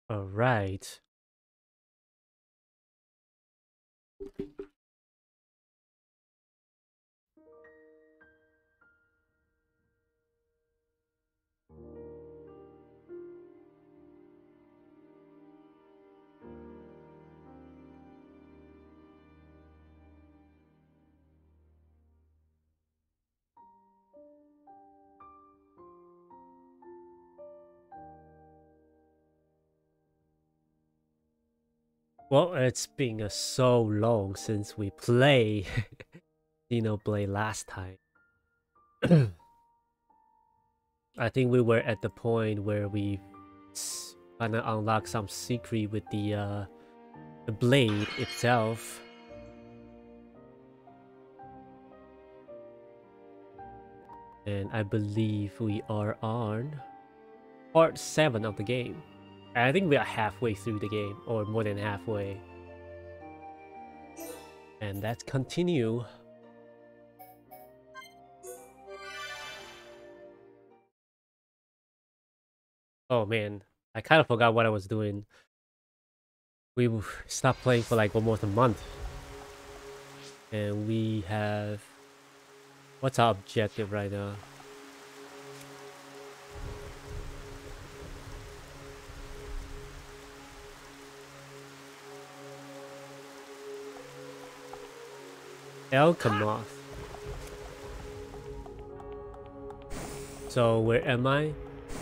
All right. Well, it's been so long since we play Xenoblade last time. I think we were at the point where we kind of unlocked some secret with the blade itself. And I believe we are on part 7 of the game. I think we are halfway through the game, or more than halfway. And let's continue. Oh man, I kind of forgot what I was doing. We stopped playing for like almost a month. And we have... What's our objective right now? Alchemoth. So where am I?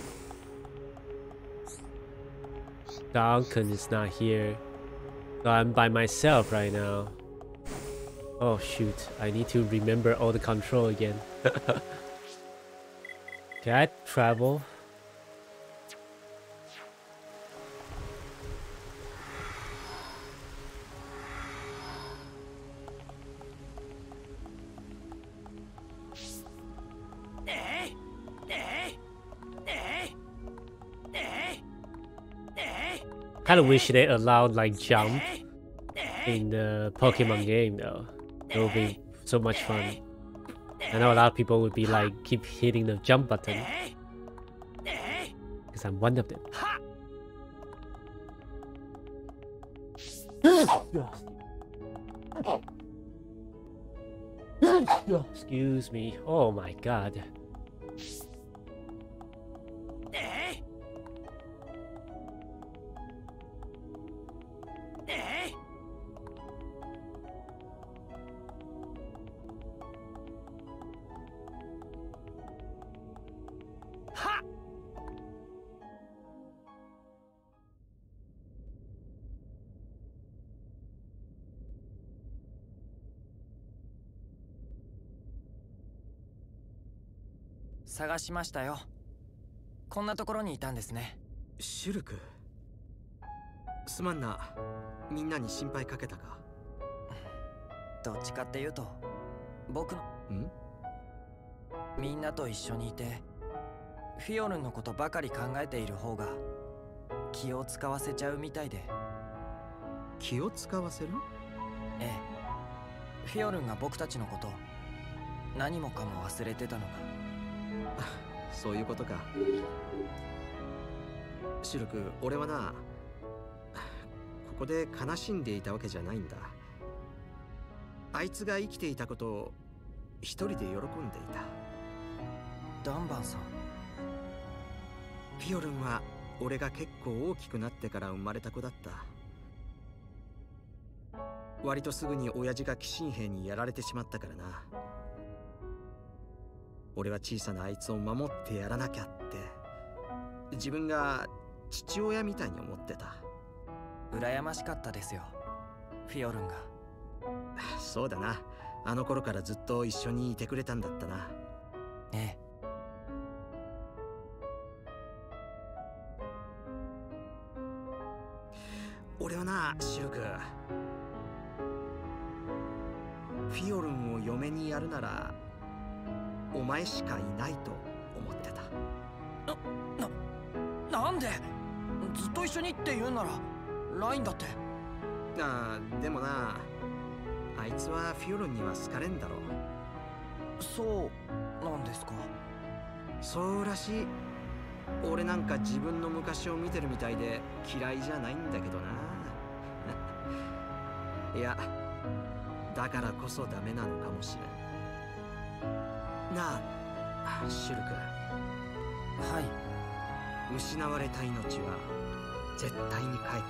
Duncan is not here. So I'm by myself right now. Oh shoot, I need to remember all the control again. Can I travel? Kind of wish they allowed like jump in the Pokemon game though. It would be so much fun. I know a lot of people would be like keep hitting the jump button because I'm one of them. Excuse me. Oh my god. 探しましたよ。こんなところにいたんですね。 シュルク、すまんな。みんなに心配かけたか。 どっちかっていうと僕のみんなと一緒にいてフィオルンのことばかり考えている方が気を使わせちゃうみたいで。 気を使わせる？ ええ、フィオルンが僕たちのこと何もかも忘れてたのが。 そういうことか。シュルク、俺はな、ここで悲しんでいたわけじゃないんだ。あいつが生きていたことを一人で喜んでいた。 ダンバンさん。 フィオルンは俺が結構大きくなってから生まれた子だった。割とすぐに親父が鬼神兵にやられてしまったからな。俺は小さなあいつを守ってやらなきゃって自分が父親みたいに思ってた。 羨ましかったですよ、フィオルンが。 そうだな。あの頃からずっと一緒にいてくれたんだったな。 ええ。 俺はな、シルク、フィオルンを嫁にやるならお前しかいないと思ってた。 なんでずっと一緒にって言うならラインだって。 でもな、あいつはフィオルンには好かれんだろ。 そうなんですか。 そうらしい。 俺なんか自分の昔を見てるみたいで嫌いじゃないんだけどな。いや、だからこそダメなのかもしれん。なあ、シュルク。 はい。 失われた命は絶対に帰ってこない。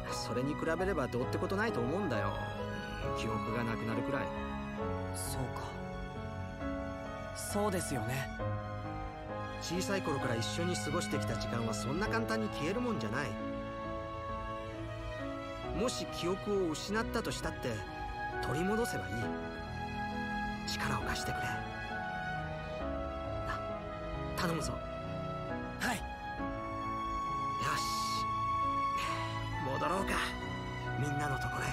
それに比べればどうってことないと思うんだよ。記憶がなくなるくらい。 そうか。そうですよね。 小さい頃から一緒に過ごしてきた時間はそんな簡単に消えるもんじゃない。もし記憶を失ったとしたって取り戻せばいい。力を貸してくれ。頼むぞ。 はい。 よし、戻ろうか、みんなのところへ。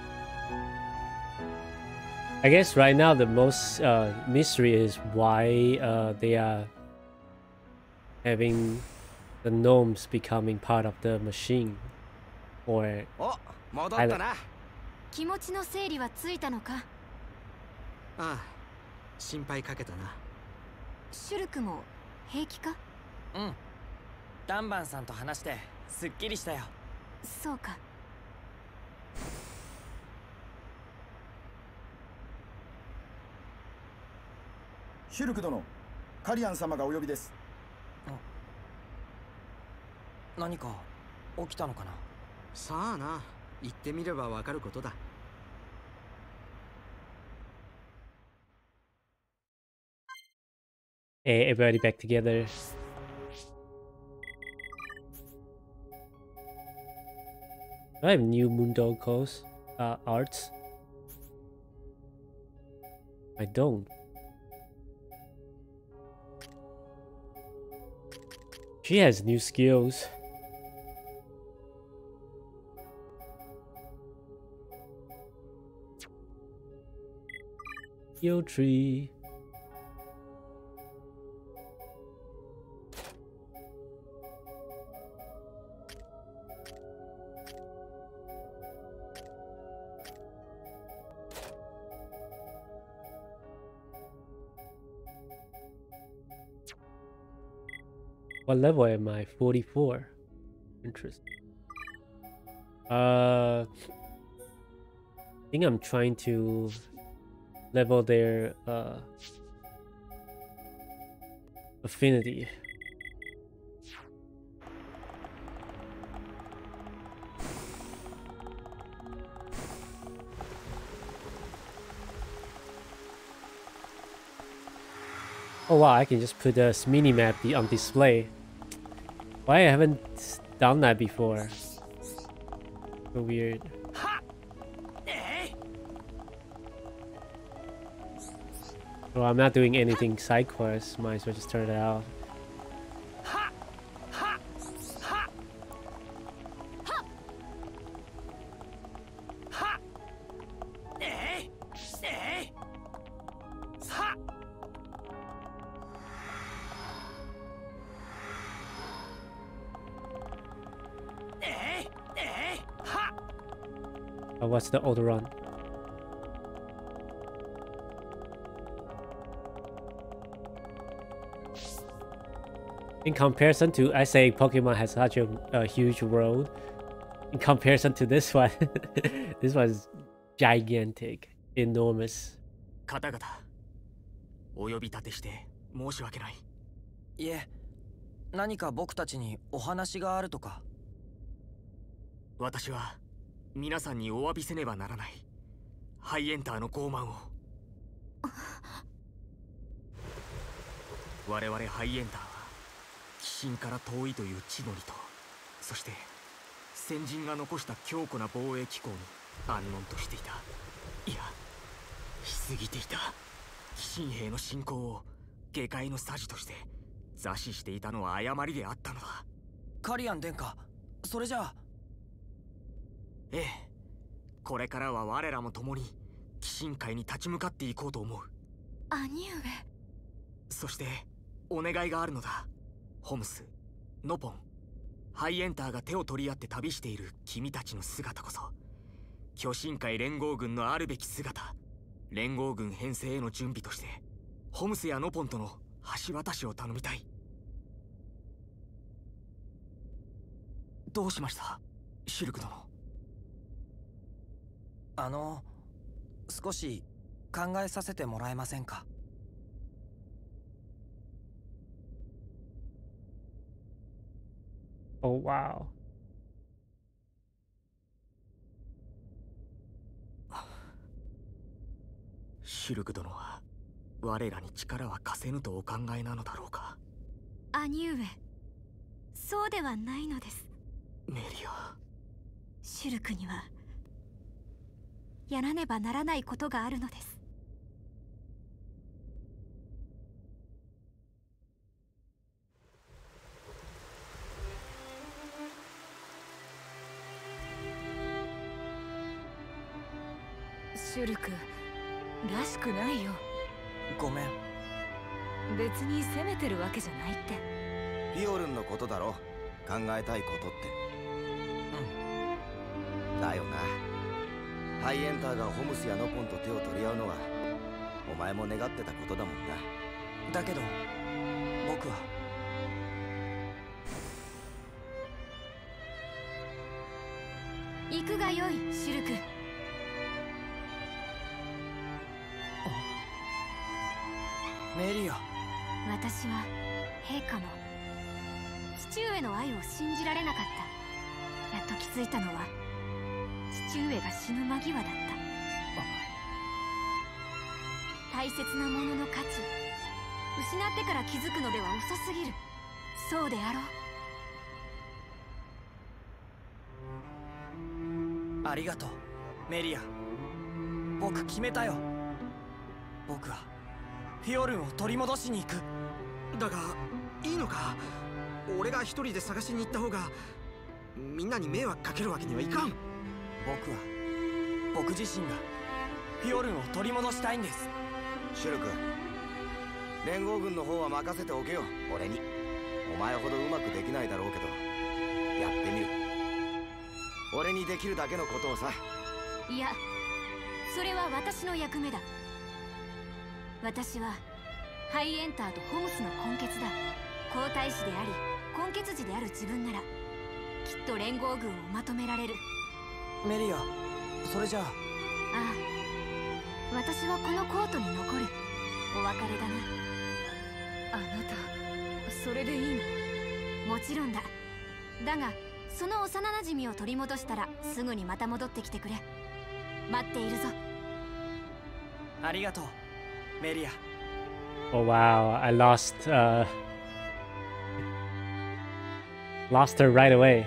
I guess right now the most mystery is why they are having the gnomes becoming part of the machine. Or お、戻ったな。 気持ちの整理はついたのか？ ああ、心配かけたな。 シュルクも平気か？ うん。ダンバンさんと話してすっきりしたよ。 そうか。 シュルク殿、カリアン様がお呼びです。 何か起きたのかな。 さあな、言ってみればわかることだ。 Hey, everybody back together. Do I have new Mundo Co's arts? I don't. She has new skills. Skill tree. What level am I? 44. Interesting. I think I'm trying to level their affinity. Oh wow, I can just put this mini-map on display. Why I haven't done that before? So weird. Well, I'm not doing anything side quests. Might as well just turn it out. What's the auto run? In comparison to, I say Pokemon has such a huge world. In comparison to this one, this one's gigantic, enormous. 方々、お呼び立てして申し訳ない。 いえ、何か僕たちにお話があるとか。 私は皆さんにお詫びせねばならない。ハイエンターの傲慢を。我々ハイエンターは鬼神から遠いという地の利と、そして先人が残した強固な防衛機構に安穏としていた。いや、し過ぎていた。鬼神兵の侵攻を下界の匙として座視していたのは誤りであったのだ。 カリアン殿下、それじゃあ。 ええ、これからは我らも共に鬼神界に立ち向かっていこうと思う。 兄上。 そしてお願いがあるのだ。ホムス、ノポン、ハイエンターが手を取り合って旅している君たちの姿こそ巨神界連合軍のあるべき姿。連合軍編成への準備としてホムスやノポンとの橋渡しを頼みたい。 どうしました、シルク殿。 少し考えさせてもらえませんか。 Oh wow. シルク殿は我らに力は貸せぬとお考えなのだろうか。 兄上、そうではないのです。 メリア。 シュルクにはやらねばならないことがあるのです。シュルクらしくないよ。 ごめん。 別に責めてるわけじゃないって。 フィオルンのことだろ、考えたいことって。だよな。ハイエンターがホムスやノコンと手を取り合うのはお前も願ってたことだもんな。 だけど僕は行くがよい、シュルク。 メリア。 私は陛下の父上の愛を信じられなかった。やっと気づいたのは父上が死ぬ間際だった。大切なものの価値、失ってから気づくのでは遅すぎる。そうであろう。ありがとうメリア。僕決めたよ。僕はフィオルンを取り戻しに行く。 だがいいのか。俺が一人で探しに行った方がみんなに迷惑かけるわけにはいかん。 僕自身がフィオルンを取り戻したいんです。 シュルク、連合軍の方は任せておけよ、俺に。お前ほどうまくできないだろうけどやってみる。俺にできるだけのことをさ。 いや、それは私の役目だ。私はハイエンターとホムスの根血だ。皇太子であり根血児である自分ならきっと連合軍をまとめられる。 メリア、それじゃあ。 ああ、私はこのコートに残る。お別れだな。あなた、それでいいの？もちろんだ。だがその幼馴染を取り戻したらすぐにまた戻ってきてくれ。待っているぞ。 ありがとうメリア。 Oh wow, I lost her right away.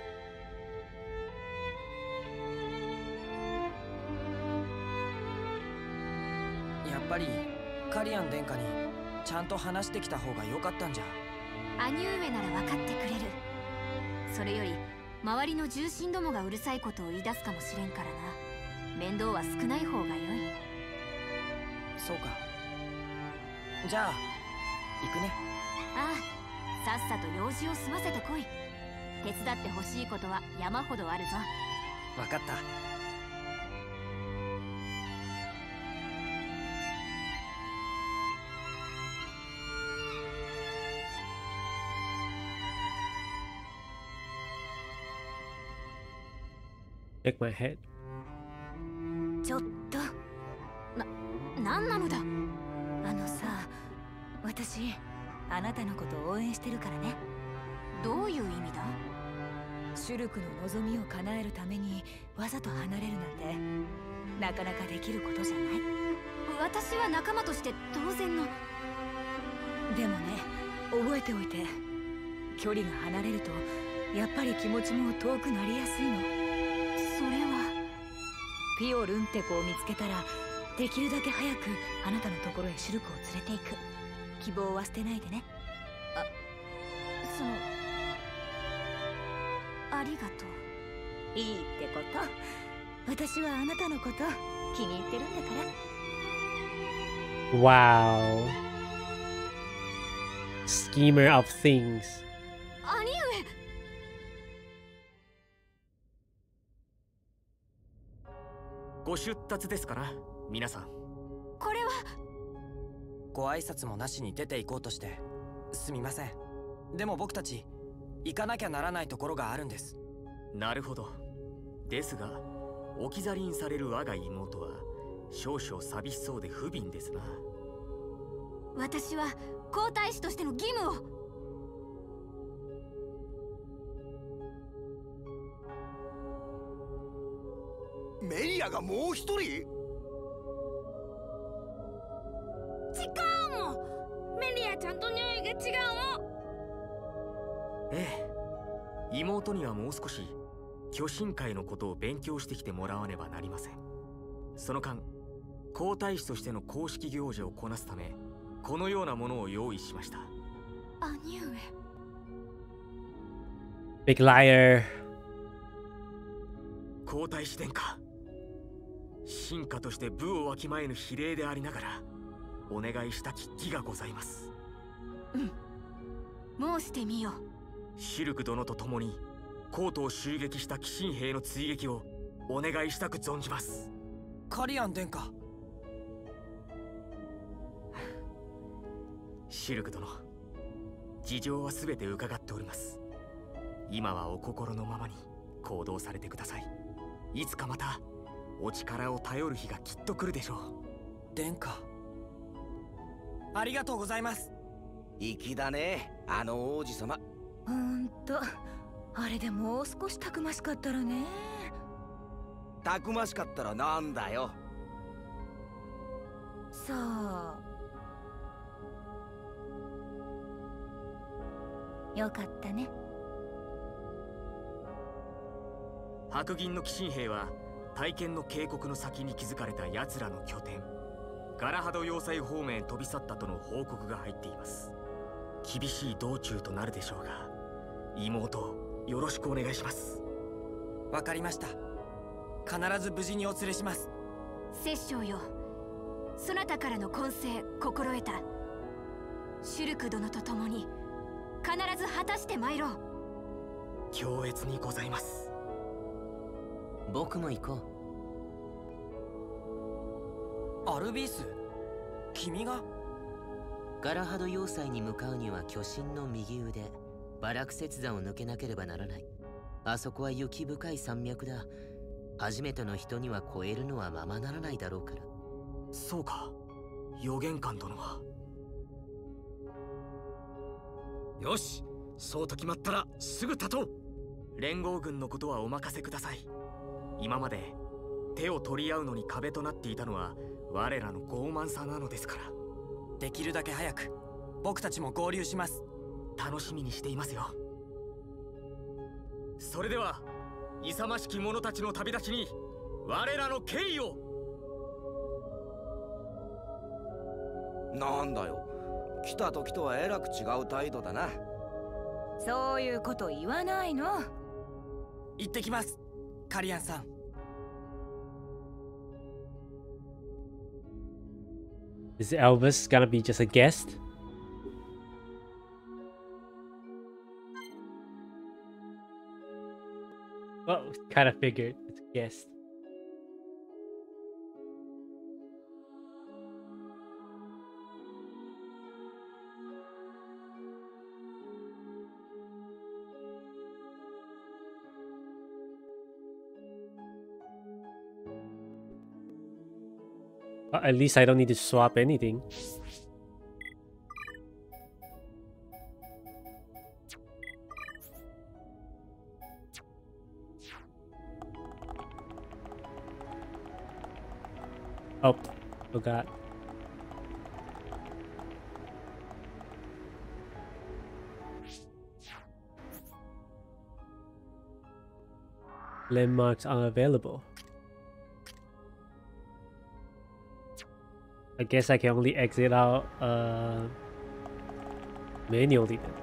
やっぱりカリアン殿下にちゃんと話してきた方が良かったんじゃ。 兄上なら分かってくれる。それより周りの重臣どもがうるさいことを言い出すかもしれんからな。面倒は少ない方がよい。 そうか。じゃあ行くね。 ああ、さっさと用事を済ませてこい。手伝ってほしいことは山ほどあるぞ。 分かった。 Shake my head. ちょっとなんなのだ。あのさ、私あなたのことを応援してるからね。どういう意味だ？シュルクの望みを叶えるためにわざと離れるなんてなかなかできることじゃない。私は仲間として当然の。でもね、覚えておいて、距離が離れるとやっぱり気持ちも遠くなりやすいの。それはフィオルンって子を見つけたらできるだけ早くあなたのところへシュルクを連れて行く。希望は捨てないでね。ありがとう。いいってこと。私はあなたのこと気に入ってるんだから。 Wow. Schemer of things. 兄上。 ご出立ですかな、皆さん。 これはご挨拶もなしに出て行こうとしてすみません。でも僕たち行かなきゃならないところがあるんです。 なるほど。ですが置き去りにされる我が妹は少々寂しそうで不憫ですな。 私は皇太子としての義務を。 メリアがもう一人？ 違うもん。メリアちゃんと匂いが違うの。 ええ、妹にはもう少し巨神会のことを勉強してきてもらわねばなりません。その間皇太子としての公式行事をこなすためこのようなものを用意しました。 兄上。 Big liar。 皇太子殿下、臣下として武をわきまえぬ非礼でありながらお願いしたき義がございます。 申してみよ。 シルク殿と共にコートを襲撃した騎神兵の追撃をお願いしたく存じます。 カリアン殿下。 シルク殿、事情は全て伺っております。今はお心のままに行動されてください。いつかまたお力を頼る日がきっと来るでしょう。 殿下、ありがとうございます。 粋だね、あの王子様。 ほんと、あれでもう少したくましかったらね。 たくましかったらなんだよ。 さあ、よかったね。 白銀の騎神兵は大剣の渓谷の先に築かれた奴らの拠点ガラハド要塞方面へ飛び去ったとの報告が入っています。厳しい道中となるでしょうが、妹よろしくお願いします。 わかりました。必ず無事にお連れします。 摂政よ、そなたからの懇声心得た。シュルク殿と共に必ず果たして参ろう。 強烈にございます。 僕も行こう。アルビース、君が？ ガラハド要塞に向かうには巨神の右腕バラク雪山を抜けなければならない。あそこは雪深い山脈だ。初めての人には越えるのはままならないだろうから。 そうか、予言官殿は。よし、そうと決まったらすぐ立とう。連合軍のことはお任せください。今まで手を取り合うのに壁となっていたのは我らの傲慢さなのですから。 できるだけ早く僕たちも合流します。 楽しみにしていますよ。それでは勇ましき者たちの旅立ちに我らの敬意を。 なんだよ、来た時とはえらく違う態度だな。 そういうこと言わないの。 行ってきます、カリアンさん。 Is Elvis gonna be just a guest? Well, kind of figured it's a guest. At least I don't need to swap anything. Oh, forgot. Landmarks unavailable. I guess I can only exit out manually then.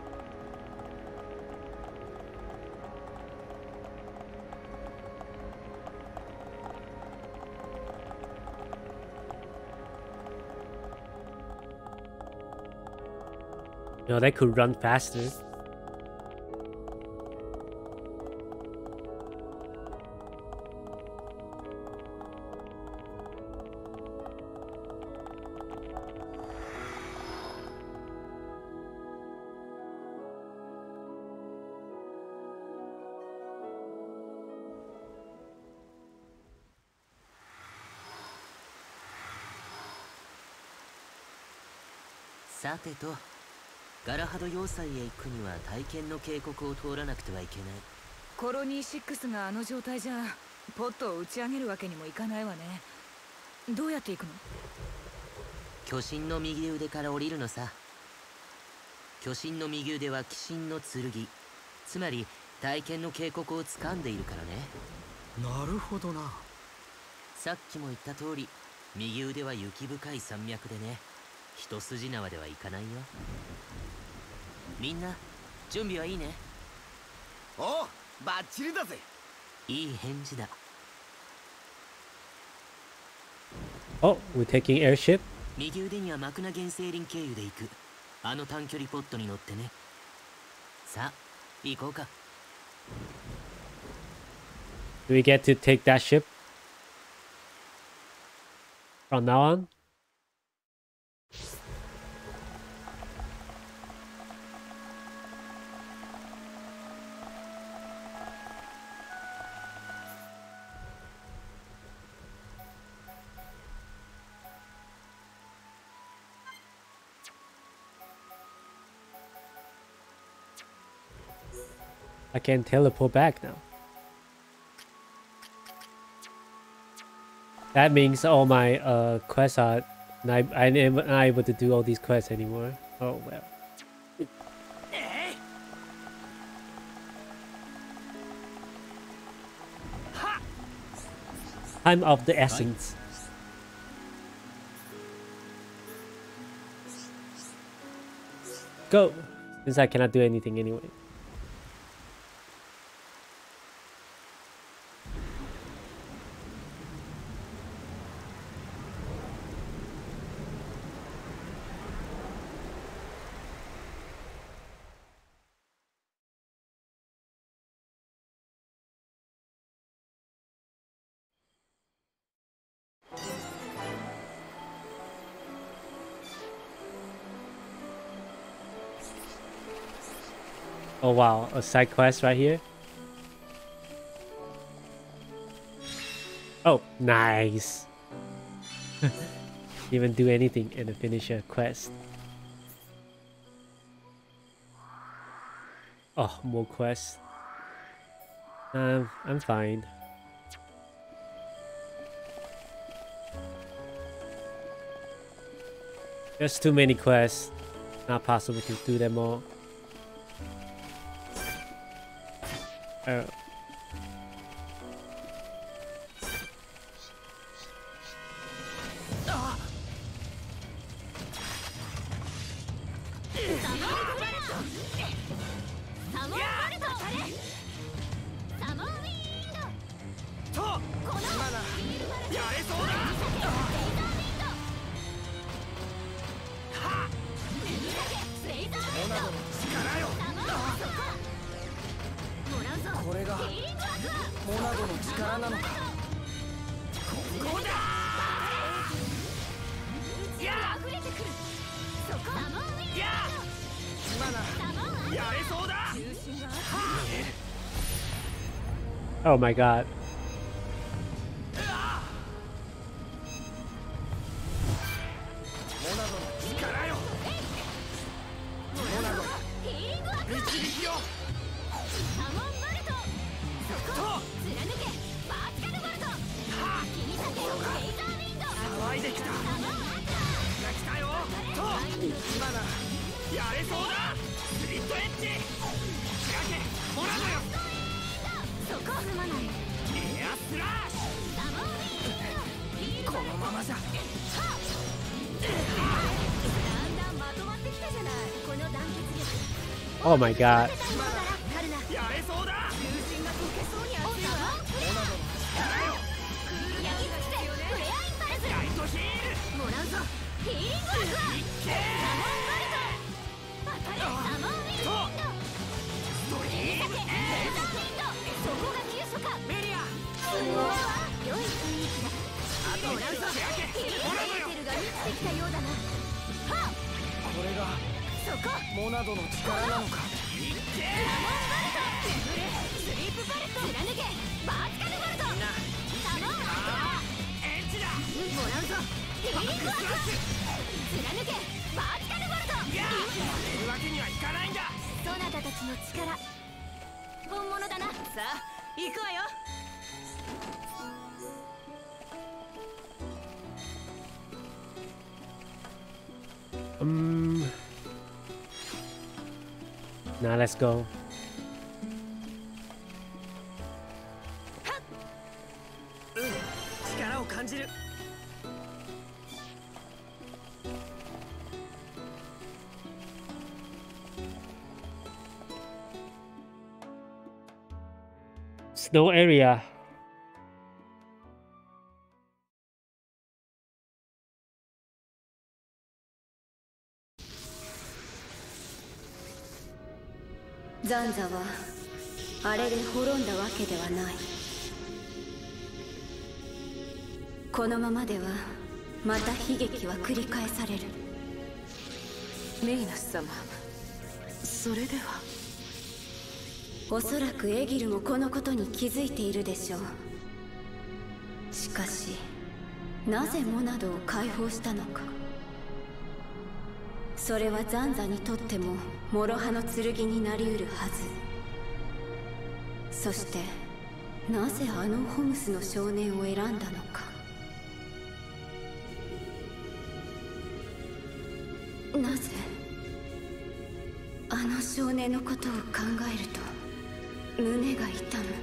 No, they could run faster. さてと、ガラハド要塞へ行くには体験の警告を通らなくてはいけない。 コロニー6があの状態じゃポットを打ち上げるわけにもいかないわね。どうやって行くの？ 巨神の右腕から降りるのさ。巨神の右腕は鬼神の剣、つまり体験の警告を掴んでいるからね。 なるほどな。 さっきも言った通り、右腕は雪深い山脈でね、一筋縄ではいかないよ。みんな準備はいいね。 おう、バッチリだぜ。 いい返事だ。 Oh, we're taking airship? 右腕にはマクナ原生林経由で行く。あの短距離ポットに乗ってね。さあ、行こうか。 Do we get to take that ship? From now on? I can teleport back now. That means all my quests are... I'm not able to do all these quests anymore. Oh well. Time of the essence. Go! Since I cannot do anything anyway. Oh wow, a side quest right here. Oh, nice. Even do anything and finish a quest. Oh, more quests. I'm fine. There's too many quests. Not possible to do them all. Oh. Oh my god. Oh my god. るわけにはいかないんだ。 そなたたちの力本物だな。さあ行くわよ。 Now let's go. Snow area. ザンザはあれで滅んだわけではない。このままではまた悲劇は繰り返される。メイナス様、それでは。おそらくエギルもこのことに気づいているでしょう。しかしなぜモナドを解放したのか。それはザンザにとっても諸刃の剣になりうるはず。そしてなぜあのホムスの少年を選んだのか。なぜあの少年のことを考えると胸が痛む。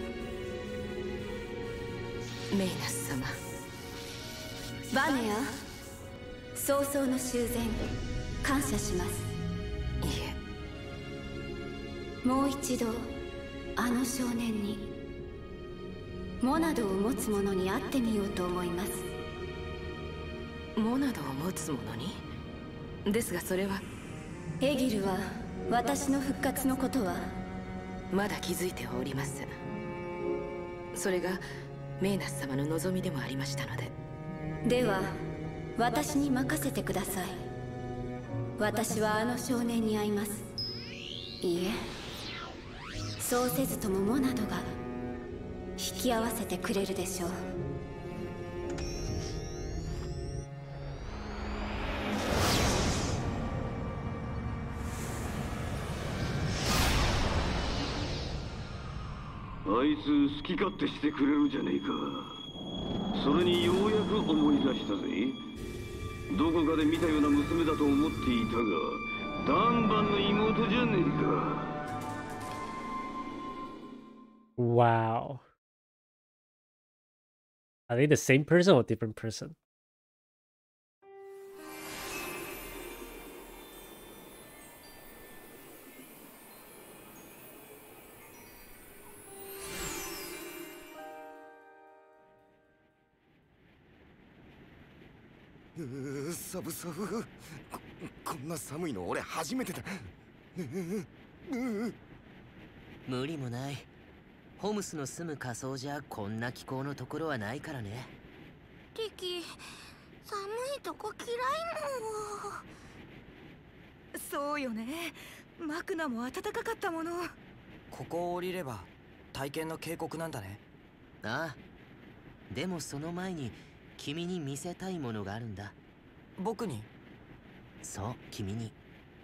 メイナス様、バネア、早々の修繕感謝します。いえ、もう一度あの少年に、モナドを持つ者に会ってみようと思います。モナドを持つ者に？ですがそれは。エギルは私の復活のことはまだ気づいてはおります。それがメイナス様の望みでもありましたので。では私に任せてください。私はあの少年に会います。いいえ、そうせずともモナドが引き合わせてくれるでしょう。 あいつ好き勝手してくれるじゃねえか。それにようやく思い出したぜ。どこかで見たような娘だと思っていたが、ダンバンの妹じゃねえか。 Wow. Are they the same person or different person? Sabu sabu. こんな寒いの俺初めてだ。 無理もない。ホムスの住む仮想じゃこんな気候のところはないからね。 リキ、寒いとこ嫌いもん。 そうよね。マクナも暖かかったもの。 ここを降りれば体験の渓谷なんだね。 ああ。でもその前に君に見せたいものがあるんだ。 僕に？ そう、君に。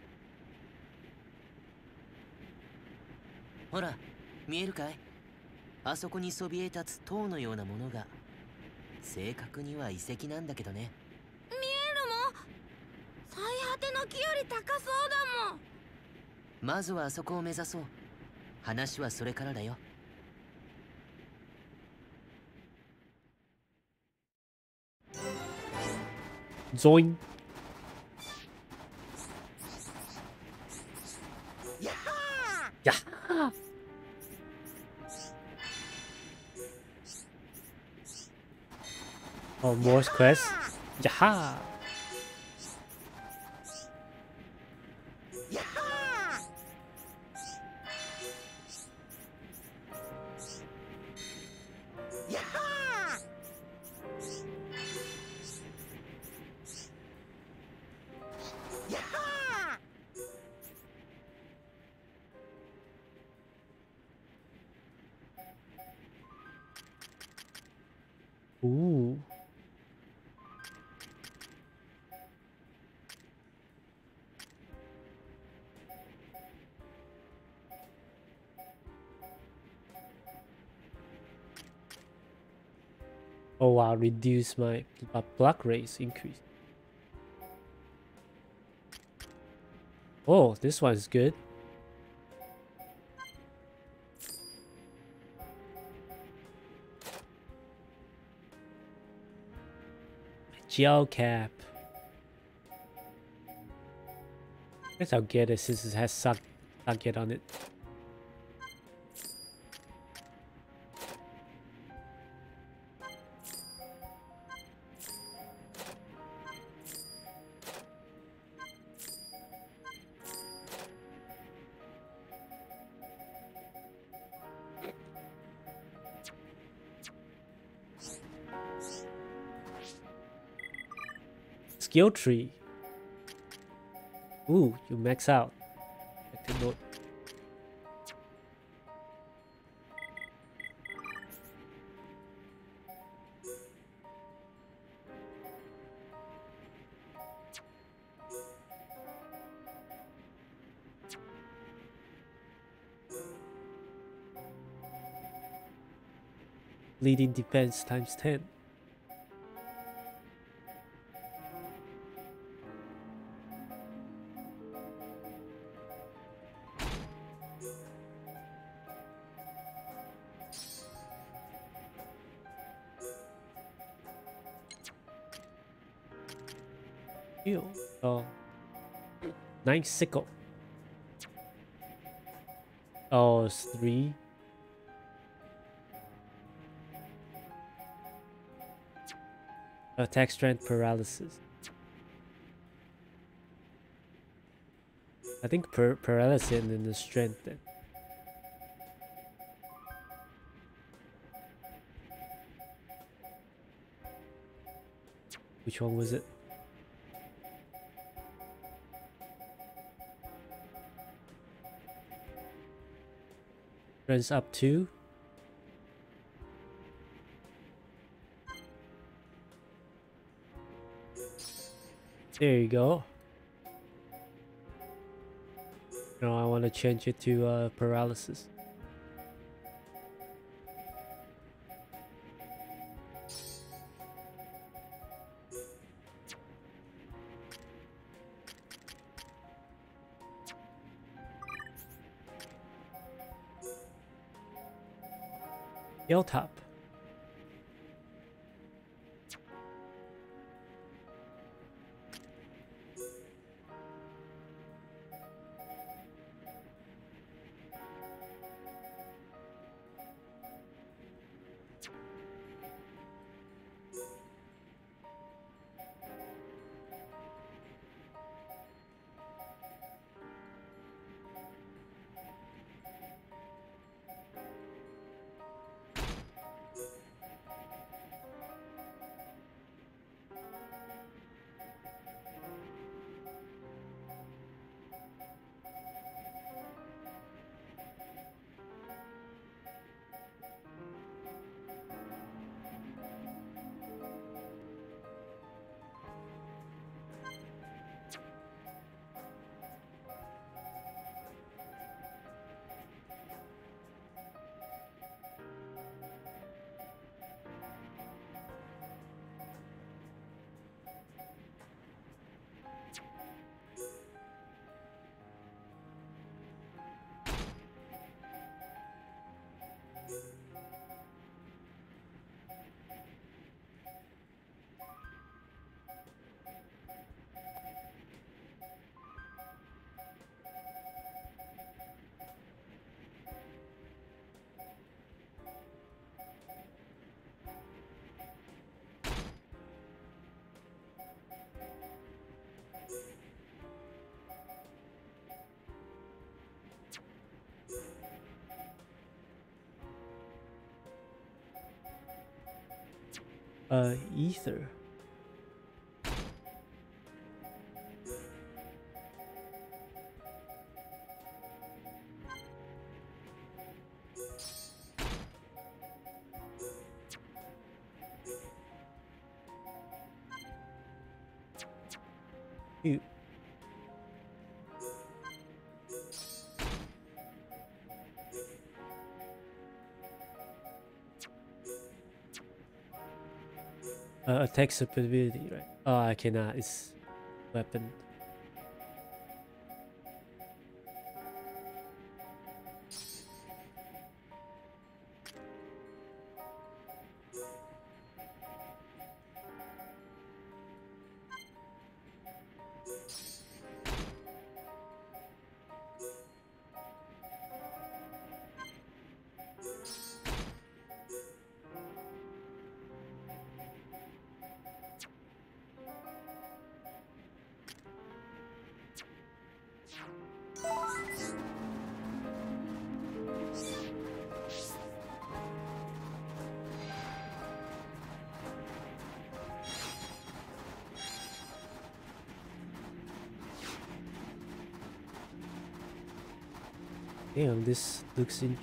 ほら、見えるかい？あそこにそびえ立つ塔のようなものが。正確には遺跡なんだけどね。 見えるもん。最果ての木より高そうだもん。 まずはあそこを目指そう。話はそれからだよ。 Zoin. Yeah. Oh, more quest. Yaha. Ooh. Oh wow, reduce my block race increase. Oh, this one's good. Gel cap. Guess I'll get it since it has socket on it. Skill tree. Ooh, you max out. Active mode. Leading defense times 10. Oh, nice sickle. Oh, it's 3. Attack strength paralysis. I think paralysis and then the strength then. Which one was it? Strength up 2. There you go. Now I want to change it to paralysis. Hilltop. Ether. Ew. Attack superiority, right? Oh, I cannot. It's weapon. Damn, this looks in.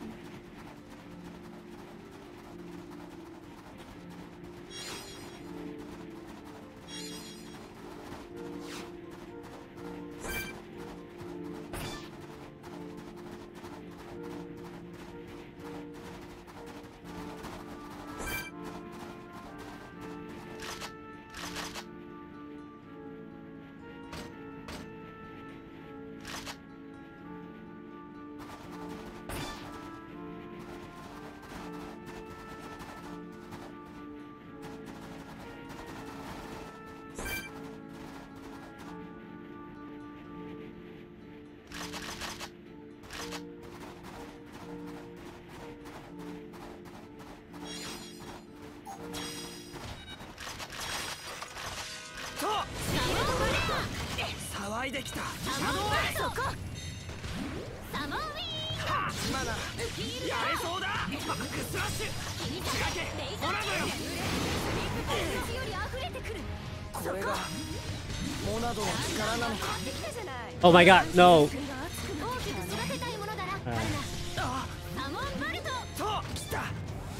騒いできた。 サモンブレそこ。サモンウィーン。 今ならやれそうだ。バックスラッシュ。 君たちレイザーほらのよ。 スより溢れてくる。 これがモナドの力なのか。 Oh my god, no! 大きく育てたいものだな。あれな。サモンボルト。 そう来た。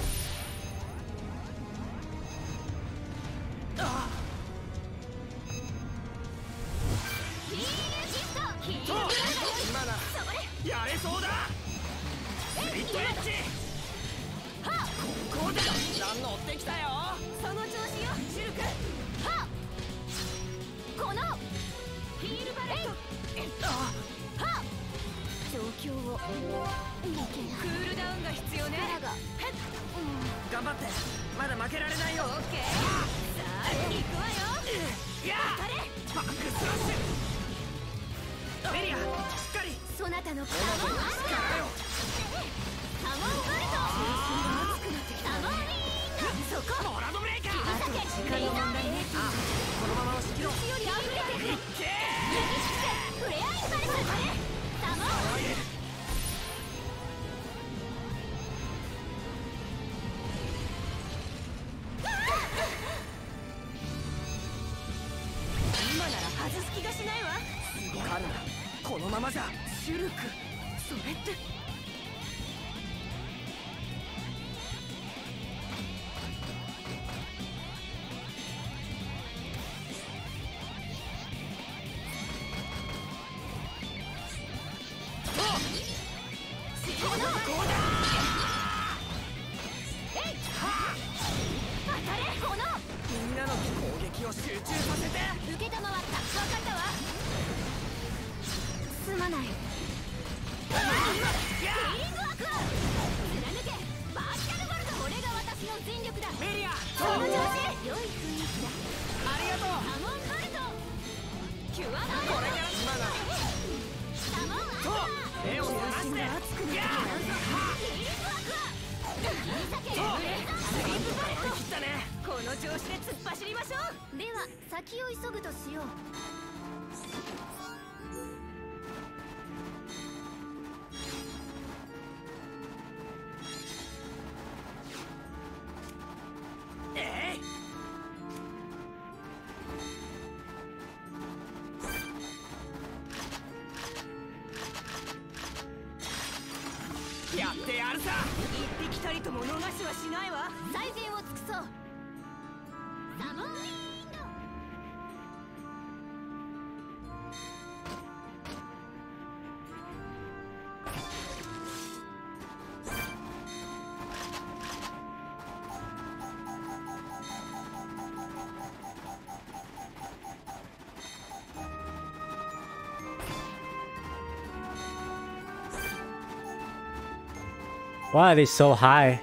今ならやれそうだ。スリットエッジ。ここで何乗ってきたよ。 その調子よ、シュルク。はっ。このヒールバレット。はっ。状況を見てな。クールダウンが必要ね。 頑張って。まだ負けられないよ。 オッケー。さあ行くわよ。 いやバックスラッシュ。メリアしっかり。 そなたの力力よ。 サモンボルト。サモンウィーン。そこ。 モラドブレイカー。 あと時間の問題ね。 このまま押し切ろう。 より溢れてくる。フレアインパルス。サモン。今なら外す気がしないわ。 カルナこのままじゃ。 シュルク、それってみんなの攻撃を集中させて。 受けたまわった。分かったわ。すまない。ヒーリングワークは貫け。バーチカルボルト。これが私の全力だ。 メリアその調子。良い雰囲気だ。 ありがとう。 サモンボルト。キュアボルト。 これが今だ。 サモンアンカー。 目を覚まして。 ヒーリングワークは切ったね。この調子で突っ走りましょう。では先を急ぐとしよう。 やってやるさ。 一匹たりとも逃しはしないわ。最善を尽くそう。サモンウィンド。 Why are they so high?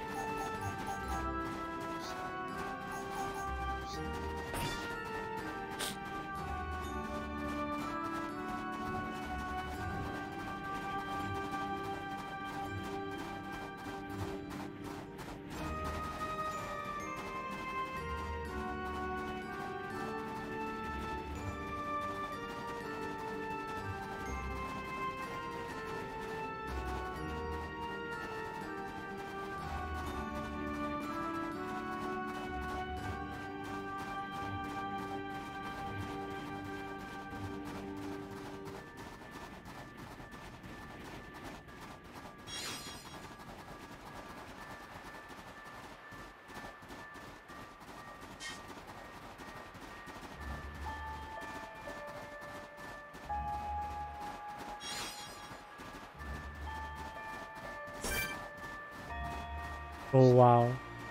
Oh wow.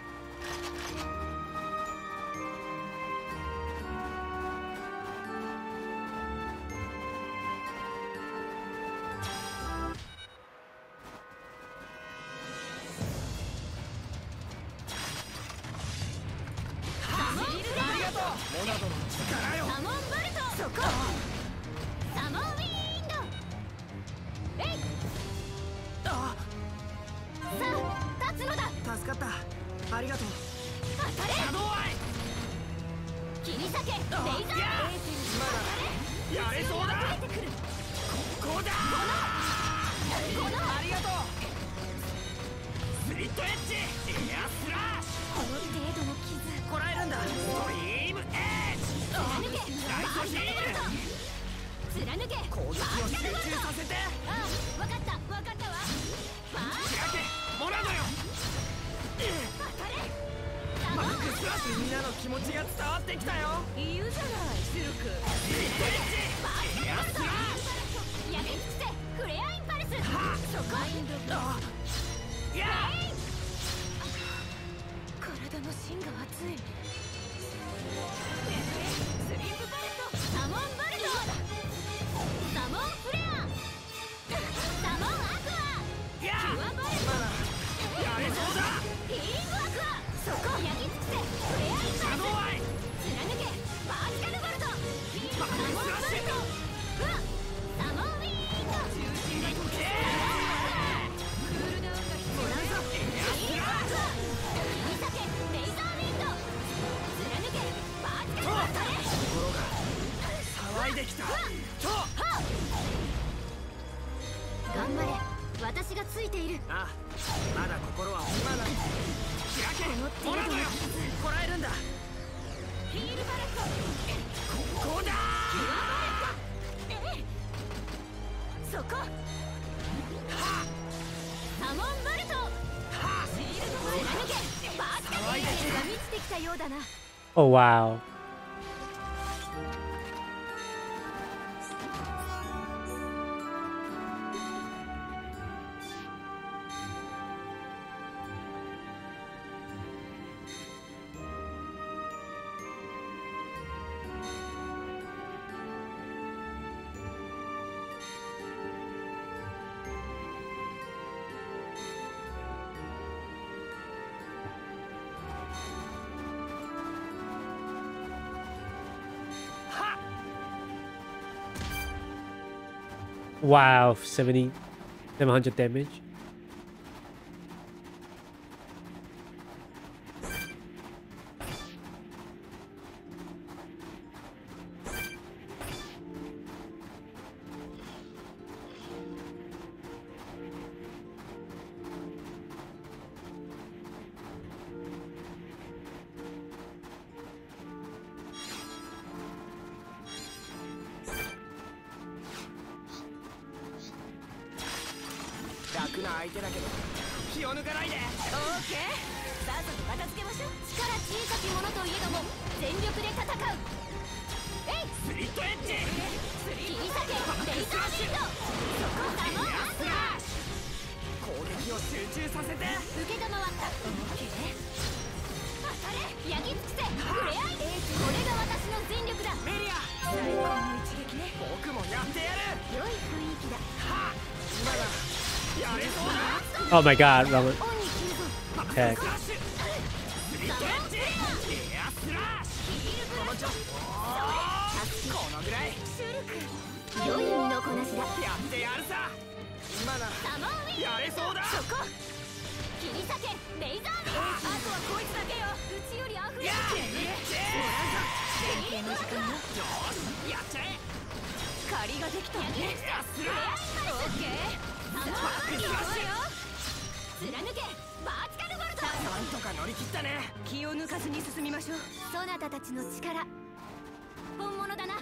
Oh wow. Wow, 700 damage. Oh my god, Robert. heck. 良い身のこなしだ。 やってやるさ。今なサモンウィンやれそうだ。 そこ切り裂けレイザービーム。あとはこいつだけよ。うちよりアフリカ連携の時間よ。 やっちゃえ。 借りができたね。 やすらオッケー。サモンウィンよ。貫けバーティカルボルト。 なんとか乗り切ったね。 気を抜かずに進みましょう。そなたたちの力本物だな。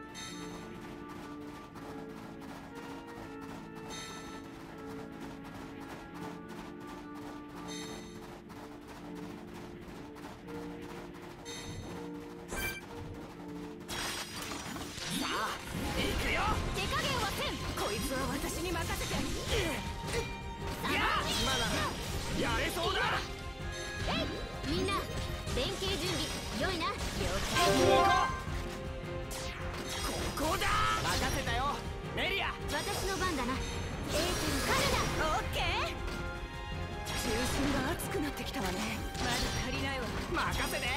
手加減はせん。こいつは私に任せて。 やれそうだ。 みんな連携準備良いな。了解。 ここだ。任せたよメリア。 私の番だな。エーテルカルダ。オッケー。中心が熱くなってきたわね。まだ足りないわ。 任せて。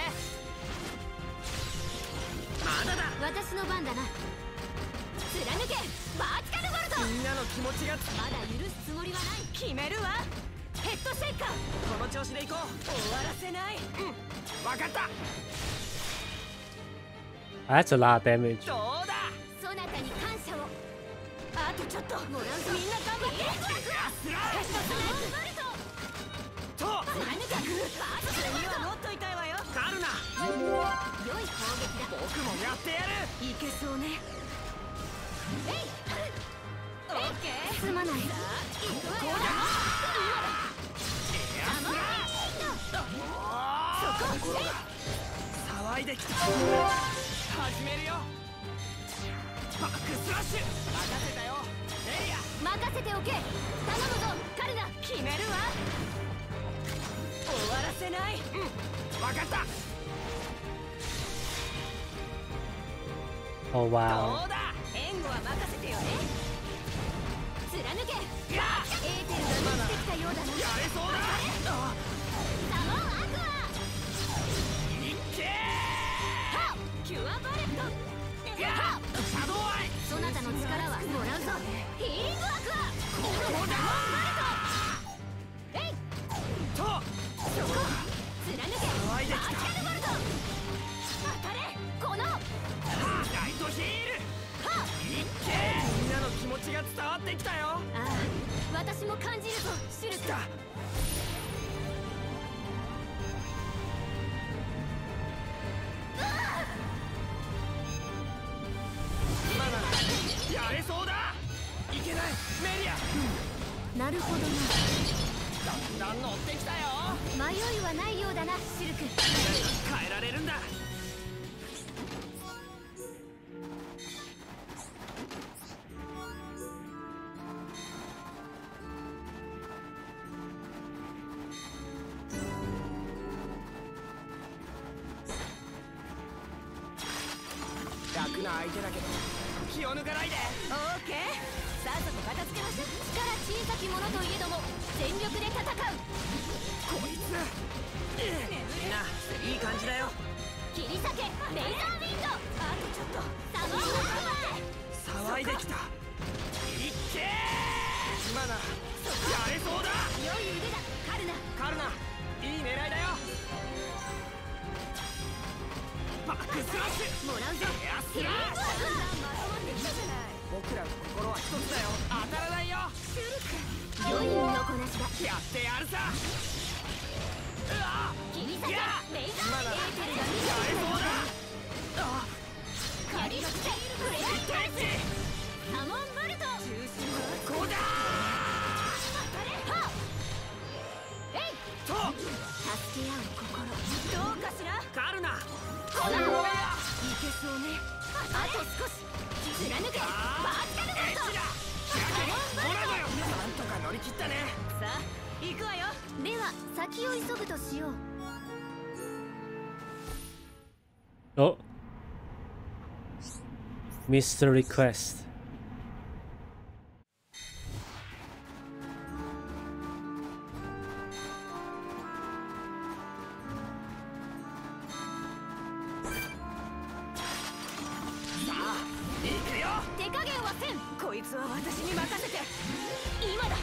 まだだ。 私の番だな。貫けバーティカルボルト。 みんなの気持ちがまだ許すつもりはない。決めるわ。ヘッドシェイカー。 この調子でいこう。 終わらせない。 分かった。 That's a lot of damage. どうだ。 そなたに感謝を。あとちょっともらうぞ。みんな頑張って。 やすらヘッドスナイプボルト。 と貫けバーティカルボルト。持っといたいわよ。 カルナ。 良い攻撃だ。 僕もやってやる。 いけそうね。えいオッケー。すまない。さあ行くわよ。そこ騒いできた。始めるよ。バックスラッシュ。任せたよエリア。 任せておけ。頼むぞカルナ。決めるわ。終わらせない。 分かった。 Oh ど wow. うだ。 援護は任せてよね。貫け。エーテルが満ちてきたようだな。 やれそうだ。 サモンアクア。 いっけはっキュアバレット。はっシャドウアイ。 そなたの力はもらうぞ。ヒーリングアクア。 ここだ。 えいとそこ貫け騒いできた。 バーティカルボルト。当たれこのライトヒール。 はっいっけみんなの気持ちが伝わってきたよ。 ああ私も感じるぞシュルク。 今ならやれそうだ。いけないメリア。 なるほどな。 だんだん乗ってきたよ。 迷いはないようだなシルク。 変えられるんだ。楽な相手だけど気を抜かないで。 オーケー。さっさと片付けましょう。力小さきものといえども全力で戦う。 こいつみんないい感じだよ。 切り裂けレーザーウィンド。あとちょっとサモンアクア。 騒いできた。いっけ今なやれそうだ。 良い腕だカルナ。 カルナいい狙いだよ。バックスラッシュ。 もらうぞ。 やヒーリングアクア。 僕らの心は一つだよ。当たらないよ。 良い身のこなしだ。 やってやるさ。うわ切り裂けレーザーエーテルがやれそうだ。 借りが来てフレアイパルス。サモンボルト。 こうだ。 当たれはっえいと助け合う心。どうかしら。 カルナこのいけそうね。あと少し貫けバーティカルボルト。 ほらだよ。なんとか乗り切ったね。 さあ行くわよ。では先を急ぐとしよう。 Oh. Mystery quest. いつは私に任せて。今だ。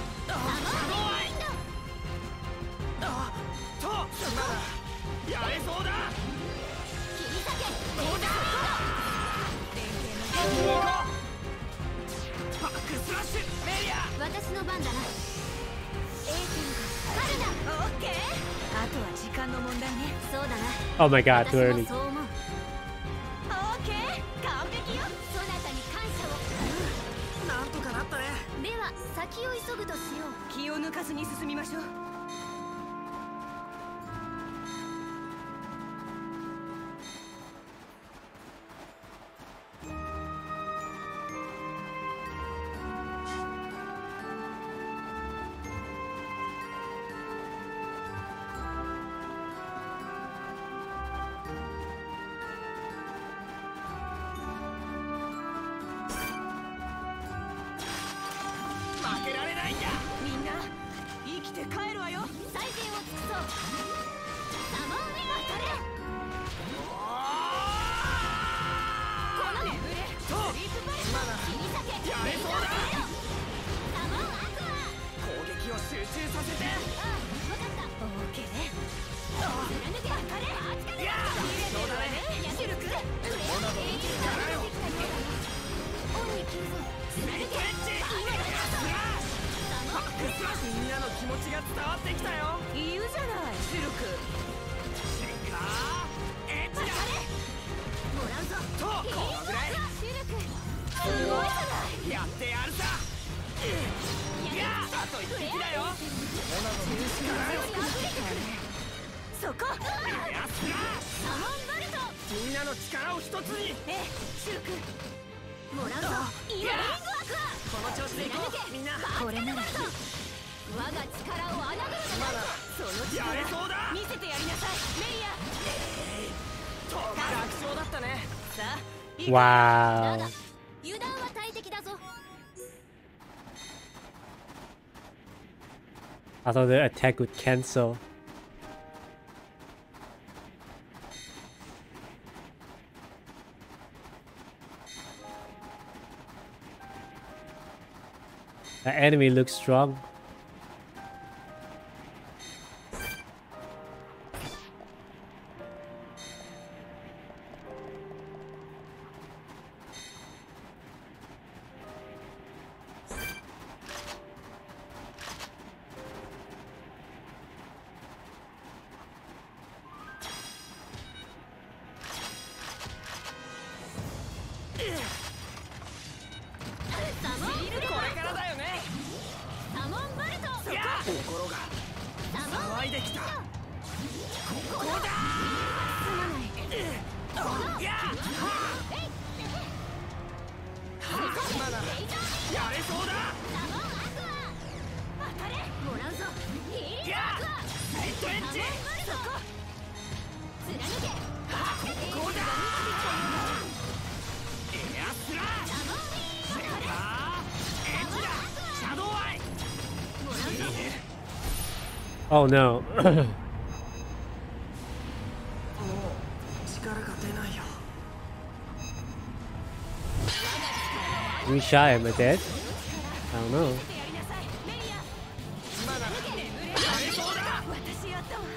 やれそうだ。 切り裂け。 どうだ。バックスラッシュメリア。 私の番だな。カルナ。オッケー。あとは時間の問題ね。そうだな。 Oh my god, too 私 early. もそう思う。オッケー。完璧よ。そなたに感謝を。 なんとかなったね。 では先を急ぐとしよう。気を抜かずに進みましょう。 負けられないんだ。 みんな生きて帰るわよ。最善を尽くそう。サモンウィン当たれ。この眠れ。スリープパレット。切り裂け。 やれそうだ。 サモンアクア。 攻撃を集中させて。 ああ、わかった。オーケー。貫け。当たれ。 いやそうだね。 シュルク。プレイエージが出てきたようだな。オンに急増。 スリートエッジ。みんなの気持ちが伝わってきたよ。 言うじゃないシルク。 シェイカーエッジだ。 もらうぞ。 とこのぐらい。 シルクすごいじゃない。 やってやるさ。いやあと一匹だよ。 そこ。 エアスラッシサモンバルト。 ュ。みんなの力を一つに。 ええ、シルクもらうぞ。今リングアクア。 この調子でいこう。みんなこれなら我が力を侮るのだ。そのやれ力そうだ。 見せてやりなさいメイヤ。 楽勝だったね。 さあ行く。 Wow. だが油断は大敵だぞ。 I thought the attack would cancel. The enemy looks strong. Oh no. 力が出ないよ。 We shot him, but dead? I don't know. 私やったわ。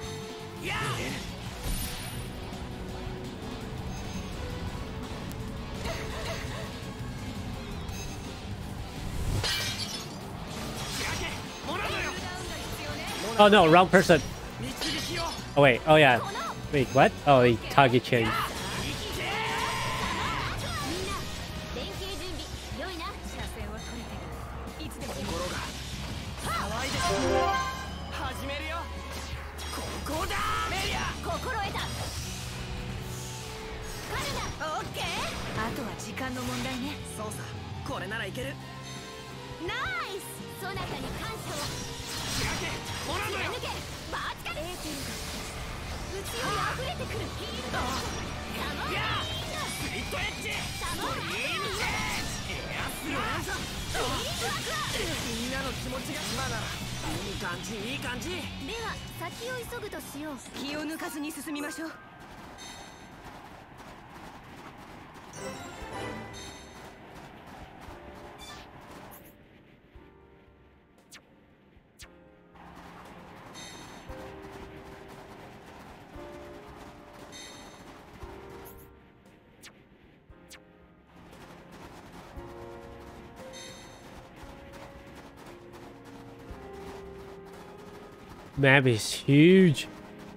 Oh no, wrong person. Oh wait, oh yeah. Wait, what? Oh, the target changed. 連携準備良いな。車線は取れてる。いつでも心が騒いで始めるよ。ここだメリア。 心得た。カルナオッケー。あとは時間の問題ね。 そうさ、これならいける。 ナイス。そなたに感謝を。貫けバーチカル。エーテルが内より溢れてくる。ヒールドサモンスリットエッジ。 サモンアクア。 エアスラーみんなの気持ちが今ならいい感じいい感じ。 では先を急ぐとしよう。気を抜かずに進みましょう。 Map is huge.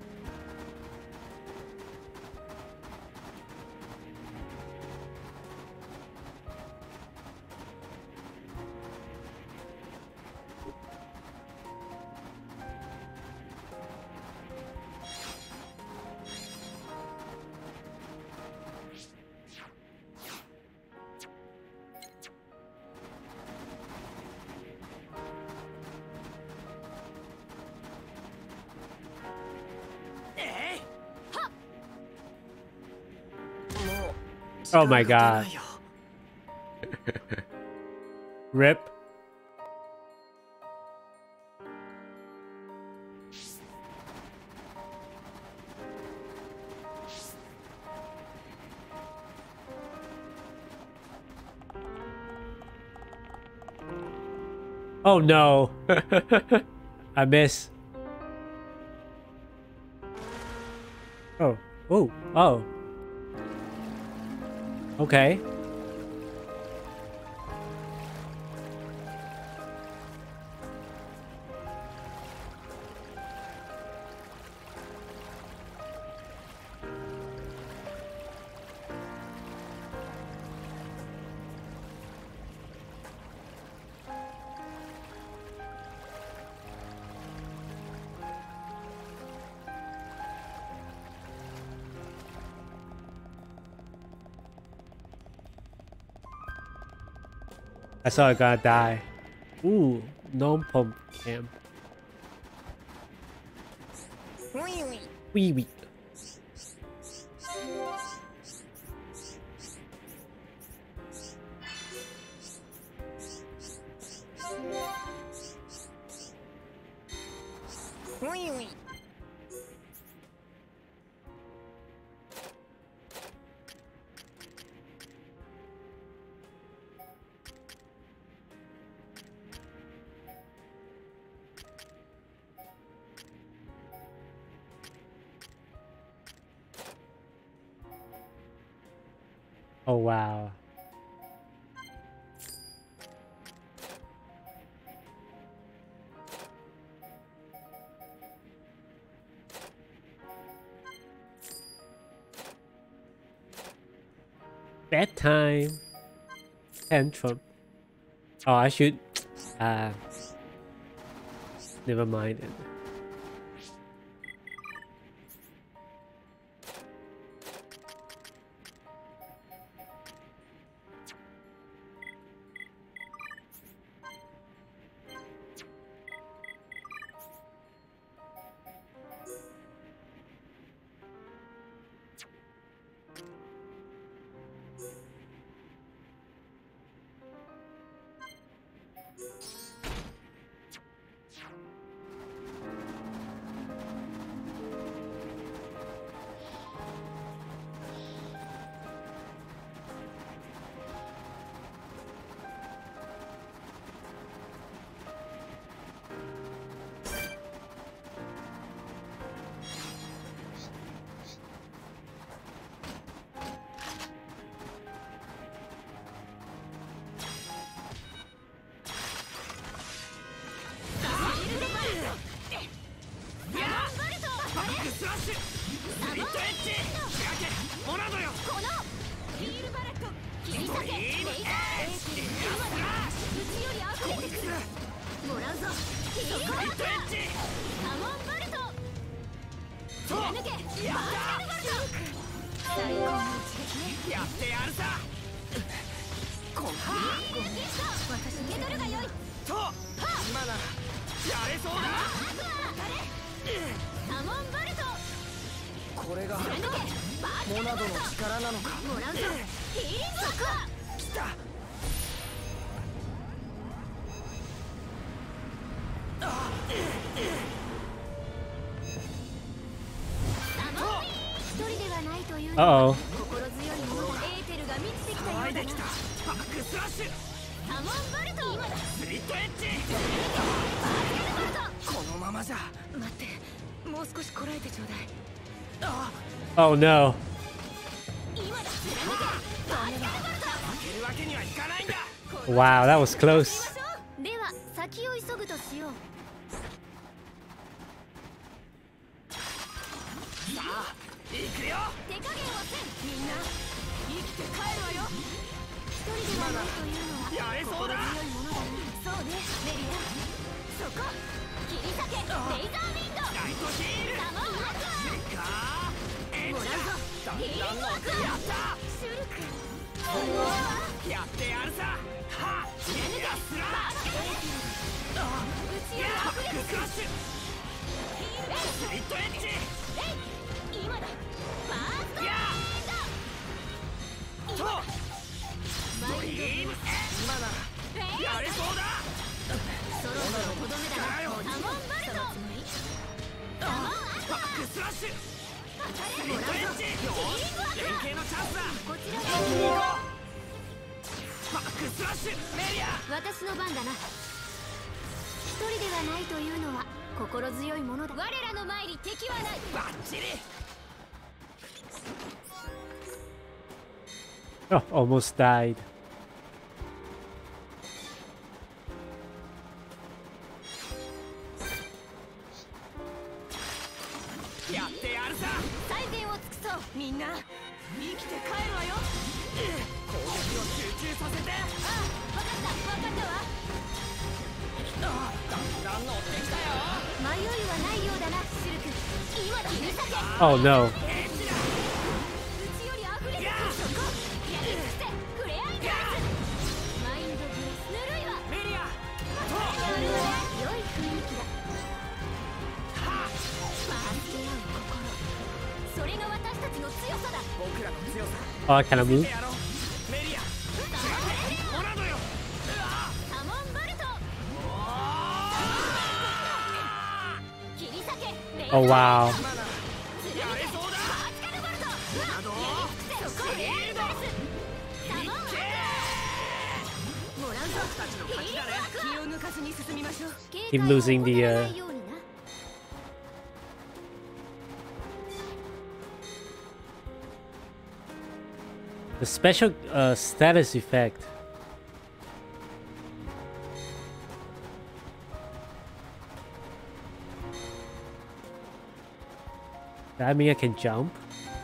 Oh my god. Rip. Oh no. I miss. Oh. Oh. Oh. Okay. I saw a guy die. Ooh, gnome pump cam. Wee wee. Oh wow. Bedtime. Tantrum. Oh, I should. Never mind. Uh-oh. Oh no. Wow, that was close. 行くよ。 手加減はせん。みんな生きて帰るわよ。一人ではないというのはやれそうだ。 心強いものだね。そうね、メリア。そこ切り裂けレイザーウィンド。 ライトヒール。 サモンアクアエッジもらうぞ。ヒーリングアクア。 やったシュルクすごいわ。 やってやるさ。はっ切り抜けやすらバースト打ちや上げクラッシュスリットエッジ今だファーストや今だマインド今ならやれそうだ。 そろそろとどめだな。サモンバルトサモンアクアバックスラッシュスリもらうぞットエッジ連携のチャンスだ。 こちら行こがう。バックスラッシュメリア。 私の番だな。一人ではないというのは心強いものだ。我らの前に敵はない。 バッチリ。 Oh, almost died. やってやるさ。 最善を尽くそう。みんな生きて帰るわよ。攻撃を集中させて。 分かったわ。 だんだん乗ってきたよ。 迷いはないようだな、シルク。今だ切り裂け Oh no. うちより溢れてくる。そこやり尽くせフレアイングマインドブレスぬるいわ。 メリアやるわね。良い雰囲気だ。助け合う心、それが私たちの強さだ。 僕らの強さ Oh, can I move? やろう。メリアモナドよ。 サモンバルト切り裂けレイザー Oh wow. 貫けやれそうだ。 パーチカルボルトモナドやり尽くせそこフレアイングレスサモンアクアもらうぞ。 たちの勝ちだね。 気を抜かずに進みましょう。 Keep losing the, 警戒を行わないようにな。 The special status effect. That mean I can jump?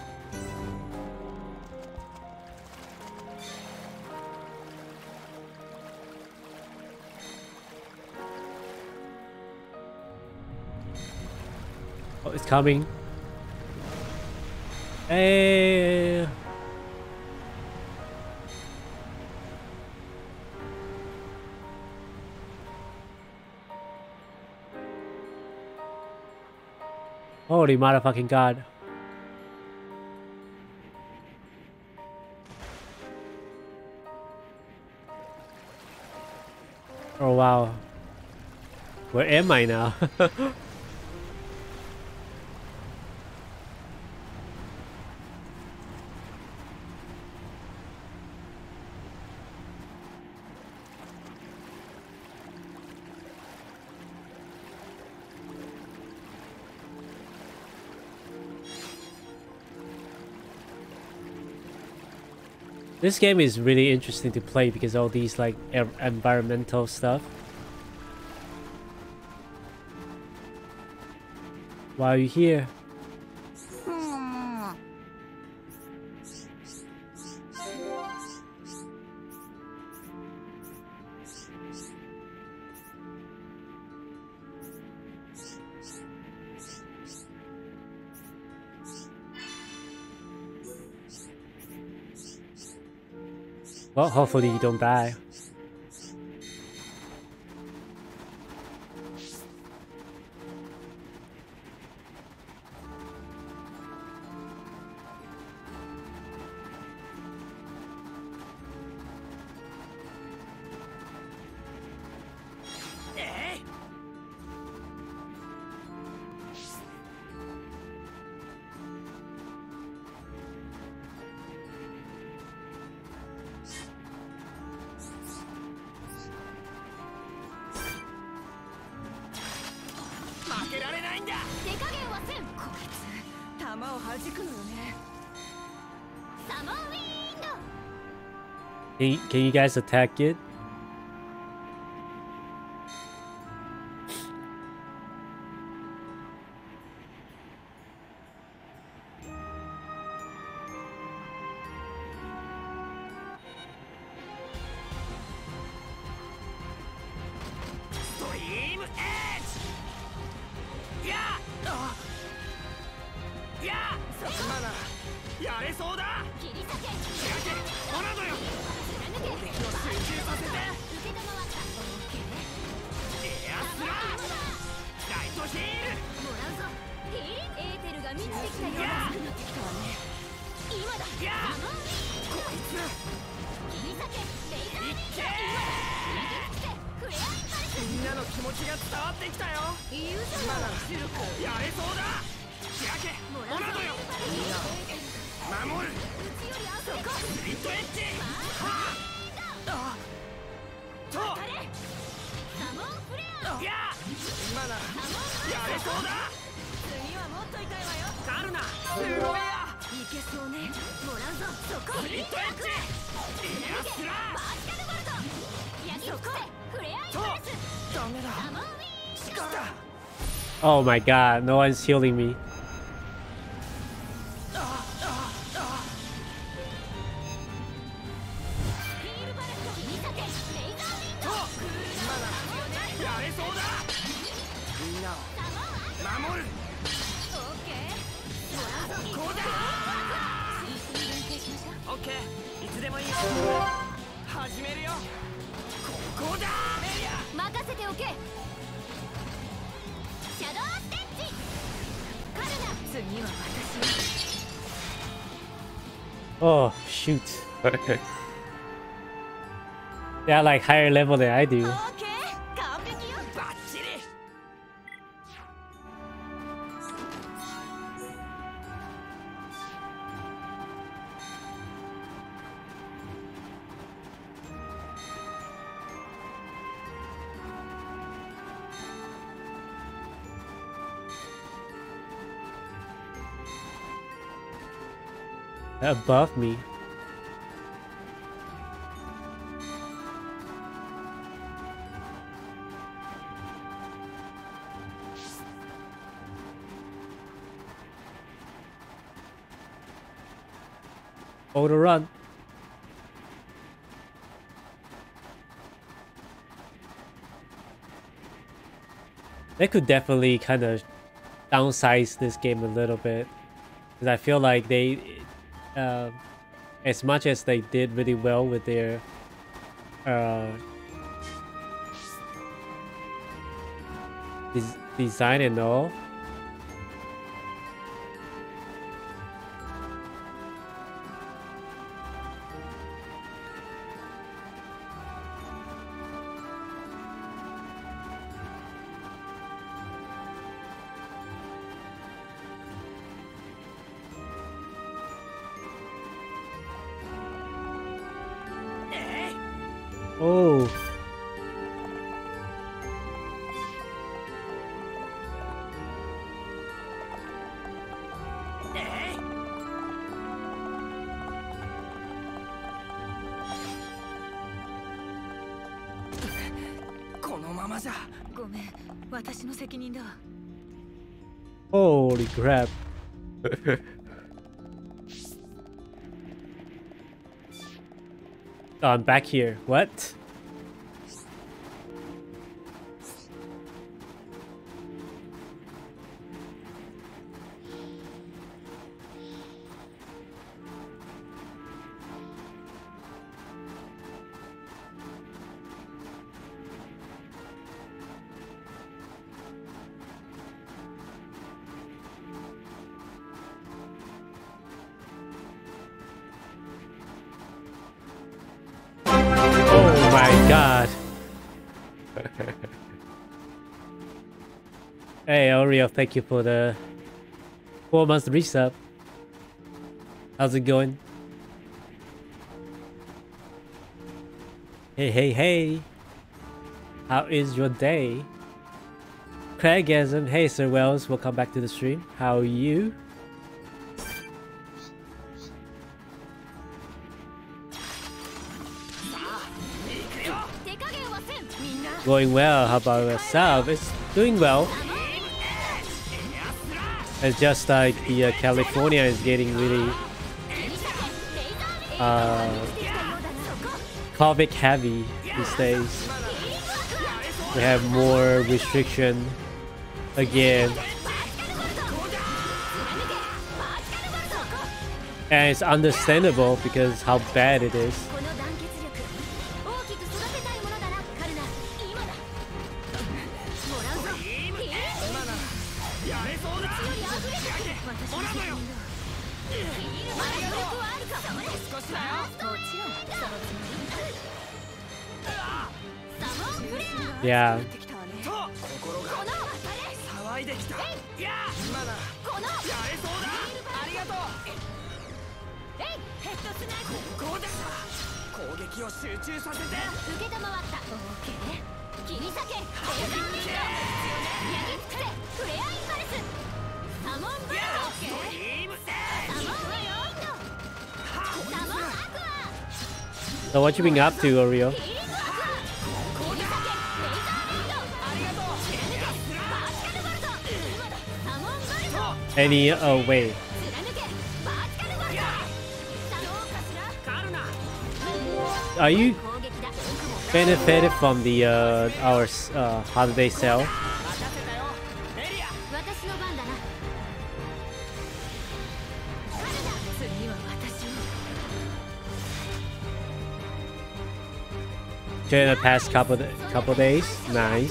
Oh, it's coming. Hey. Holy motherfucking god. Oh wow. Where am I now? This game is really interesting to play because all these like environmental stuff. Why are you here? Well, hopefully you don't die. Can you guys attack it? やれそうだ。 切り裂け。 仕掛けモナドよ。 貫け。 敵を集中させて。 受けたまわった。オッケー。 エアスラッシュ。ライトヒール。 もらうぞ。ヒーリンエーテルが満ちてきたような。少なってきたわね。今だ。 こいつ。 切り裂け。レイザービーム。 いけ今だ。焼き尽くせ。フレアインパルス。 みんなの気持ちが伝わってきたよ。 言うじゃない。シルク。 やれそうだ。仕掛けモナドよ。守る。 うちよりあそこ。 スリットエッジ。はあ。と。 サモンフレア。 いや。 今ならやれそうだ。 次はもっと痛いわよ。 カルナ。すごいや。 いけそうね。もらうぞ。そこ。 スリットエッジ。エアスラバーティカルボルト。焼き尽くせ。フレアインパルス。 ダメだ。 サモンウィーンド。 Oh my god, no one's healing me. ヒールバレット。切り裂け。レイザービーム。 やれそうだ。 みんなを守る。 オッケー。もらうぞ。 こうだ。 一緒に連携しましょう。 オッケー。いつでもいいよ。始めるよ。ここだ。メイヤ。 任せておけ。シャドウステッチ。カルナ。次は私。 Oh shoot. They're like higher level than I do. オッケー。完璧よ。 バッチリ。 Above me. Oh, to run. They could definitely kind of downsize this game a little bit, because I feel like they, as much as they did really well with their design and all, oh. Holy crap. Oh, I'm back here. What? Oh my god. Hey Oreo, thank you for the 4-month resub. How's it going? Hey. How is your day? Craigasm, hey Sir Wells, welcome back to the stream. How are you? Going well, how about yourself? It's doing well. It's just like the California is getting really COVID heavy these days. We have more restriction again. And it's understandable because how bad it is. この団結力大きく育てたいものだなカルナ今だもらうぞ今だやれそうだより溢れてくる私の責任だまだ余力はあるか少しだよもちろんそのつもりサモンクレア Yeah. 心が騒いできた。いや今だこのやれそうだ。ありがとう。 ヘッドスナイプこうだ。攻撃を集中させて。 受けたまわったオーケー切り裂けレーザーウィンド焼き尽くせフレアインパルスサモンブルドストリームセサモンウィンドサモンアクア So what you been up to, Oreo? ヒーリングアクア切り裂けレーザーウィンドありがとう貫けバーチカルボルト今だサモンブルト Any way? 貫けバーチカルボルトサモンカスラカルナ。 Are you 攻撃だ benefited from the our holiday sale? 任せたよ。エリア。 私の番だなカルナ次は私を During the past couple days, nice.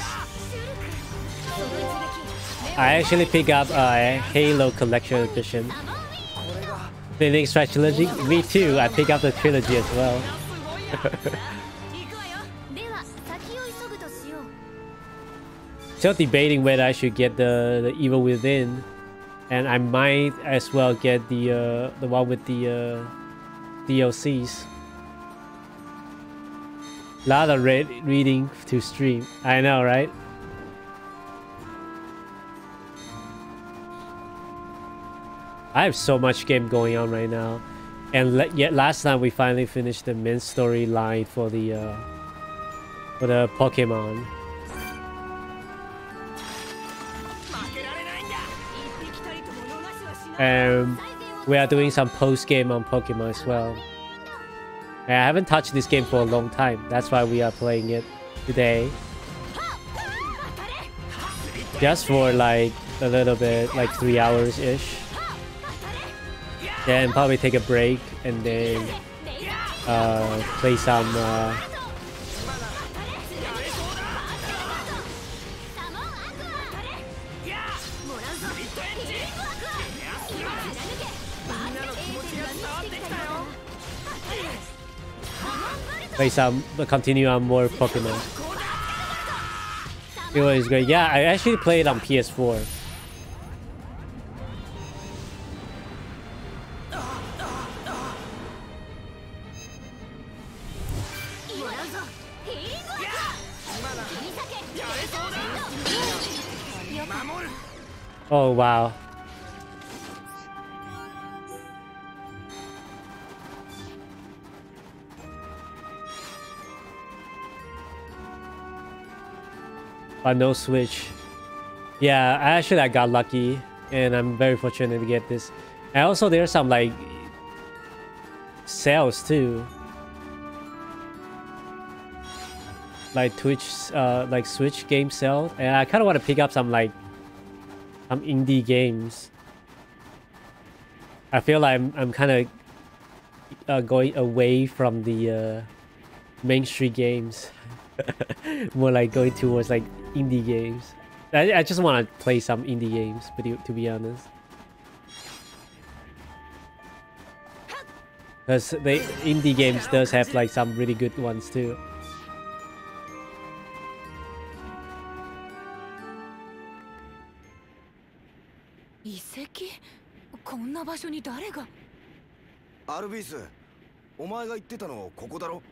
I actually picked up a Halo Collection Edition. Phoenix Strike Trilogy. Me too. I picked up the trilogy as well. 行くわよでは先を急ぐとしよう Still debating whether I should get the Evil Within, and I might as well get the one with the DLCs. Lot of reading to stream. I know, right? I have so much game going on right now, and yet last time we finally finished the main storyline for the Pokemon. 負けられないんだ。一匹たりとも逃しはしない。 And we are doing some post game on Pokemon as well. And I haven't touched this game for a long time. That's why we are playing it today. Just for like a little bit, like 3 hours ish. Then probably take a break and then play some. Continue on more Pokemon. It was great. Yeah, I actually played on PS4. Oh wow. But no Switch. Yeah, I got lucky, and I'm very fortunate to get this. And also, there's some like sales too, like like Switch game sale, and I kind of want to pick up some indie games. I feel like I'm kind of going away from the mainstream games. More like going towards like indie games. I just want to play some indie games, to be honest. Because the indie games does have like some really good ones too. 遺跡こんな場所に誰がアルビース、お前が言ってたのここだろ？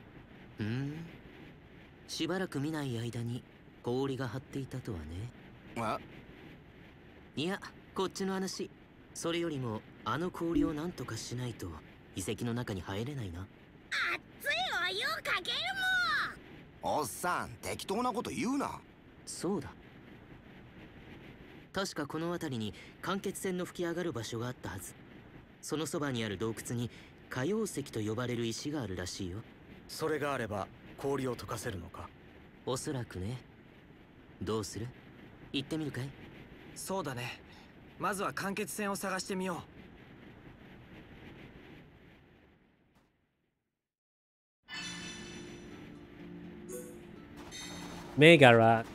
しばらく見ない間に氷が張っていたとはね。 あ？ いや、こっちの話。それよりもあの氷をなんとかしないと遺跡の中に入れないな。 熱いお湯をかけるおっさん、適当なこと言うな。 そうだ。確かこの辺りに間欠泉の吹き上がる場所があったはず。そのそばにある洞窟に海洋石と呼ばれる石があるらしいよ。 それがあれば氷を溶かせるのか？ おそらくね。どうする？行ってみるかい？ そうだね。まずは間欠泉を探してみよ Mega Rock.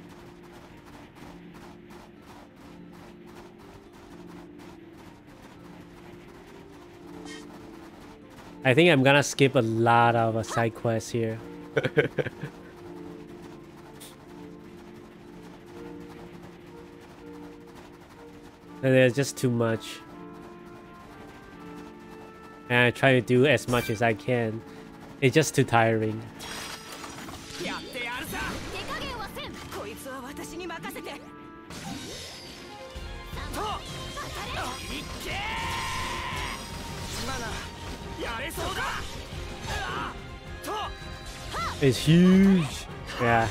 I think I'm gonna skip a lot of side quests here. And there's just too much. And I try to do as much as I can. It's just too tiring. It's huge. Yeah.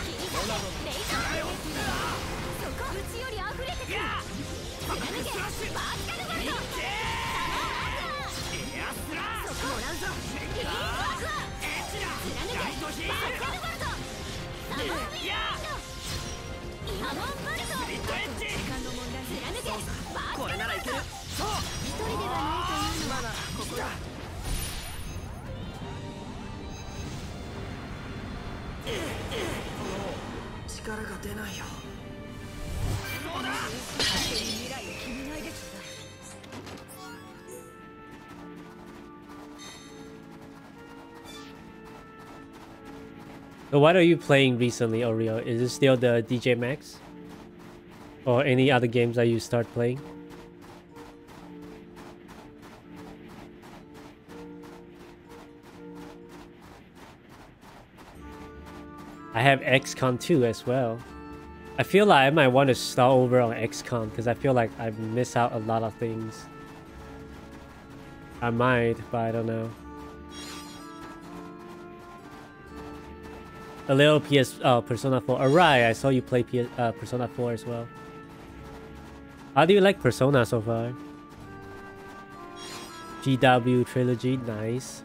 So what are you playing recently, Oreo? Is it still the DJ Max? Or any other games that you start playing? I have XCOM 2 as well. I feel like I might want to start over on XCOM because I feel like I've missed out a lot of things. I might, but I don't know. A little Persona 4. Alright, I saw you play Persona 4 as well. How do you like Persona so far? GW Trilogy, nice.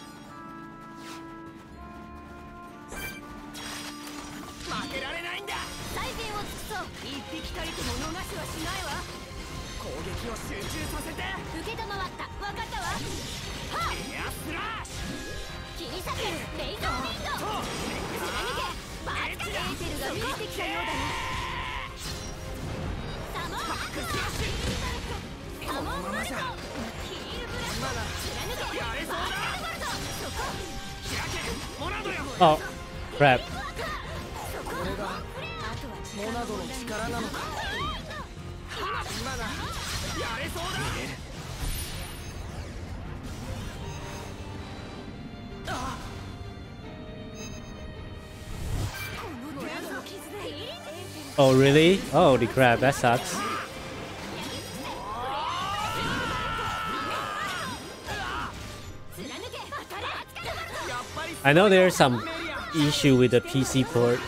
Oh, crap. Oh, really? Holy crap, that sucks. I know there's some issue with the PC port.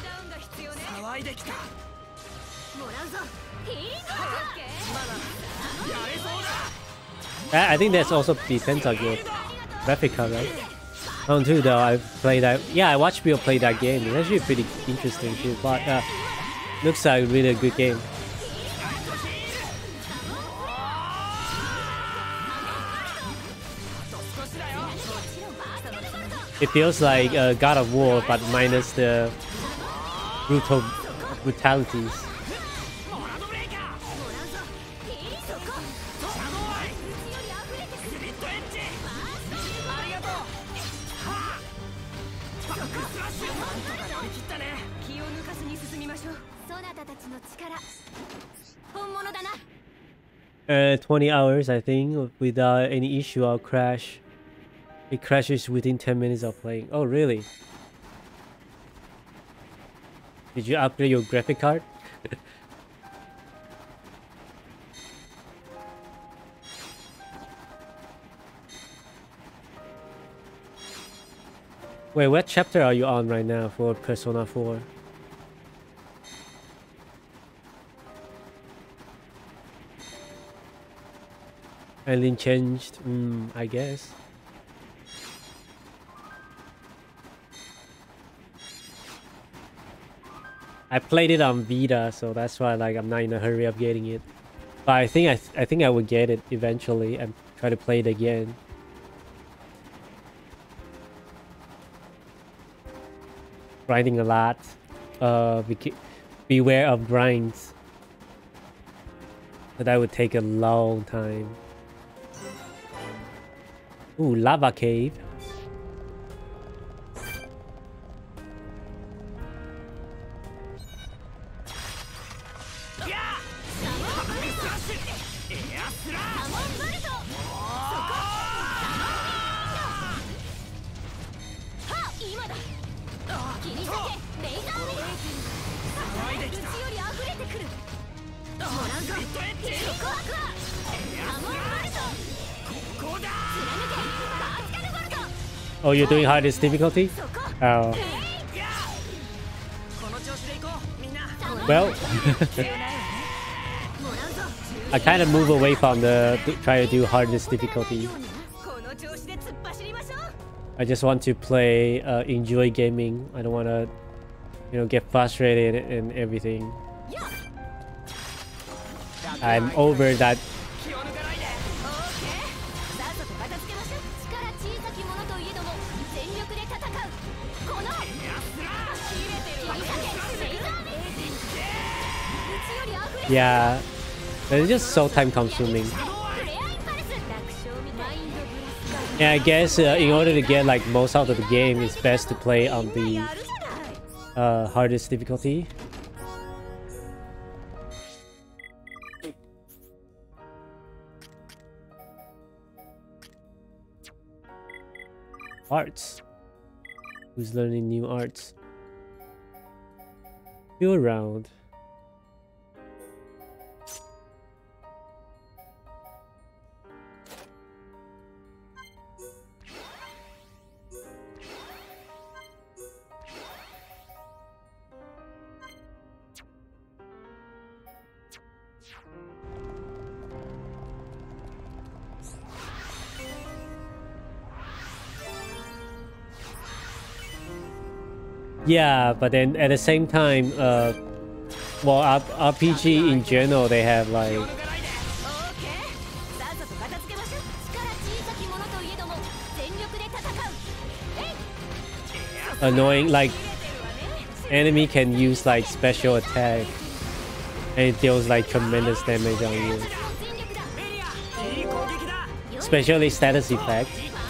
I think that's also depends on your graphic card, right? On too, though, I played that. Yeah, I watched people play that game. It's actually pretty interesting too. But looks like really a good game. It feels like God of War, but minus the brutalities. Uh, 20 hours, I think, without any issue or crash. It crashes within 10 minutes of playing. Oh, really? Did you upgrade your graphic card? Wait, what chapter are you on right now for Persona 4? Anything changed? I guess. I played it on Vita, so that's why like I'm not in a hurry of getting it. But I think I would get it eventually and try to play it again. Grinding a lot. beware of grinds. So that would take a long time. Ooh, lava cave. Oh, you're doing hardest difficulty? Oh. Well, I kind of move away from the try to do hardest difficulty. I just want to play, enjoy gaming. I don't want to, you know, get frustrated and everything. I'm over that. Yeah, it's just so time consuming. Yeah, I guess in order to get like most out of the game, it's best to play on the hardest difficulty. Arts. Who's learning new arts? Feel around. Yeah, but then at the same time, well, RPG in general, they have like annoying, like enemy can use like special attack and it deals like tremendous damage on you, especially status effect.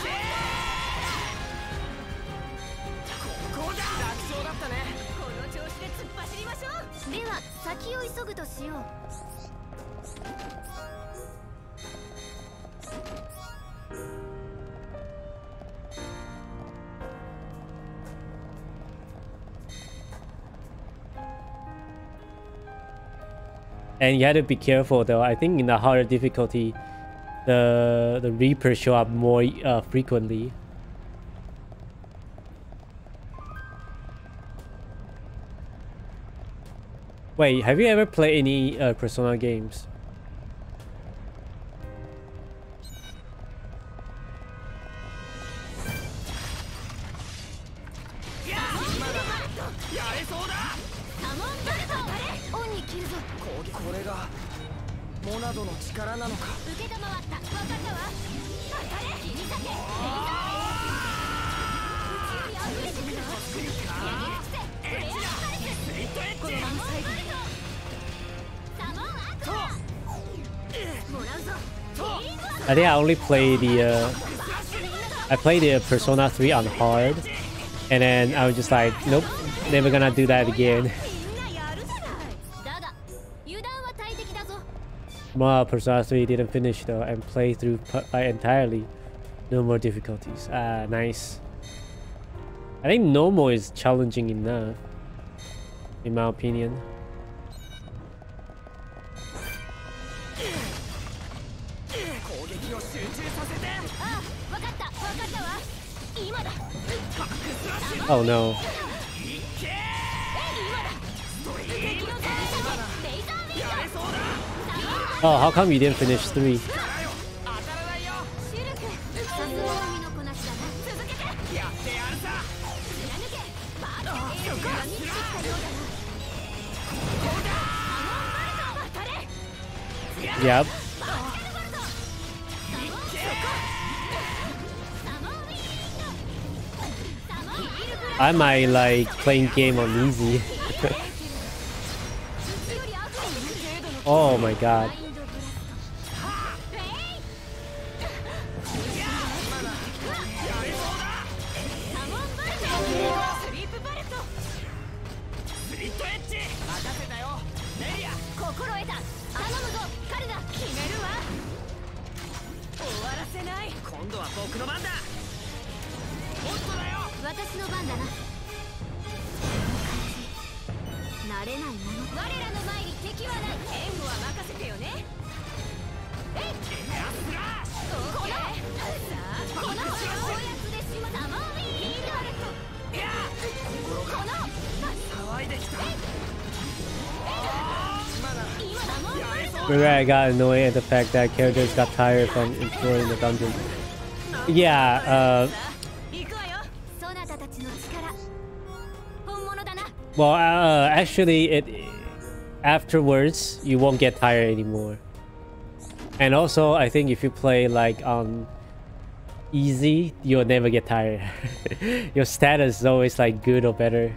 And you have to be careful though. I think in the harder difficulty, the Reapers show up more frequently. Wait, have you ever played any Persona games? I think I only play the I played the Persona 3 on hard, and then I was just like, nope, never gonna do that again. Well, Persona 3 didn't finish though, and play through entirely. No more difficulties. Ah, nice. I think normal is challenging enough, in my opinion. Oh no. Oh, how come you didn't finish 3? Yep. I might like playing game on easy. Oh my god. Maybe I got annoyed at the fact that characters got tired from exploring the dungeon. Yeah, well, actually, afterwards you won't get tired anymore. And also, I think if you play like on easy, you'll never get tired. Your status is always like good or better.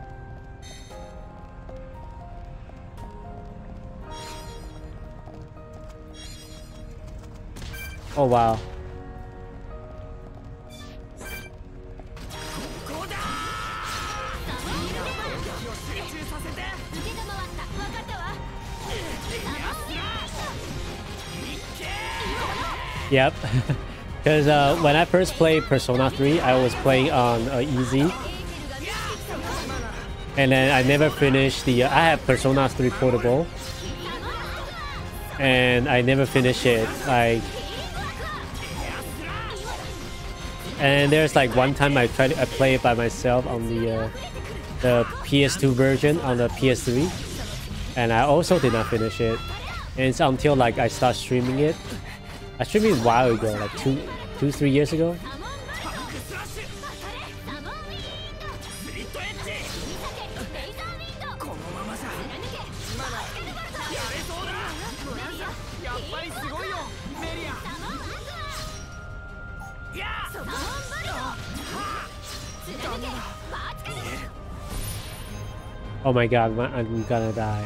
Oh wow. Yep. Because when I first played Persona 3, I was playing on easy. And then I never finished the... I have Persona 3 Portable. And I never finished it. Like... And there's like one time I play it by myself on the PS2 version on the PS3. And I also did not finish it. And it's until like I start streaming it. I streamed it a while ago, like 3 years ago. Oh my god, I'm gonna die.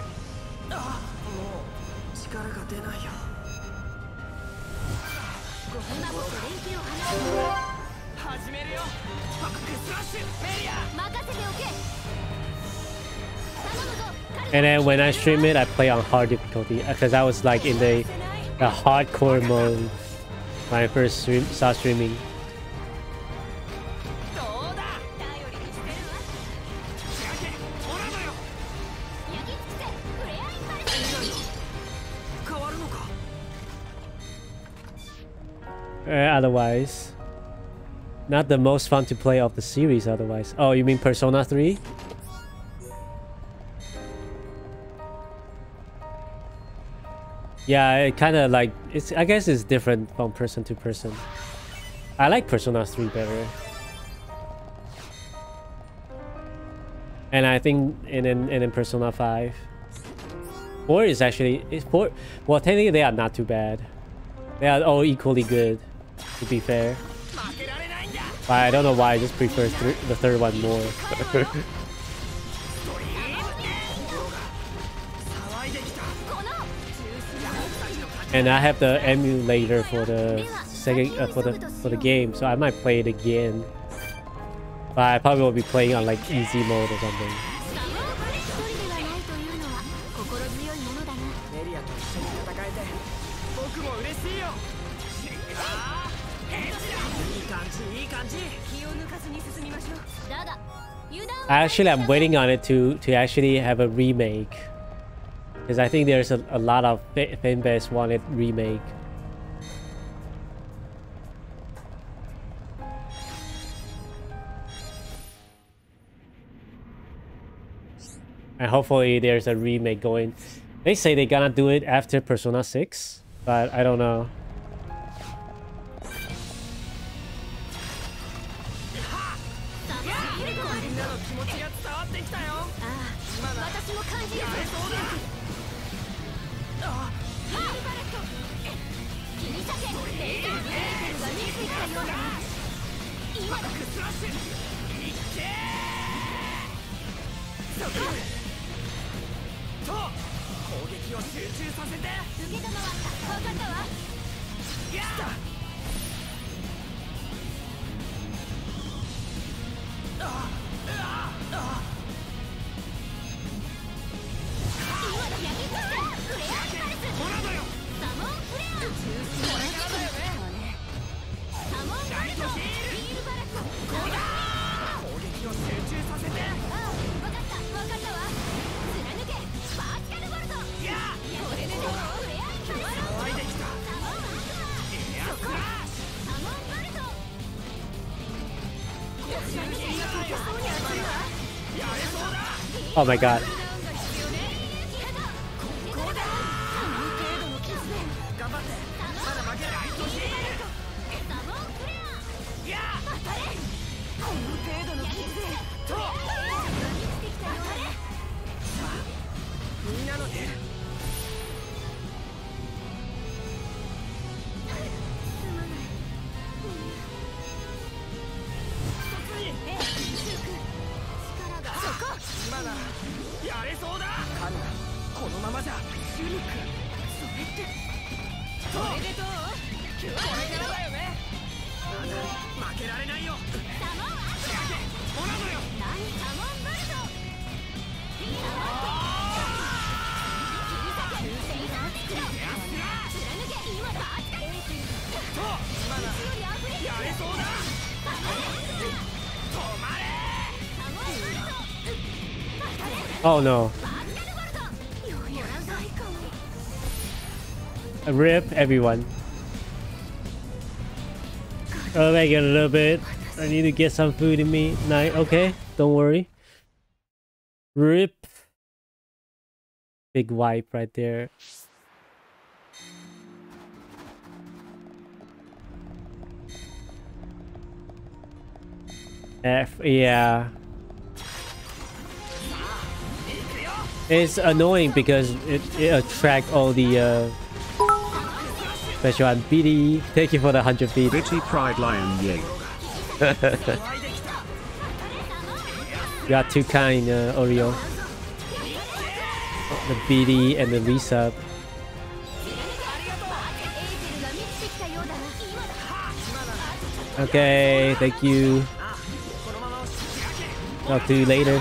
And then when I stream it, I play on hard difficulty because I was like in the hardcore mode when I first start streaming. Otherwise, not the most fun to play of the series otherwise. Oh, you mean Persona 3? Yeah, it kind of like I guess it's different from person to person. I like Persona 3 better. And I think in Persona 5. 4 is actually 4. Well, technically they are not too bad. They are all equally good, to be fair. But I don't know why I just prefer the third one more. And I have the emulator for the second for the game, so I might play it again. But I probably will be playing on like easy mode or something. Actually, I'm waiting on it to actually have a remake. Because I think there's a lot of fan base wanted remake. And hopefully there's a remake going. They say they're gonna do it after Persona 6, but I don't know. と攻撃を集中させて。 受けたまわった。分かったわ。 や Oh my god. Oh no. Rip everyone. Oh, make it a little bit. I need to get some food in me. Night. Okay, don't worry. Rip. Big wipe right there. F, yeah. It's annoying because it attracts all the special on BD. Thank you for the 100 feet. Bitty Pride Lion Yay. You are too kind, Oreo. The BD and the resub. Okay, thank you. Talk to you later.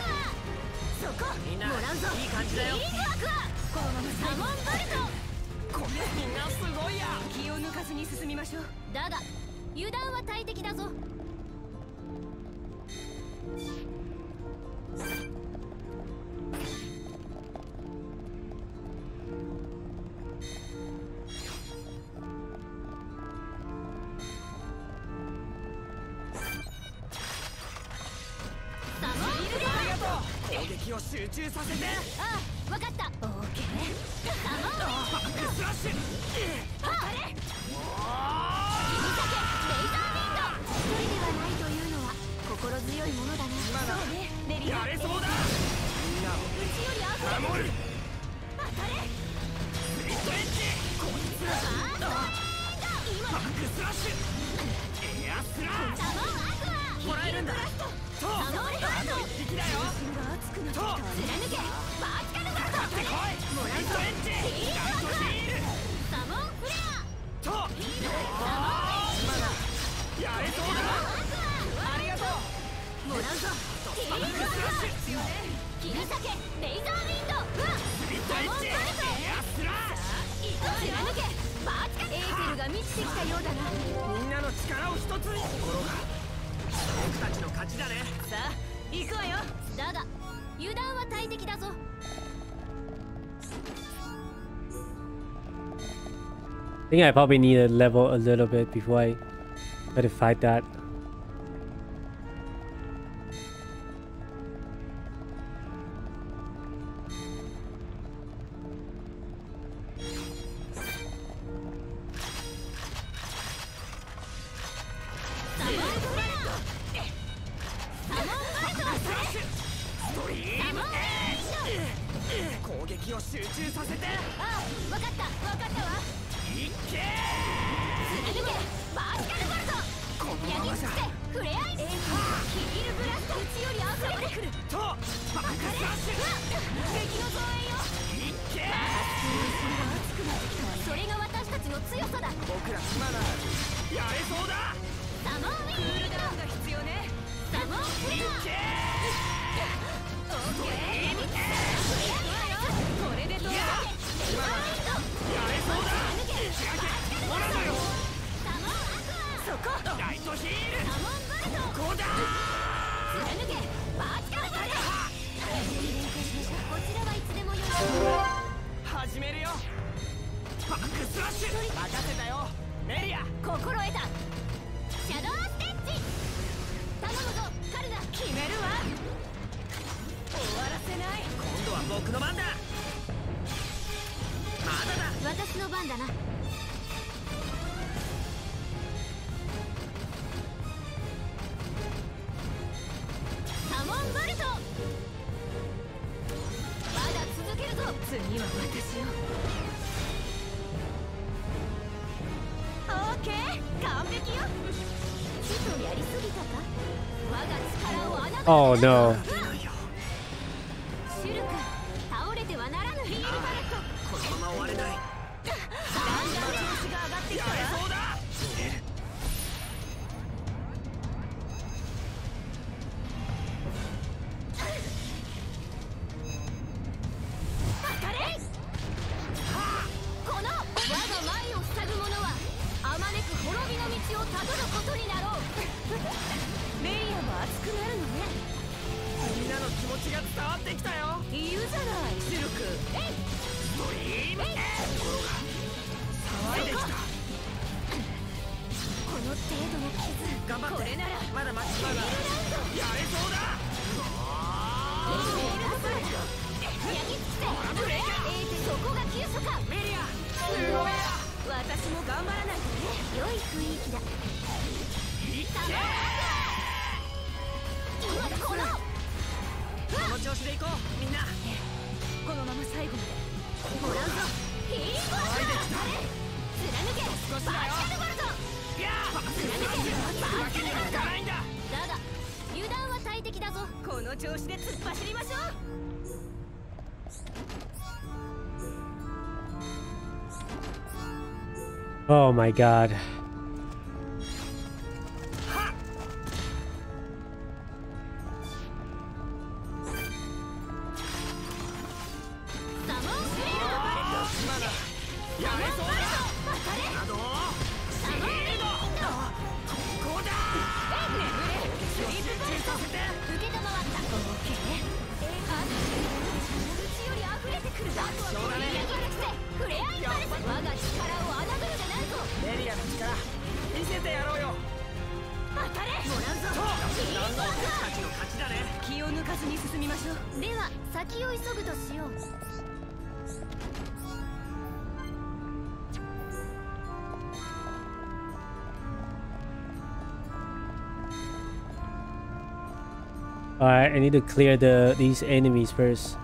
I think I probably need to level a little bit before I try to fight that. 敵の増援よ。それが私たちの強さだ。 僕ら今ならやれそうだ。 サモンウィンド。クールダウンが必要ね。サモンフリー。オッケー。これでどうだ。やれそうだ。ほらだよ。サモンアクア。そこ。ライトヒール。サモンブルト。ここだ。貫け。バーチカルバルト。こちらはいつでもよろしく。 始めるよ。バックスラッシュ。任せたよ。メリア。 心得た。シャドウステッチ。頼むぞカルナ。決めるわ。終わらせない。 今度は僕の番だ。まだだ。 私の番だな。サモンバルト。まだ続けるぞ。次は私よ。オーケー、完璧よ。ちょっとやりすぎたか。我が力をあなた。 Oh no. シュルク、倒れてはならぬ。ヒールバレット。 このまま終われない。 だんだん調子が上がってきたよ。 そうだ。 当たれ。この我が前を塞ぐ者はあまねく滅びの道をたどることになろう。レイヤも熱くなるのね。 みんなの気持ちが伝わってきたよ。 言うじゃないシルク。えいドリーム心が騒いできた。 この程度の傷。 頑張って。 これならまだ待ちまだ。やれそうだ。 ヤギつけ。そこが急所か。 メリア。すごいや。 私も頑張らないとね。良い雰囲気だ。今この調子で行こうみんな。 このまま最後までもらうぞ。ヒールバース貫け。バーチカルボルト。 いやー貫け。バーチカルボルト。 だが油断は大敵だぞ。この調子で突っ走りましょう。 Oh my god. 気を抜かずに進みましょう。では先を急ぐとしよう。 Alright, I need to clear these enemies first.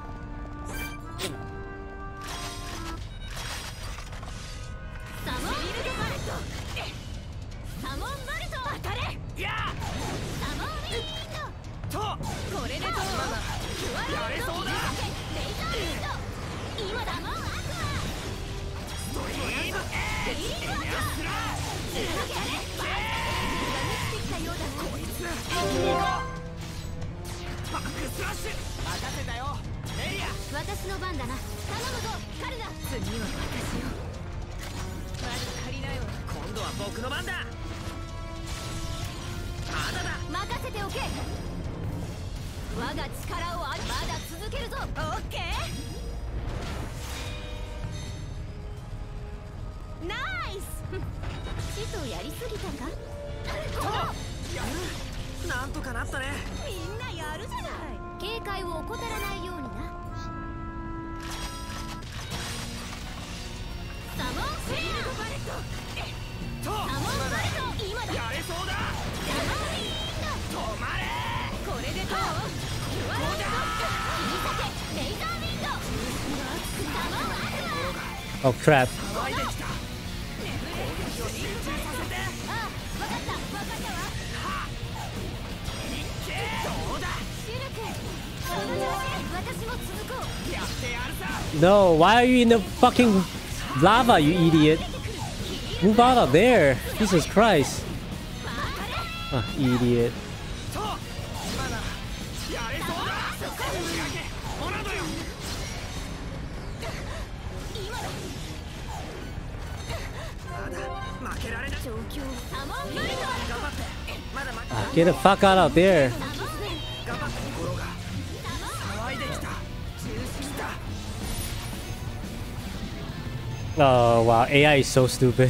Oh crap. No, why are you in the fucking lava, you idiot? Move out of there. Jesus Christ. Ah, idiot. Ah, get the fuck out of there. Oh wow, AI is so stupid.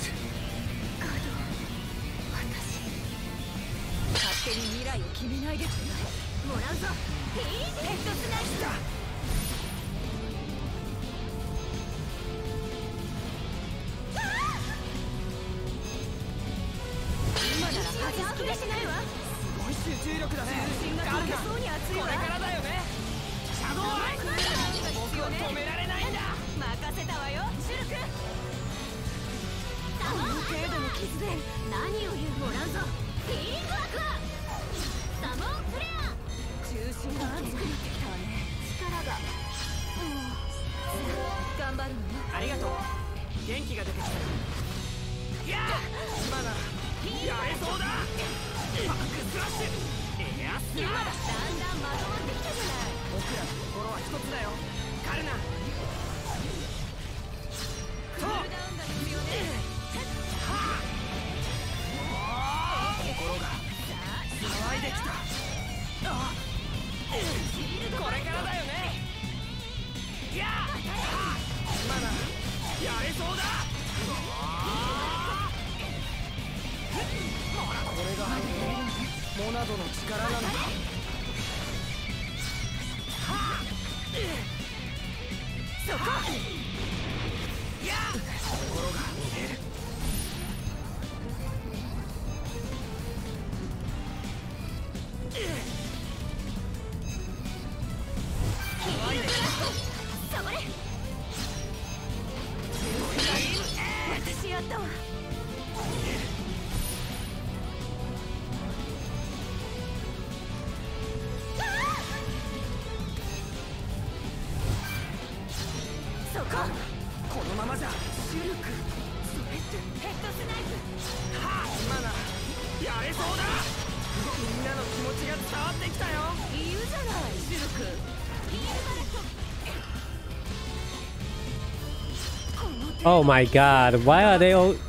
Oh my god, why are they all...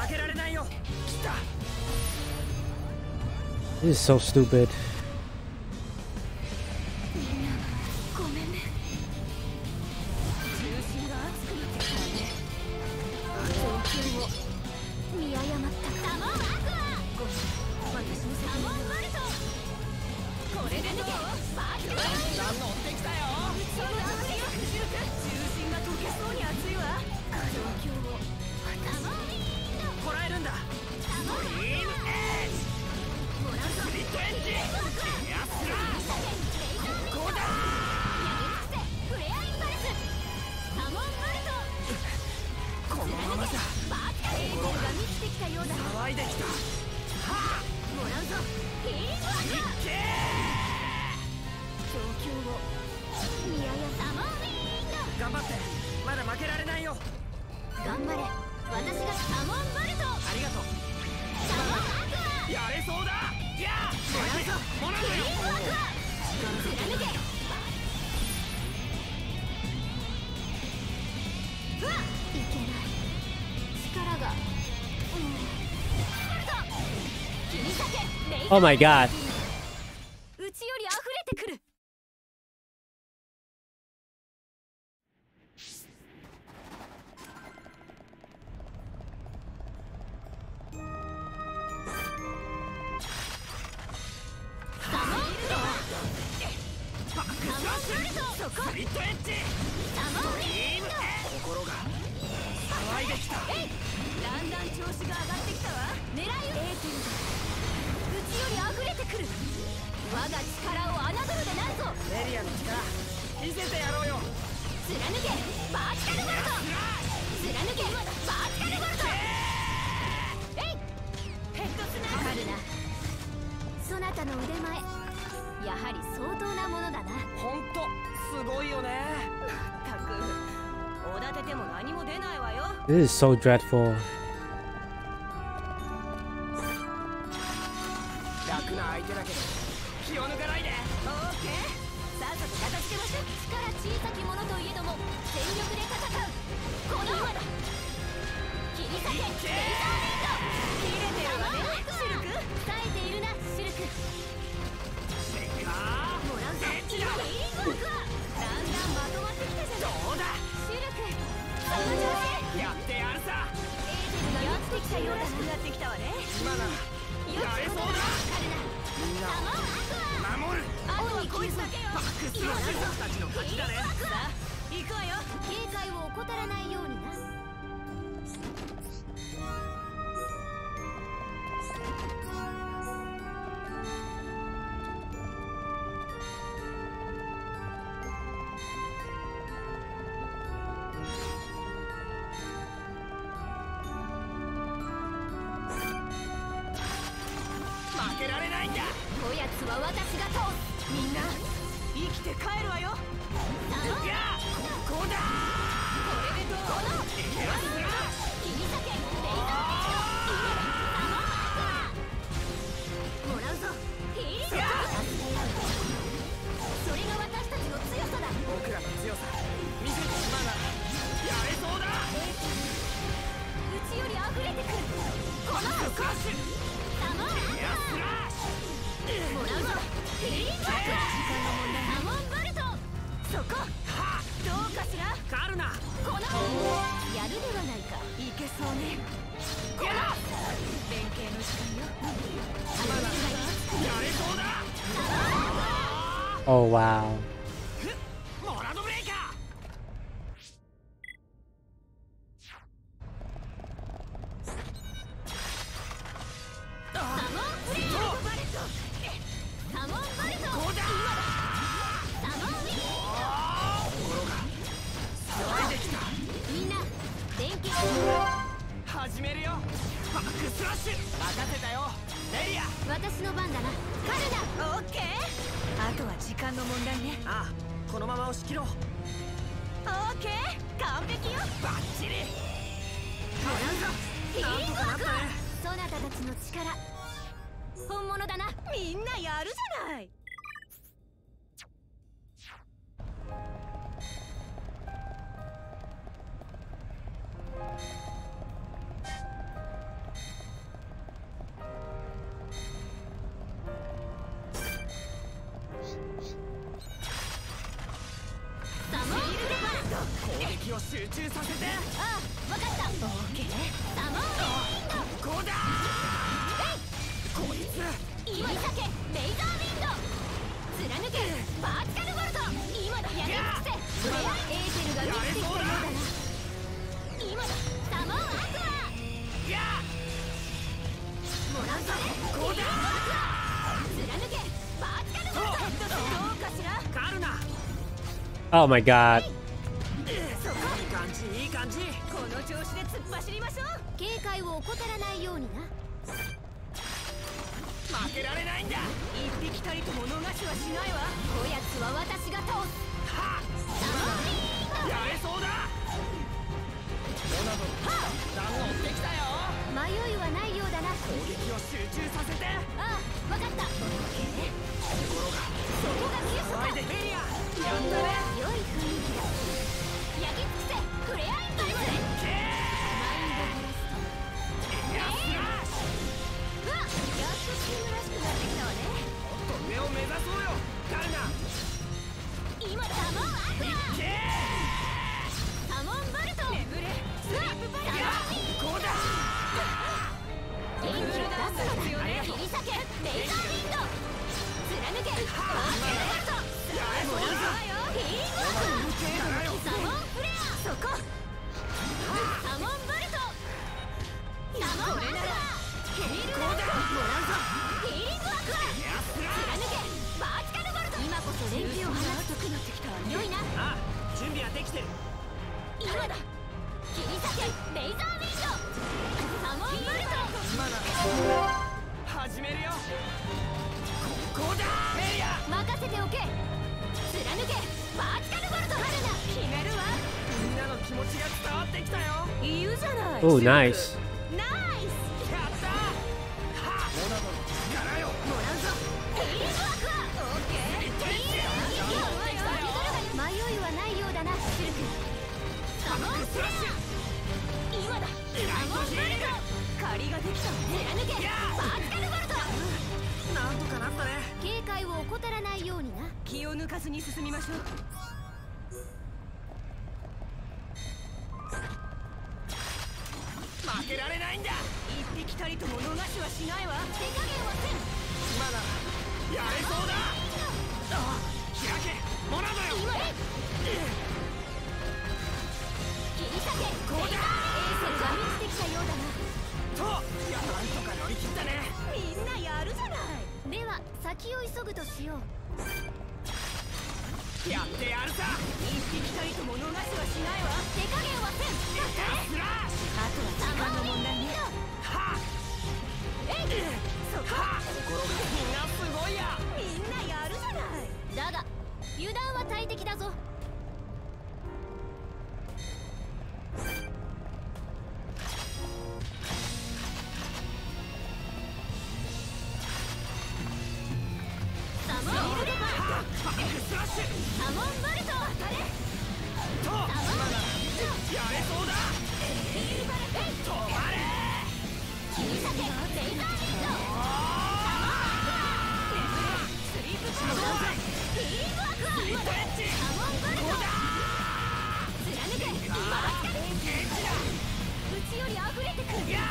This is so stupid. Oh my god. This is so dreadful. 楽な相手だけど気を抜かないで。 オーケー、さっさと片付けましょう。力小さきものといえども全力で戦う。この今だ。切り裂けレーザービート。切れてるわねシルク。耐えているなシルク。もらうぞ。ヒーリングワークはだんだんまとまってきたじゃない。 どうだシルク、その調子。 やってやるさ。 エーテルがやってきたようらしくなってきたわね。 今なよし、そうだ。 みんなを守る。 あとはこいつだけよ。 バックスラッシュ僕たちの勝ちだね。 さあ行くわよ。警戒を怠らないようにな。 負けられないんだ。 こやつは私が通す。 みんな生きて帰るわよ。いやここだ。 これでどう？この切り裂けレイザービート。もらうぞ。ヒーリングワーク。それが私たちの強さだ。 僕らの強さ見せてしまうならやれそうだ。 うちより溢れてくる。このクラッシュサモンエアスラッシュ。 もらうぞ。ヒーリングワーク。時間の問題。サモンバルト。そこ。どうかしら。 カルナこのやるではないか。いけそうね。この連携の時間よ。 やれそうだ。 Oh wow. モラドブレイカー。 サモンフレイヤーバレット。サモンバレット。 こうだ。 サモンウィン。 心が騒いできた。 みんな連携。 始めるよ。バックスラッシュ任せたよ。エリア私の番だな。カルナ。オッケー。あとは時間の問題ね。 ああこのまま押し切ろう。 オッケー、完璧よ。 バッチリ。 もらうぞ。ヒーリングワーク。 なんとかなったね。 そなたたちの力本物だな。みんなやるじゃない。サモンフレバレット。 攻撃を集中させて。 ああ、わかった。オッケー。サモンウィンド。 こうだ。こいつ今だけレイザーウィンド。貫けバーティカルボルト。今だ。やり尽くせ。フレアエーテルが満ちてきたようだな。今だ。サモンアクア。 やもらうぞ。 こうだ。 貫けバーティカルボルト。どうかしら。 カルナ。 Oh my god. そこ。 いい感じいい感じ。 この調子で突っ走りましょう。警戒を怠らないようにな。 負けられないんだ。 一匹たりとも逃しはしないわ。こやつは私が通す。 はサモンリード。 やれそうだ。モナド弾を追ってきたよ。 迷いはないようだな。 攻撃を集中させて。 ああ、わかった。 心がそこが急所か。 騒いでエリアやったね。 良い雰囲気だ。焼き尽くせフレアインパルス。マインドブラスト。 エアスラッシうわっ、やっとチームらしくなってきたわね。 ュ。もっと上を目指そうよカルナ。 今サモンアクア。サモンバルト。眠れスリープバリア。 こうだ。 元気を出すのだ。切り裂けレイザーウィンド。貫けバーティカルボルト。もらうぞ。ヒーリングワーク。サモンフレア。そこ。サモンバルト。サモンアクア。ヒーリングワーク。もらうぞ。ヒーリングワーク。貫けバーティカルボルト。今こそ連携を放つ時になってきたわね。良いな。 ああ準備はできてる。 今だ。切り裂けレイザーウィンド。サモンバルト。 今なら始めるよ。ここだ。エリア任せておけ。貫けバーティカルボルト。春菜決めるわ。 みんなの気気持ちが伝わってきたよ。 言うじゃない。 Oh, nice. ナイス。 やったー。モナドの力よ。 もらうぞ。ティームワークはオッケー。迷いはないようだな、シルク。サモンスラッシュ。今だ。サモンボルト。借りができた。貫け。パスカルボルト。 なんとかなったね。 警戒を怠らないようにな。気を抜かずに進みましょう。 負けられないんだ。 一匹たりとも逃しはしないわ。手加減はせん。 今ならやれそうだ。開けモナドよ。 今だ。切り裂け。こうだ。エースが満ちてきたようだな。 といや、なんとか乗り切ったね。 みんなやるじゃない。では先を急ぐとしよう。 やってやるさ。 一匹たりとも逃しはしないわ。手加減はせん。 スラッシュ。 あとは時間の問題ね。 はっそこ。 心がみんなすごいや。 みんなやるじゃない。だが油断は大敵だぞ。サモンボルト。 スラッシュ。 サモンボルト。当たれ。 とサモンやれそうだ。止まれ。 切り裂け。レイザーヒット。スリープパウダー。ティームワーク。サモンボルト。貫け。マスカル。うちより溢れてくる。当たれ。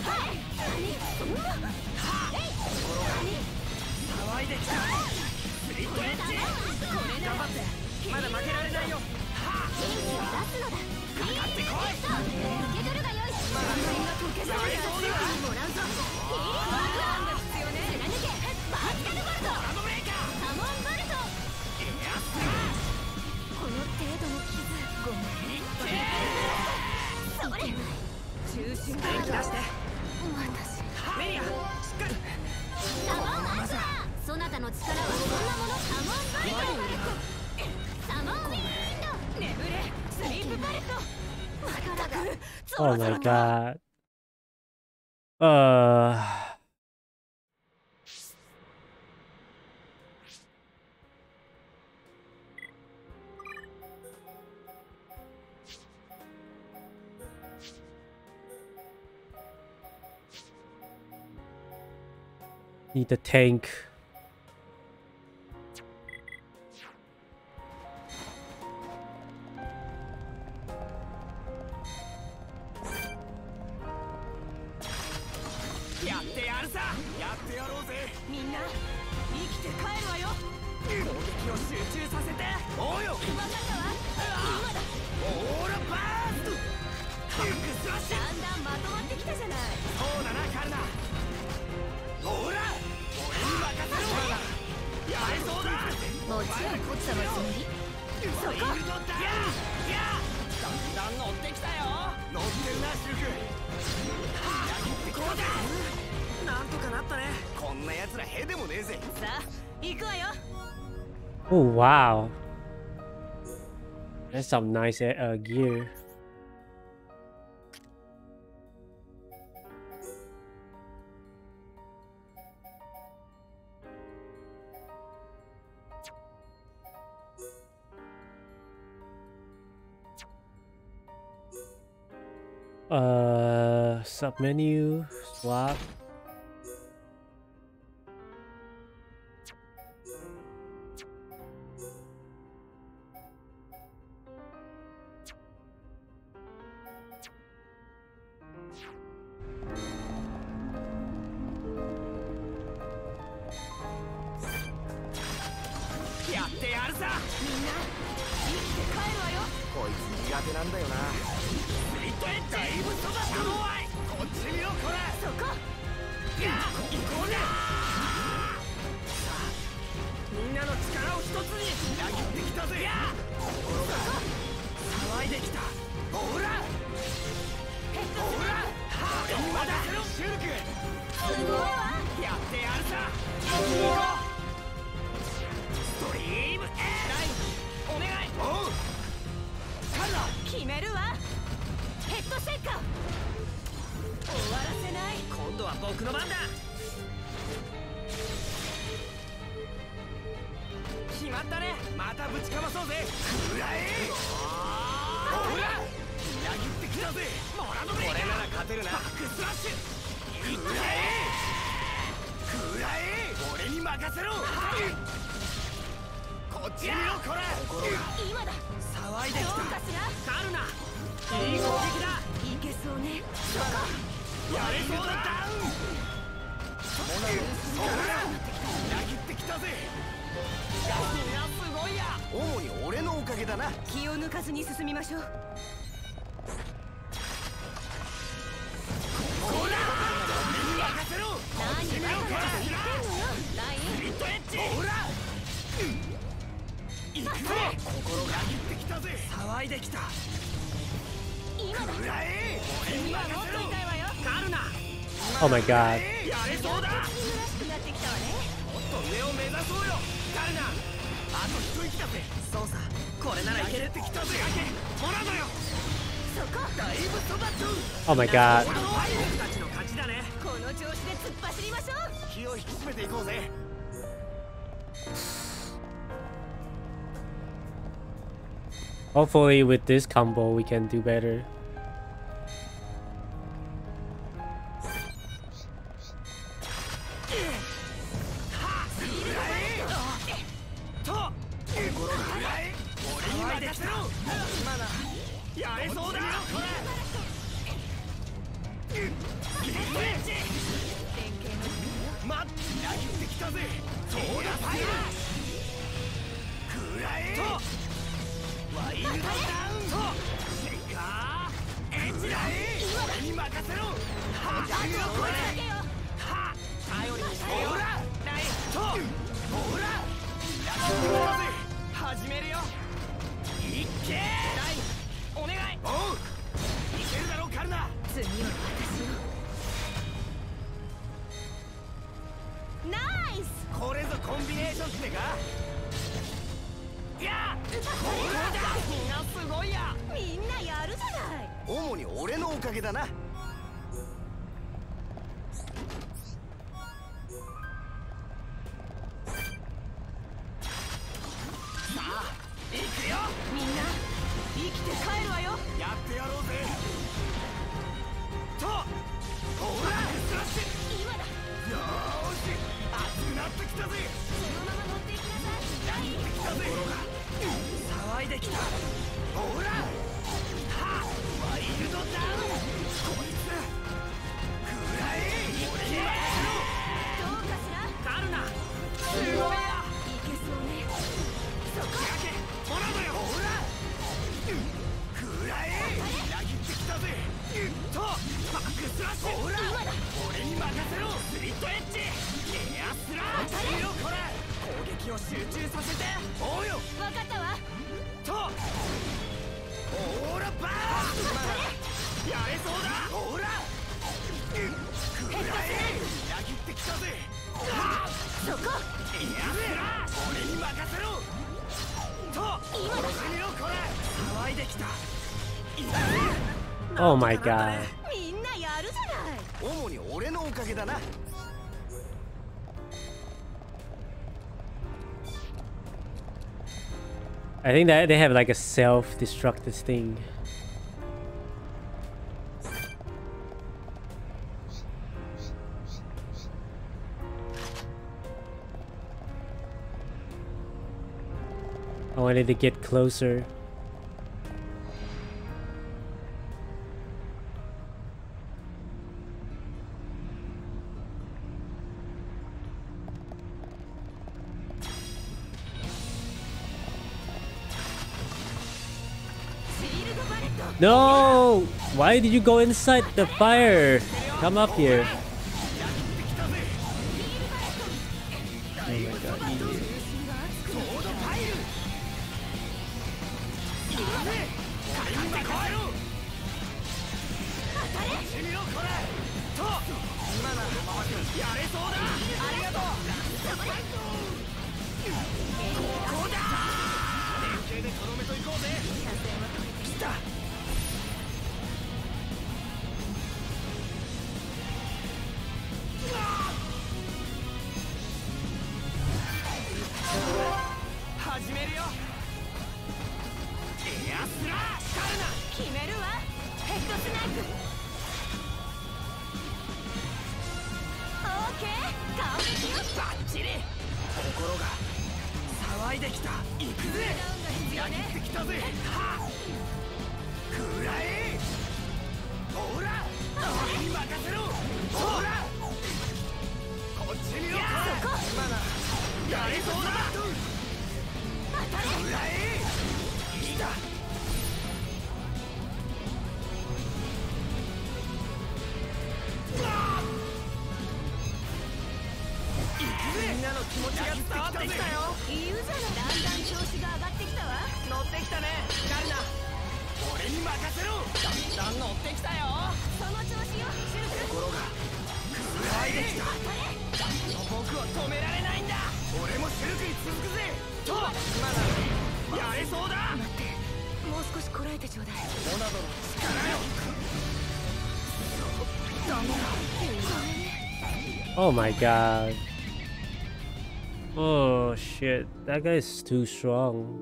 騒いできた。スリットエッジ。頑張って。まだ負けられないよ。 元気を出すのだ。 かかってこい。 受け取るがよい。まだみんな溶けそうだ。もらうぞ。ティームワークが必要ね。貫け。パスカルボルト。 ラノブレーカー。 サモンボルト。この程度の傷、ごめん。それ。中心から出して。 私。 メリア、しっかり。 サモンアスラー。そなたの力はそんなもの。サモンボルト。サモンウィンド。眠れ。スリープパレット。まったく。 Oh my god. Need a tank. Oh wow, that's some nice gear. Submenu, swap. せんか。終わらせない。 今度は僕の番だ。決まったね。またぶちかまそうぜ。くらえ。ほら裏切ってきたぜ。モラドレイ。これなら勝てるな。バックスラッシュ。くらえ。くらえ。俺に任せろ。こっち見ろこれ。 今だ。 騒いできた。 どうかしら。 カルナいい攻撃だ。 いけそうね。 やれそうだ。ダウン。ほら裏切ってきたぜ。いやすごいや。 主に俺のおかげだな。 気を抜かずに進みましょう。 ほら任せろ。 何バカなこと言ってんのよ。ラインスリットエッジ。ほら行くぜ。心が切ってきたぜ。騒いできた。 今だ。 くらえ。 今もっと痛いわよ。 カルナ Oh my god. やれそうだ。 チームらしくなってきたわね。 もっと上を目指そうよ。カルナあと一息だぜ。そうさこれならいけるってきたぜ。モラドよ。 そこ。 だいぶ育っちゃう。 Oh my god. 僕たちの勝ちだね。 この調子で突っ走りましょう。 気を引き締めていこうぜ。 Hopefully with this combo we can do better. 始めるよ。いっけー。お願い。おう。いけるだろうカルナ。 次は私の。ナイス。 これぞコンビネーションってか。いやこれだ。みんなすごいや。 みんなやるじゃない。 主に俺のおかげだな。 さあ行くよ。 みんな生きて帰るわよ。 やってやろうぜ。とほらスラッシュ。 今だ。 よーし熱くなってきたぜ。 そのまま乗っていきなさい。 やってきたぜ。騒いできた。ほらはワイルドダウン。こいつくらえ。俺に任せろ。 どうかしら。 カルナすごいや。 いけそうね。そこ。 やけほらだよ。ほらくらえ。裏切ってきたぜ。とバックスラッシュ。ほら俺に任せろ。スリットエッジエアスラー。見ろこれ。攻撃を集中させて。おうよ。 わかったわ。 とほらバーン。やれそうだ。ほらくらえ。裏切ってきたぜ。 そこ。 エアスラー。俺に任せろ。と殺してみろこれ。騒いできた。 Oh my god. みんなやるじゃない。 主に俺のおかげだな。 I think that they have like a self-destructive thing. I wanted to get closer. No! Why did you go inside the fire? Come up here. Oh my god. 始めるよ。エアスラーカルナ決めるわ。ヘッドスナイプ。オーケー、完璧よ。 バッチリ。心が騒いできた。行くぜ。やってきたぜ。はっくらえ。ほら俺に任せろ。ほらこっち見ろ。そこ今ならやれそうだ。くらえ。いいだ。みんなの気持ちが伝わってきたよ。 言うじゃない。だんだん調子が上がってきたわ。 乗ってきたねガルナ。俺に任せろ。だんだん乗ってきたよ。 その調子よシルク。 心が騒いできた。僕を止められないんだ。俺もシルクに続くぜ。と今ならやれそうだ。 待って、もう少しこらえてちょうだい。 モナドの力よ。ダメだ。 Oh my god. Oh shit, that guy's too strong.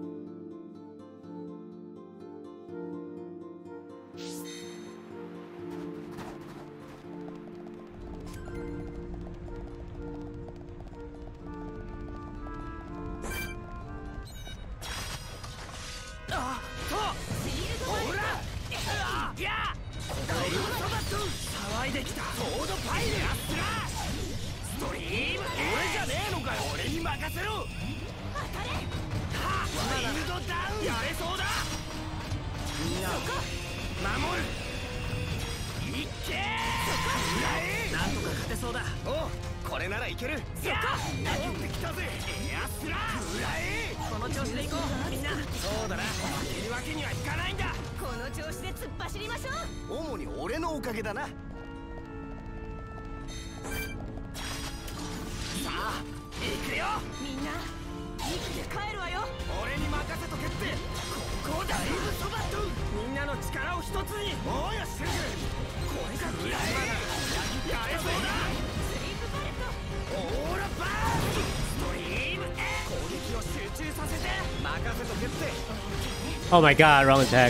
Oh my god, wrong attack.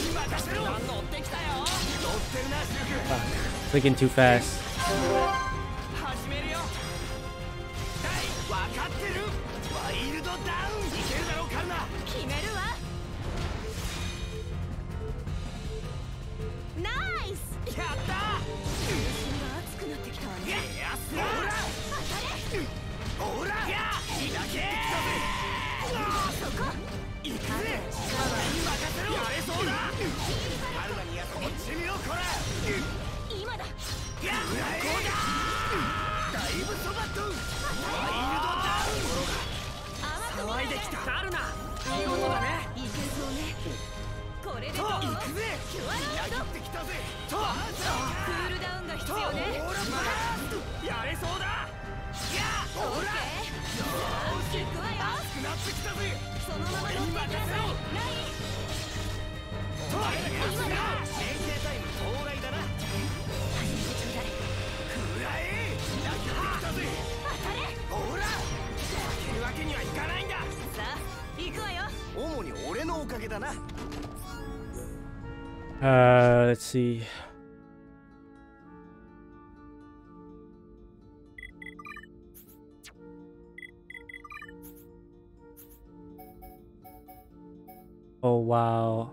Clicking too fast. Let's see. Oh wow.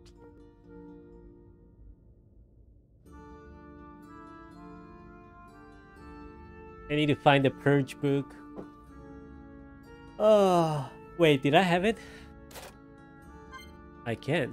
I need to find the Purge book. Oh, wait, did I have it? I can.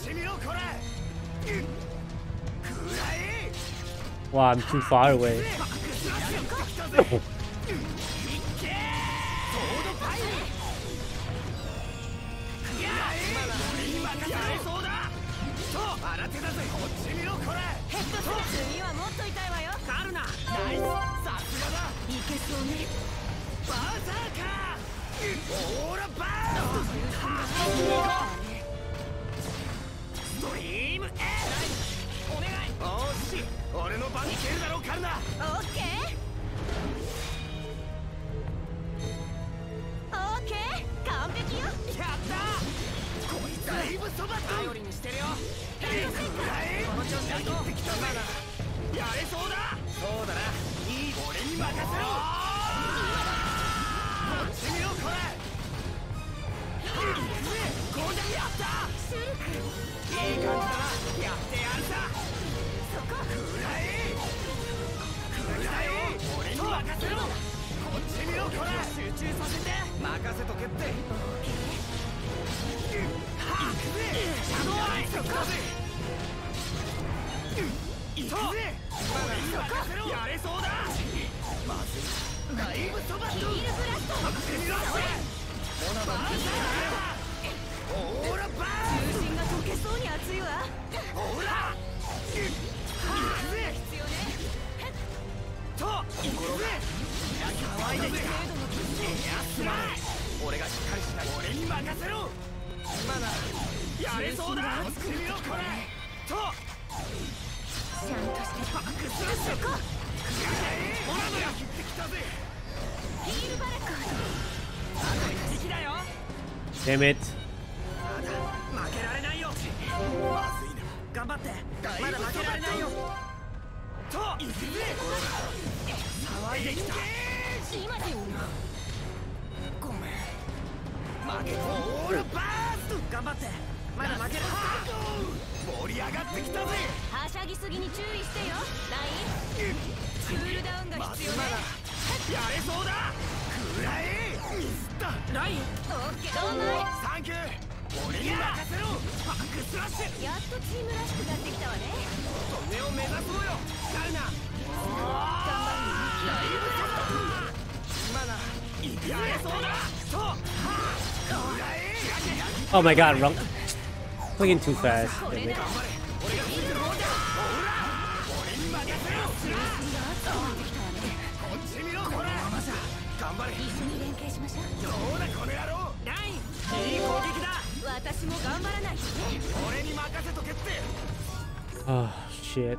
Wow, I'm too far away. Damn it. Oh my god, wrong. Clicking too fast. Damn it. Oh shit.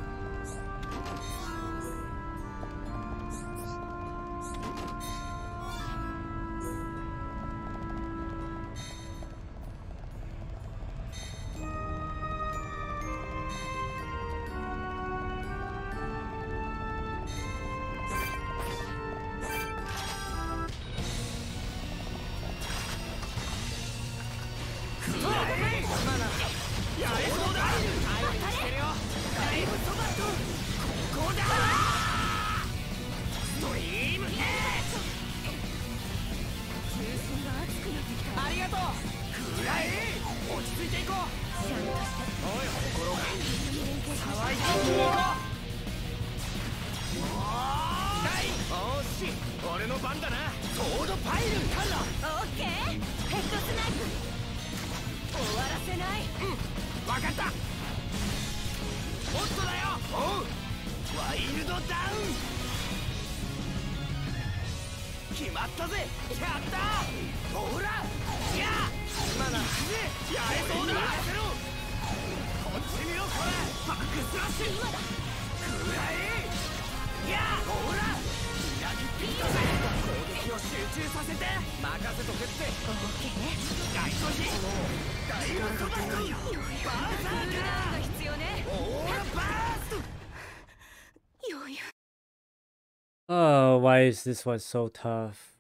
Oh, why is this one so tough?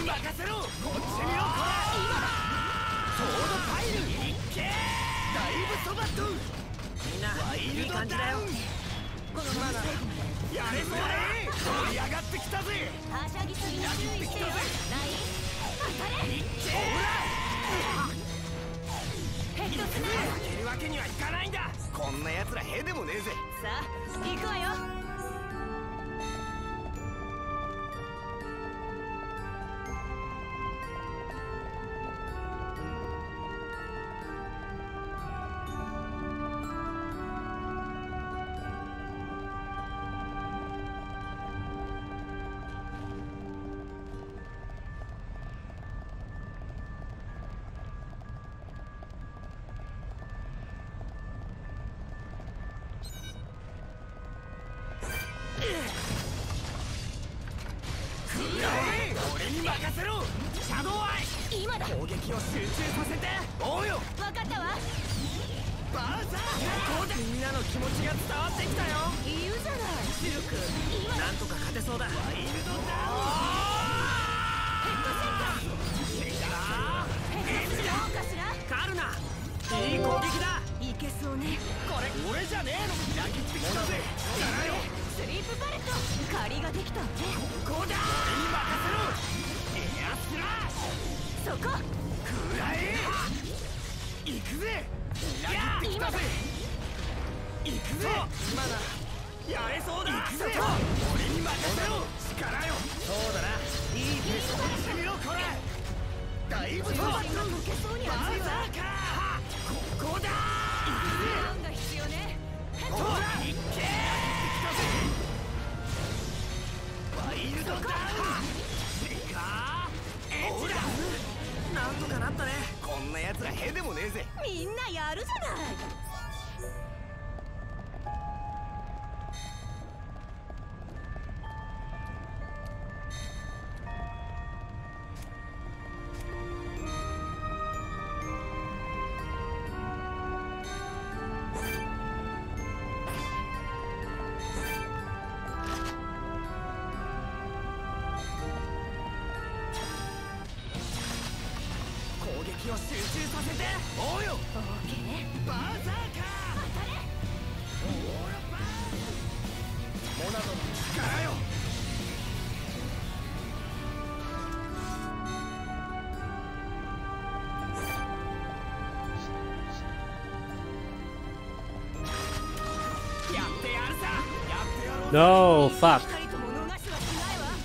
任せろ。こっち見ろこれ。ソードパイルいっけー。だいぶそばっと。みんなワイルドダウン。このままやれそうだ。盛り上がってきたぜ。 はしゃぎすぎに注意してよ。ライン当たれ。 いっけー。 ヘッドスナー。 負けるわけにはいかないんだ。こんな奴らへでもねえぜ。 さあ行くわよ。 俺に任せろ。シャドウアイ。 今だ。 攻撃を集中させて。おうよ。 わかったわ。 バーサー。こうだ。みんなの気持ちが伝わってきたよ。 言うじゃない。 シルク。なんとか勝てそうだ。ワイルドダウン。ヘッドセンター。 ヘッドセンターどうかしら。 カルナ。いい攻撃だ。 いけそうね。 これ俺じゃねえの。裏切ってきたぜ。やらよ。 スリープパレット。借りができたわね。 こうだ。俺に任せろ。エアスラッシュ。 そこ。 くらえ。行くぜ。裏切ってきたぜ。行くぜ。まだやれそうだ。行くぜ。俺に任せろ。力よ。そうだな。いいペースをしてみろこれ。だいぶそう。 バーサーカー。ここだ。行くぜ。 ラウンが必要ね。 ほら。いっけー。ワイルドダウン。ほら。なんとかなったね。こんな奴らへでもねえぜ。 みんなやるじゃない。 攻撃を集中させて。おうよ。 オーケー。 バーサーカー。 当たれ。 オーラバー。モナドの力よ。やってやるさ。やってやろう。 No, fuck. 二人とも逃しはしないわ。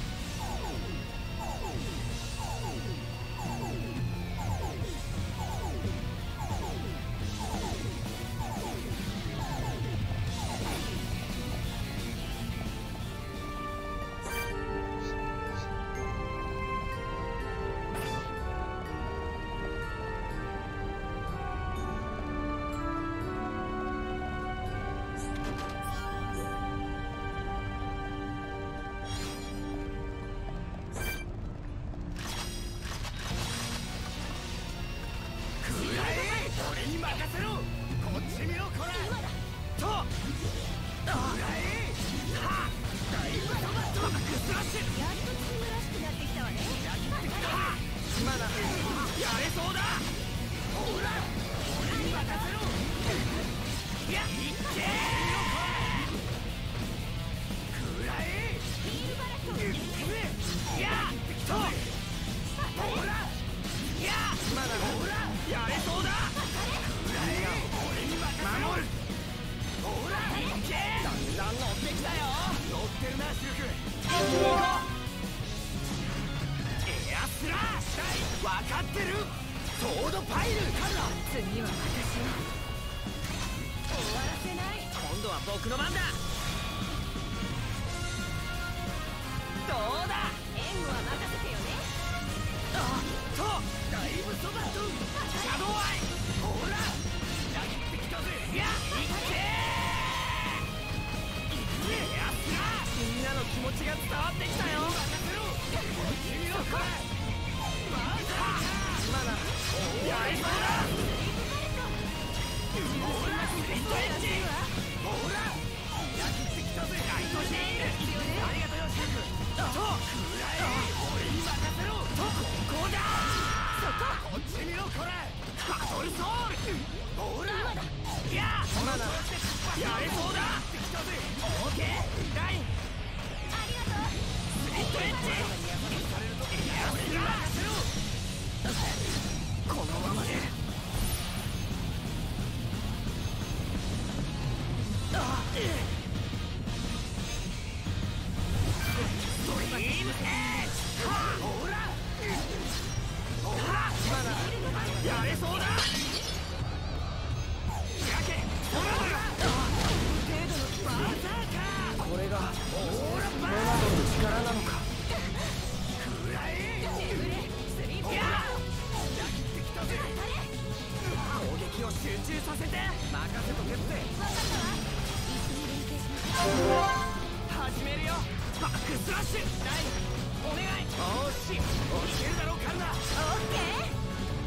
俺に任せろ。こっち見ろこれ。と。裏へ。は。だいぶ止まった。バックスラッシュ。 やっとチームらしくなってきたわね。 は。まだやれそうだ。ほら。俺に任せろ。いや、いっけー。くらえ。いくぜ。いや。と。ほら。いや。まだほら。やれそうだ。俺に任せろ。守る。ほら。いっけー。だんだん乗ってきたよ。乗ってるなシルク。行こう。エアスラッシュ。わかってる。ソードパイル。カルナ。 次は私よ。終わらせない。 今度は僕の番だ。どうだ。 援護は任せてよね。 あっと。だいぶそばと。シャドウアイ。ほら。裏切ってきたぜ。いや。いっけー。いくぜ。エアスラッシュ。みんなの気持ちが伝わってきたよ。任せろ。君の声。まだ。やりそうだ。ほら。スリットエッジ。ほら。裏切ってきたぜ。ライトシール。ありがとうよシルク。と。くらえ。俺に任せろ。と。 やれそうだ。これがモナドの力なのか。くらえ。攻撃を集中させて。任せとけって。始めるよ。バックスラッシュ。お願い。おし、いけるだろうカンナ。オッケー。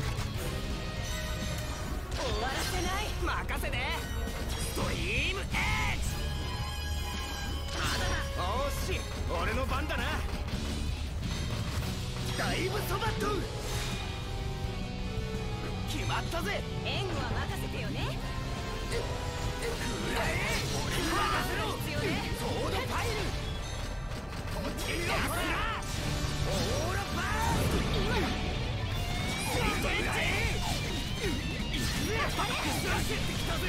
終わらせない。任せて。ストリームエッジ。おし、俺の番だな。ダイブソバット。決まったぜ。 援護は任せてよね。 くらえ。俺に任せろ。 必要ね。 ソードパイル。こっちにやすな。オーラバース。今だ。スリートエッジ。バックスラッシュってきたぜ。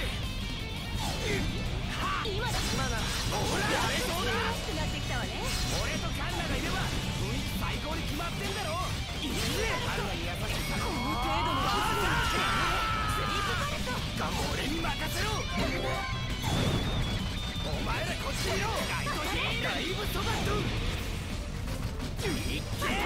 今だ。 今ならほらやれそうだ。 楽しくなってきたわね。 俺とカンナがいれば雰囲気最高に決まってんだろ。いいね。カンナに優しさ。 この程度のバーサースリープパレット。 俺に任せろ。お前らこっち見ろ。ライトヒール。ダイブソバット。いっけー。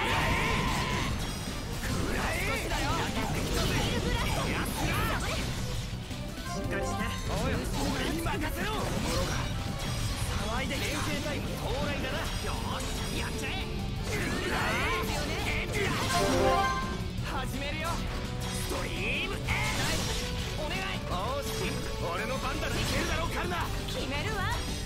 くらえ。少しだよ。やつら。しっかりして。おい、俺に任せろ。騒いで連携タイム到来だな。よーし、やっちゃえ。くらえ。始めるよ。ストリームエッジ。お願い。おーし、俺の番だな。いけるだろうカンナ。 決めるわ。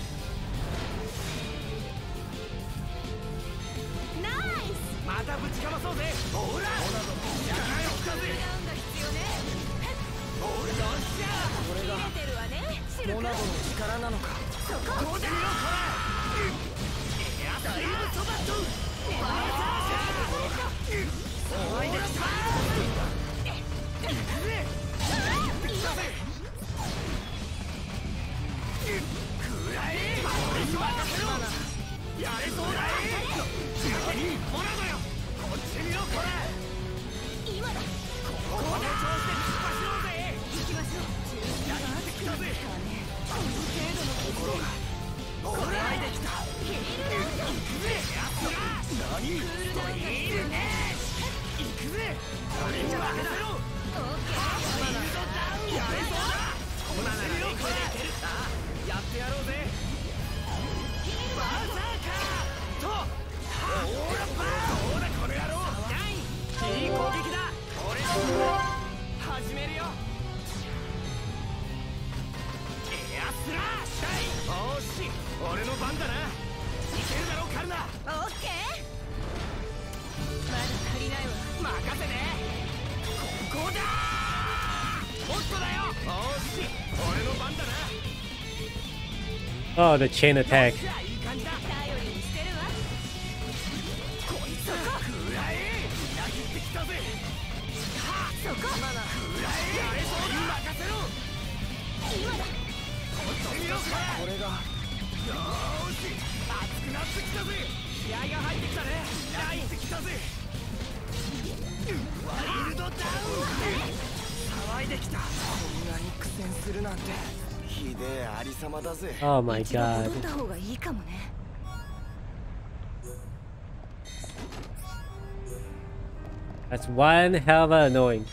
ナイス。 またぶちかまそうぜ。ほら。やらよったぜ。 ダウンが必要ね。 おい、よっしゃ。 これが切れてるわね。シルク。 モナドの力なのか。 そこ。 こうだよ、こら。ダイブソバット。バーサーシャー。騒いできた。行くぜ。行ってきたぜ。くらえ。俺に任せろ。やれそうだ。何？モナドよ。こっち見ろ、こら。 今だ。 この調子で突っ走ろうぜ。 行きましょう。 やってきたぜ。 この程度のところがこらえてきた。 ヒールダウンだ。 行くぜ。やつら。何？ クールダウンが必要ね。 行くぜ。俺に任せろ。 オッケー。 フィールドダウン。やれそうだ。こんなならいける。さあ、やってやろうぜ。バーサーカーとオーラバー。どうだこの野郎。いい攻撃だ。俺始めるよ。エアスラッシュ。おーし、俺の番だな。いけるだろうカルナ。 オッケー。まだ足りないわ。 任せて。ここだー。もっとだよ。おーし、俺の番だな。 Oh, the chain attack. いい感じだ。 頼りにしてるわ。 こいつくらえ。裏切ってきたぜ。はっ、 そこ。 今なくらえ。やれそうだ。任せろ。 今だ。 こっち見ろ。これがよーし、熱くなってきたぜ。気合が入ってきたね。入ってきたぜ。ワイルドダウン。騒いできた。こんなに苦戦するなんてひでえありさまだぜ。 Oh my 一度 god. 戻った方がいいかもね。 That's one hell of a annoying.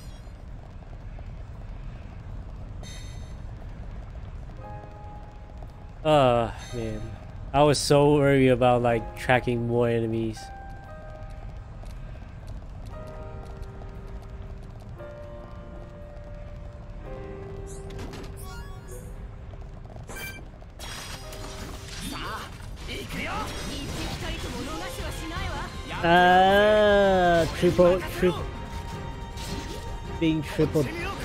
Oh man, I was so worried about like tracking more enemies. Being tripled.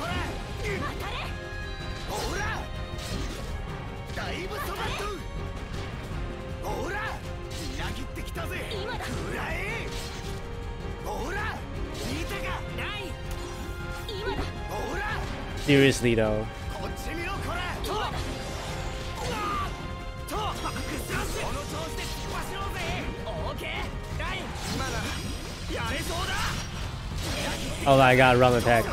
くらえ。ほら、見たか。ない。 今だ。 ほら。 Seriously though. こっち見ろこら。と。バックスラッシュ。この調子で突っ走ろうぜ。オーケー。 Oh my god, wrong attack.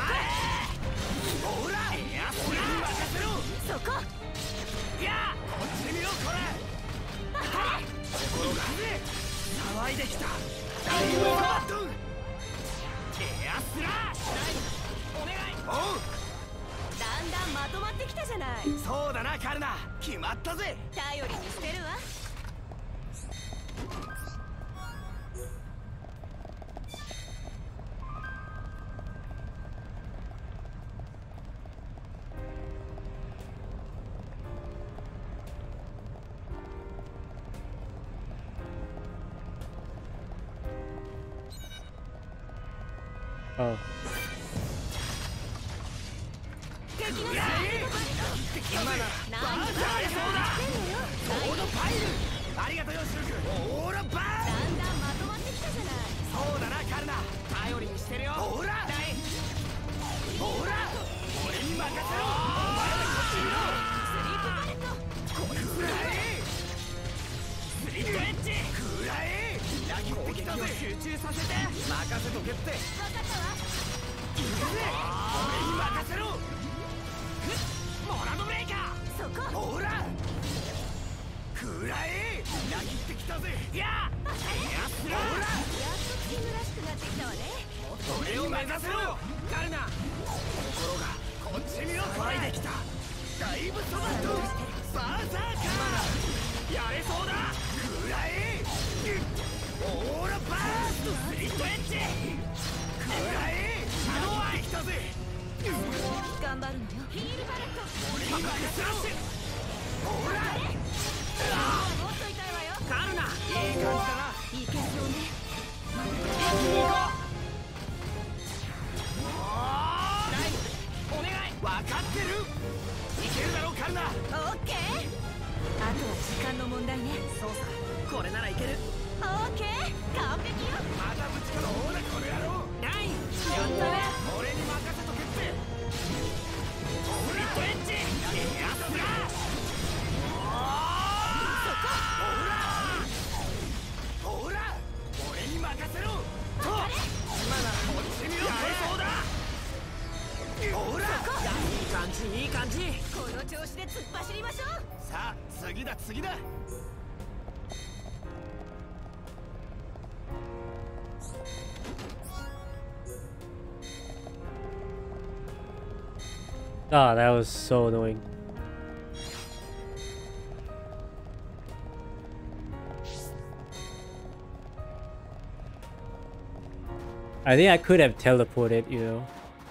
騒いできた。 だんだんまとまってきたじゃない。 そうだなカルナ、決まったぜ。 頼りにしてるわ。 Oh. ありがとうよシルク。ほらバーン。だんだんまとまってきたじゃない。そうだなカルナ、頼りにしてるよ。ほらほら、俺に任せろ。お前らこっち見ろ。スリープパレット。これくらえ。スリットエッジくらえ。攻撃を集中させて。任せとけって。分かったわ。いくぜ、俺に任せろ。モラドブレイカー。そこほらくらえ。裏切ってきたぜ。いやほら、やっとチームらしくなってきたわね。俺を目指せろカルナ。ところがこっち見ろ。騒いできた。だいぶそばっとバーサーカー。やれそうだ。くらえ。オーラバーストスリットエッジくらえ。シャドウアイ来たぜ。 頑張るのよ。ヒールバレット。 俺に任せろ。ほらもっと痛いわよ。 カルナ、いい感じだな。 いけそうね。 一気に行こう。ライムお願い。分かってる。いけるだろうカルナ。 オッケー。あとは時間の問題ね。 そうさ、これならいける。 オッケー、完璧よ。 またぶちかのほうだこの野郎。ナインやったね。俺に任せとけって。スリットエッジやったな。ほら俺に任せろと。今ならこっち見ろ。やれそうだ。ほら、いい感じいい感じ。 この調子で突っ走りましょう。 さあ次だ次だ。 Ah, that was so annoying. I think I could have teleported, you know.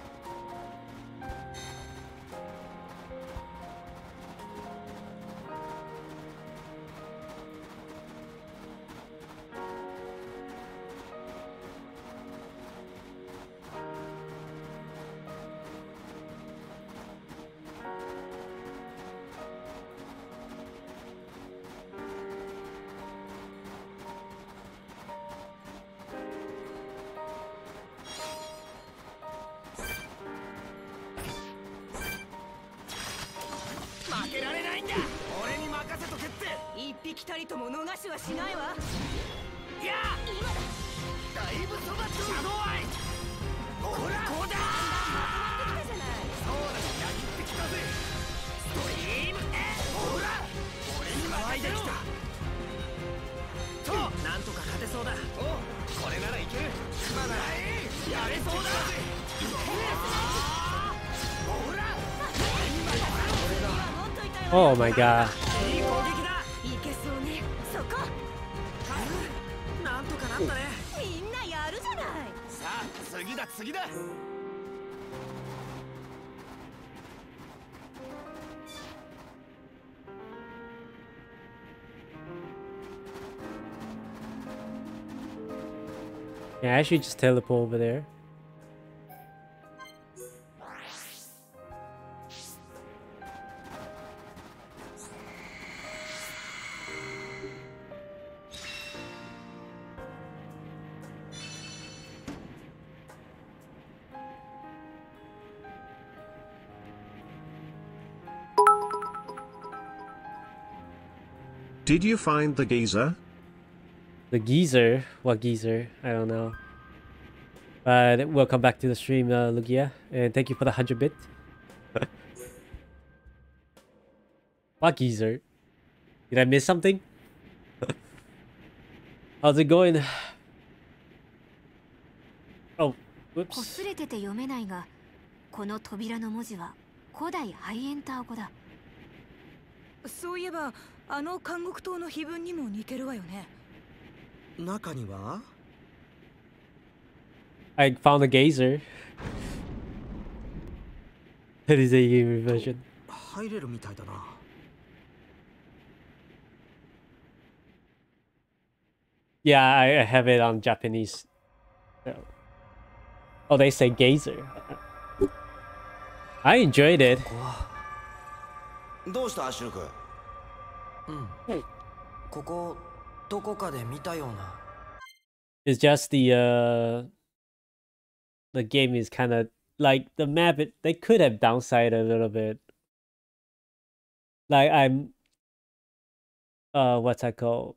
Oh my god. いけそうね。そこ。 なんとかなったね。 みんなやるじゃない。 さあ次だ次だ。 Yeah, I should just teleport over there. Did you find the geezer? The geezer? What geezer? I don't know. Welcome back to the stream, Lugia, and thank you for the 100 bit. What geezer? Did I miss something? How's it going? Oh, whoops. こすれてて読めないが、この扉の文字は古代ハイエンター語だ。 そういえば、あの監獄島の碑文にも似てるわよね。 中には I found a gazer. That is a human version. 入れるみたいだな。 Yeah, I have it on Japanese. Oh, they say gazer. I enjoyed it. どうしたアシュル君？ ここどこかで見たような。 It's just the game is kind of like the map. They could have downsized a little bit. Like I'm, what's that called?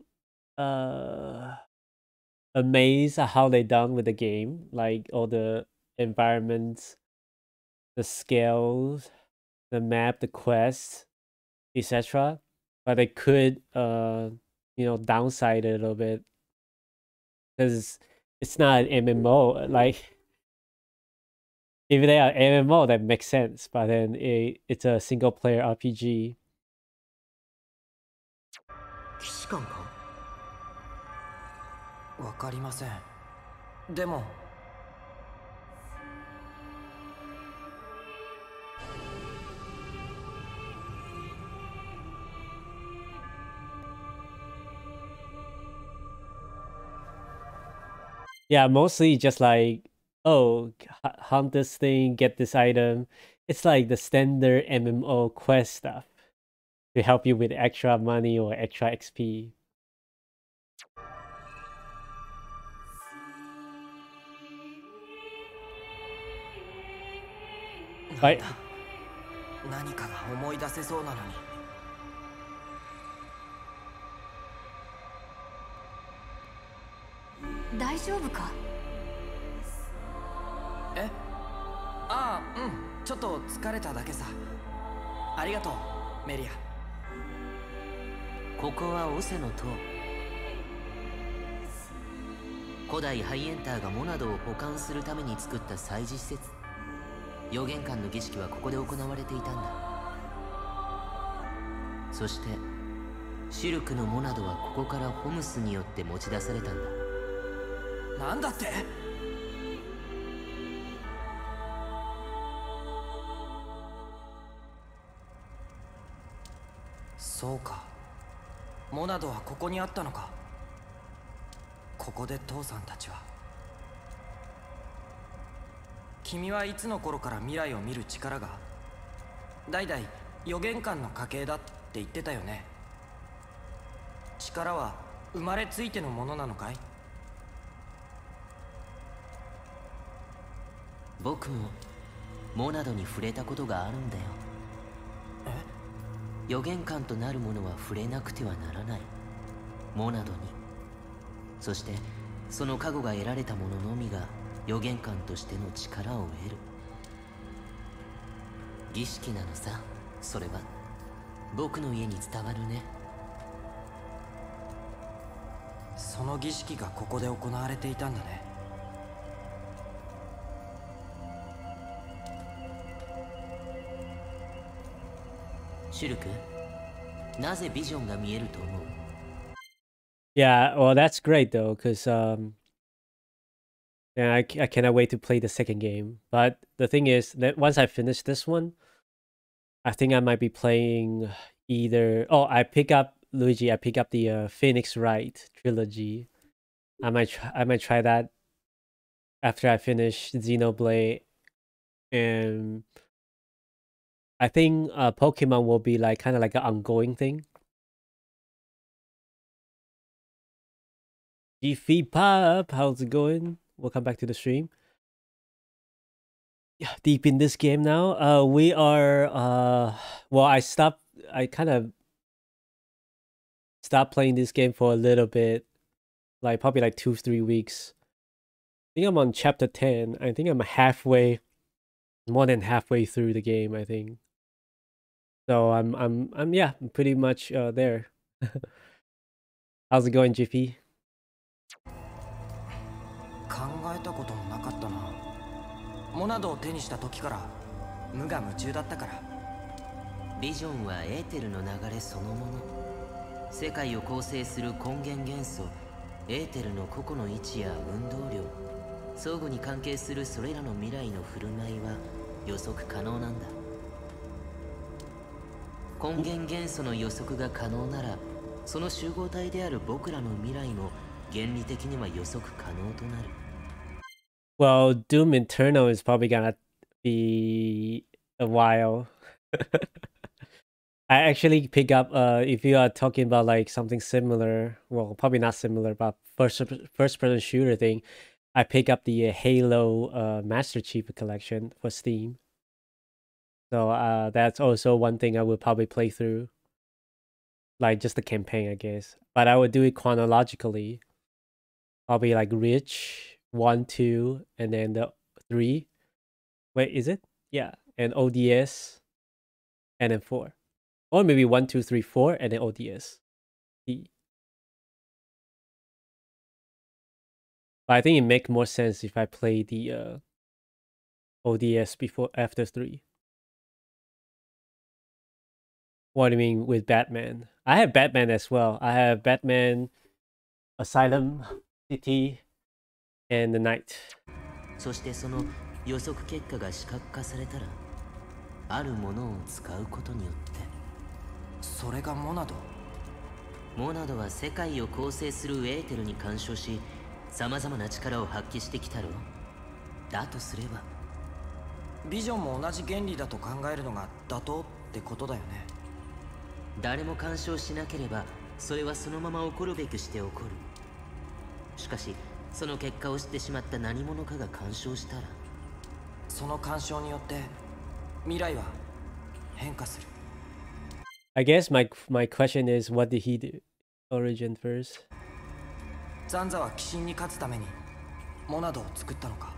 Amazed at how they done with the game. Like all the environments, the scales, the map, the quests, etc. But they could, downside it a little bit because it's not an MMO. Like if they are MMO, that makes sense. But then it's a single player RPG. 騎士官か？ わかりません。でも。 Yeah, mostly just like, oh, hunt this thing, get this item. It's like the standard MMO quest stuff to help you with extra money or extra XP. Right. 何かが思い出せそうなのに。 大丈夫か？ え？ああ、うん。ちょっと疲れただけさ。ありがとう、メリア。 ここはオセの塔。古代ハイエンターがモナドを保管するために作った祭事施設。予言館の儀式はここで行われていたんだ。そしてシルクのモナドはここからホムスによって持ち出されたんだ。 なんだって？そうか。モナドはここにあったのか。ここで父さんたちは。君はいつの頃から未来を見る力が代々予言館の家系だって言ってたよね。力は生まれついてのものなのかい？ 僕もモナドに触れたことがあるんだよ。予言館となるものは触れなくてはならない。モナドに。そしてその加護が得られたもののみが予言館としての力を得る。儀式なのさ、それは。僕の家に伝わるね。 その儀式がここで行われていたんだね。 シュルク、なぜビジョンが見えると思う？ Yeah, well, that's great though, because yeah, I cannot wait to play the second game. But the thing is that once I finish this one, I think I might be playing either. Oh, I pick up Luigi. I pick up the Phoenix Wright trilogy. I might try that after I finish Xenoblade, and I think Pokemon will be like kind of like an ongoing thing. G Pop, how's it going? Welcome back to the stream. Yeah, deep in this game now. We are well, I kind of stopped playing this game for a little bit, like probably like 2-3 weeks. think I'm on chapter 10. I think I'm halfway, more than halfway through the game, I think. So I'm yeah, pretty much there. How's it going, Jiffy? 考えたこともなかったな。モナドを手にした時から無我夢中だったから。 ビジョンはエーテルの流れそのもの。世界を構成する根源元素エーテルの個々の位置や運動量、相互に関係するそれらの未来の振る舞いは予測可能なんだ。根源元素の予測が可能なら、その集合体である僕らの未来も原理的には予測可能となる。 Well, Doom Eternal is probably gonna be a while. I actually pick up if you are talking about like something similar, well, probably not similar, but first person shooter thing. I pick up the Halo Master Chief Collection for Steam. So that's also one thing I would probably play through, like just the campaign, I guess. But I would do it chronologically. Probably like Reach 1, 2, and then the 3. Wait, is it? Yeah, and ODS, and then 4, or maybe 1, 2, 3, 4, and then ODS. But I think it makes more sense if I play the ODS after 3. What do you mean with Batman? I have Batman as well. I have Batman, Asylum, City, and the Night. そしてその予測結果が視覚化されたら、あるものを使うことによって。 それがモナド。 モナドは世界を構成するエーテルに干渉し、様々な力を発揮してきたろう。だとすれば、 ビジョンも同じ原理だと考えるのが妥当ってことだよね。 誰も干渉しなければ、それはそのまま起こるべくして起こる。しかし、その結果を知ってしまった何者かが干渉したら、 その干渉によって未来は変化する。 I guess my question is, what did he do? Origin first. ザンザは鬼神に勝つためにモナドを作ったのか。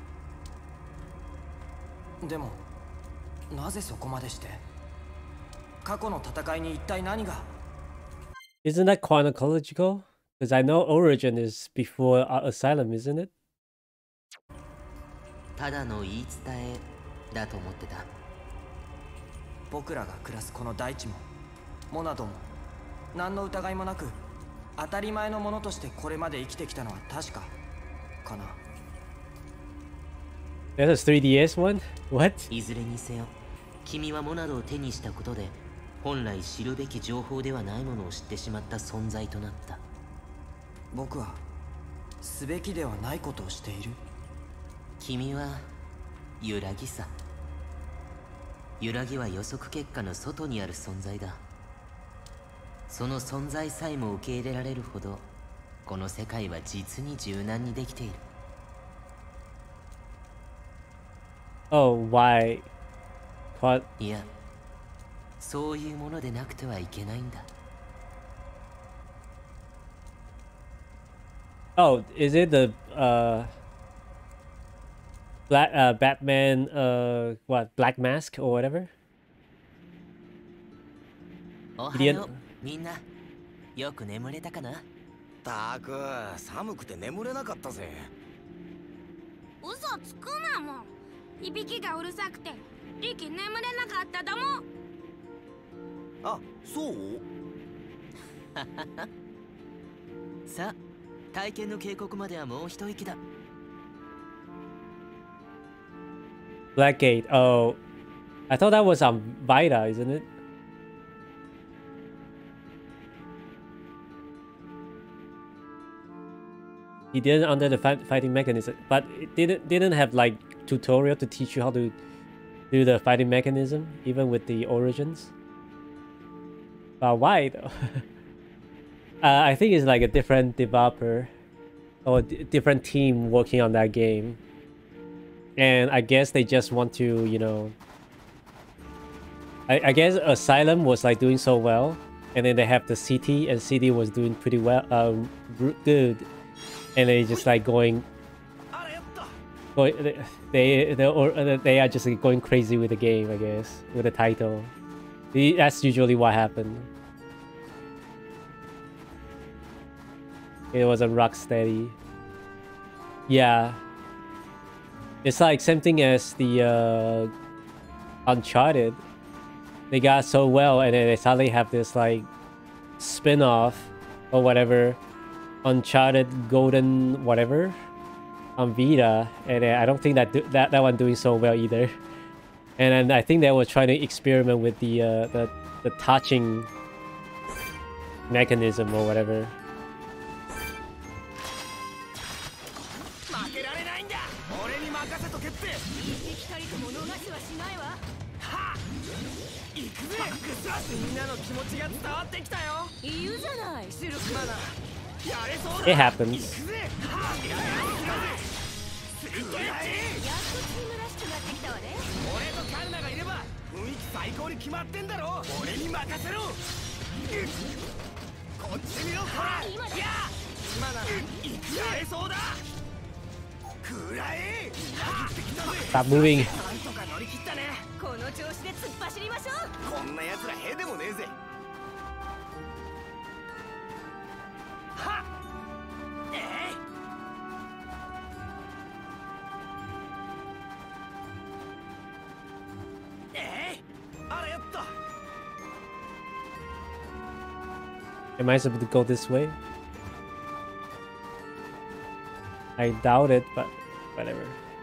でもなぜそこまでして？過去の戦いに一体何が？ Isn't that chronological? Because I know Origin is before Asylum, isn't it? ただの言い伝えだと思ってた。 僕らが暮らすこの大地もモナドも何の疑いもなく当たり前のものとしてこれまで生きてきたのは確かかな。 There's a 3DS one? What? いずれにせよ、君はモナドを手にしたことで、本来知るべき情報ではないものを知ってしまった存在となった。 僕はすべきではないことをしている。 君は揺らぎさ。揺らぎは予測結果の外にある存在だ。その存在さえも受け入れられるほど、この世界は実に柔軟にできている。 Oh, why? What? いや、そういうものでなくてはいけないんだ。 Oh, is it the Batman what, Black Mask or whatever? おはよう、みんな。よく眠れたかな？ たく、寒くて眠れなかったぜ。 嘘つくなもん。いびきがうるさくてリキ眠れなかっただもん。 あ、そう？ さあ、体験の警告まではもう一息だ。 Blackgate. Oh, I thought that was on Vita, isn't it? He did it under the fighting mechanism, but it didn't have like tutorial to teach you how to do the fighting mechanism, even with the Origins. But why though? I think it's like a different developer or different team working on that game. And I guess they just want to, you know... I guess Asylum was like doing so well. And then they have the City, and City was doing pretty well, good. And they just like going... Or they are just like, going crazy with the game, I guess, with the title. That's usually what happened. It wasn't Rocksteady. Yeah. It's like same thing as the Uncharted. They got so well and then they suddenly have this like spin-off or whatever. Uncharted Golden whatever on Vita, and I don't think that one doing so well either. And then I think they were trying to experiment with the touching mechanism or whatever. It happens. Stop moving. Am I supposed to go this way? I doubt it, but whatever.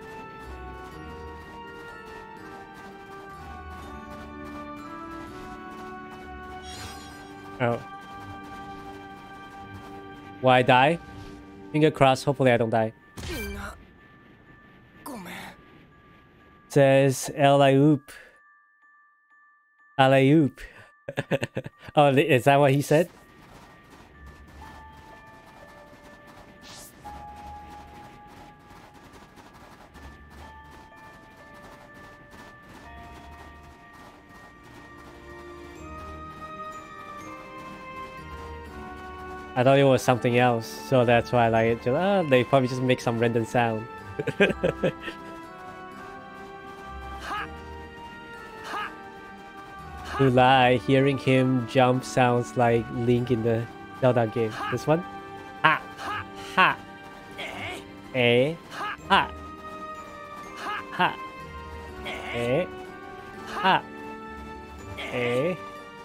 Oh. Will I die? Finger crossed, hopefully I don't die. Says Alley-oop. Alley-oop. Oh, is that what he said? I thought it was something else, so that's why like they probably just make some random sound. To lie, hearing him jump sounds like Link in the Zelda game. This one? Ha! Ha! Eh? Ha! Ha! Eh? Ha! Eh?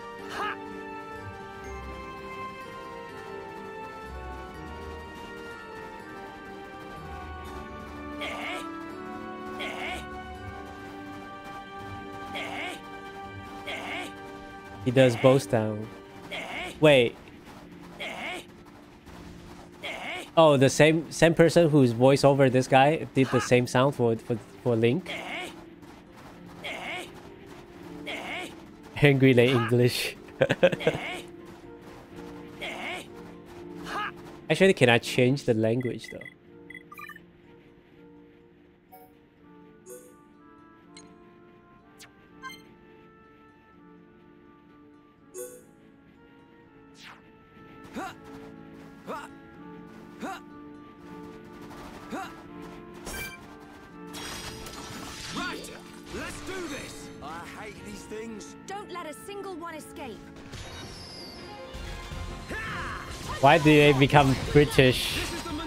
He does both sound. Wait. Oh, the same person who's voiced over this guy did the same sound for Link. Angry like English. Actually, can I change the language though? Why do they become British?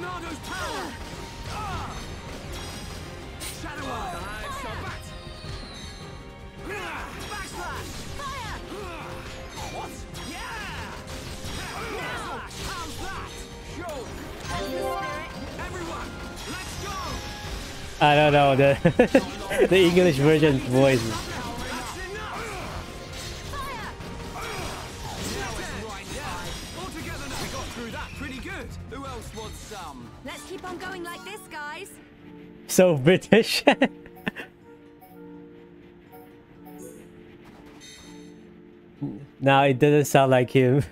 I don't know, the English version voice. Let's keep on going like this, guys. So British. Now it doesn't sound like him.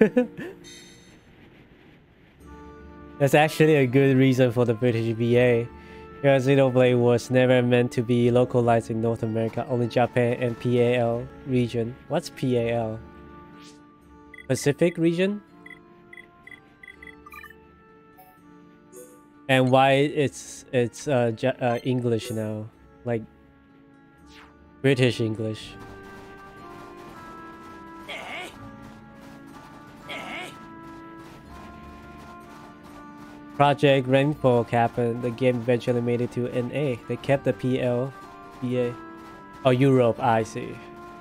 That's actually a good reason for the British VA. Because Xenoblade was never meant to be localized in North America, only Japan and PAL region. What's PAL? Pacific region? And why it's English now, like British English. Project Rainbow happened. The game eventually made it to NA. They kept the PL, BA. Oh, Europe. I see.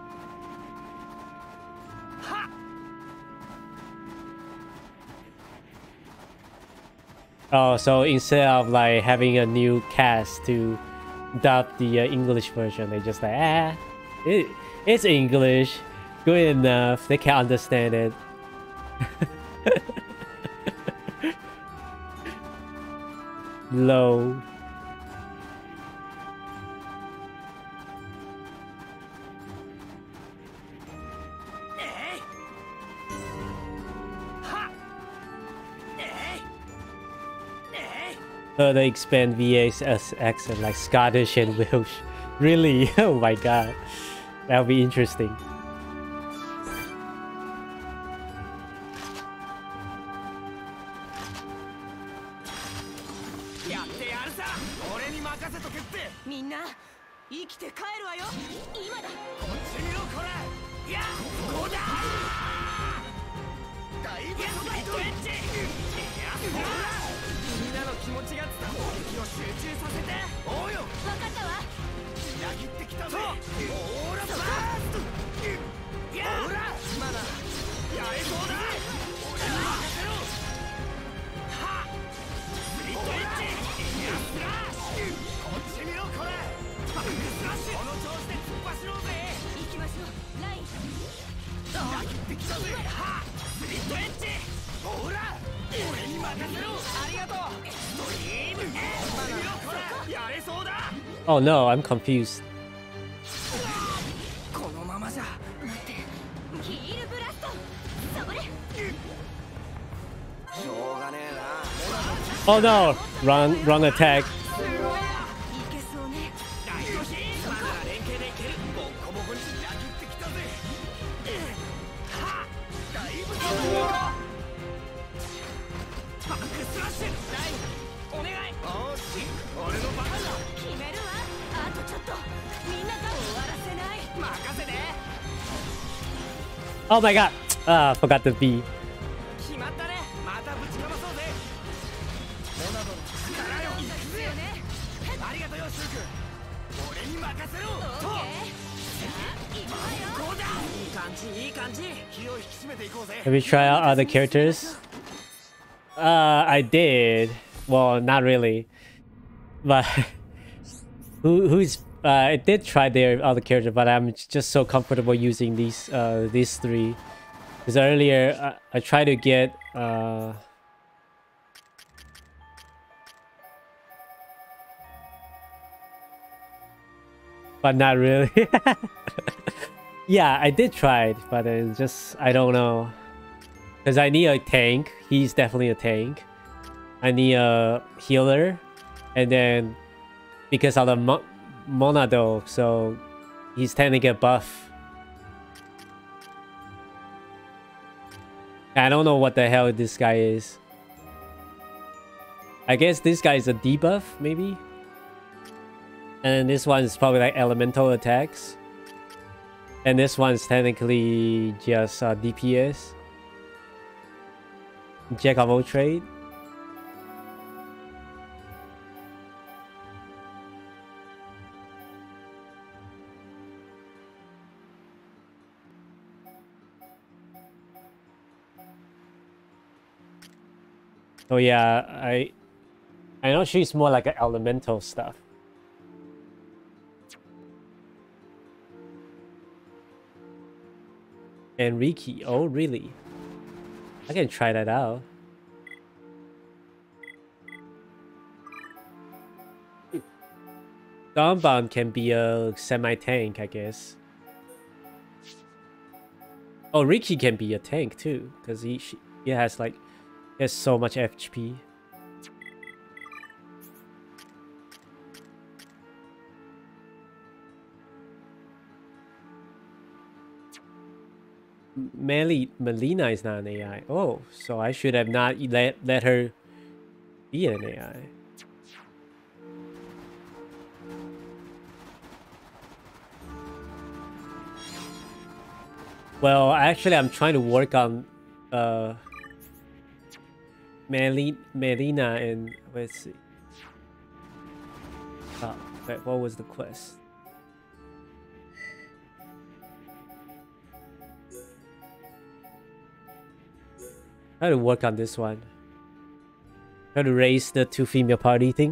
Oh, so instead of like having a new cast to dub the English version, they just like it's English, good enough. They can understand it. Low. Further expand VA's accent like Scottish and Welsh. Really? Oh my god. That'll be interesting. Oh no, I'm confused. Oh no, wrong attack. Oh my god! Ah, forgot the B. Have you tried out other characters? I did. Well, not really. But I did try their other character, but I'm just so comfortable using these three. Because earlier I tried to get but not really. Yeah, I did try it, but it's just I don't know. Because I need a tank. He's definitely a tank. I need a healer, and then because of the Monado, so he's tending to get buff. I don't know what the hell this guy is. I guess this guy is a debuff, maybe? And then this one is probably like elemental attacks. And this one's technically just DPS. Jack of all trade. So yeah, I know she's more like an elemental stuff. And Riki, oh really? I can try that out. Dawnbound can be a semi-tank, I guess. Oh, Riki can be a tank too, because he has like so much HP. Melina is not an AI. Oh, so I should have not let her be an AI. Well, actually, I'm trying to work on Melina and let's see. Oh, wait, what was the quest? Try to work on this one. Try to raise the 2 female party thing.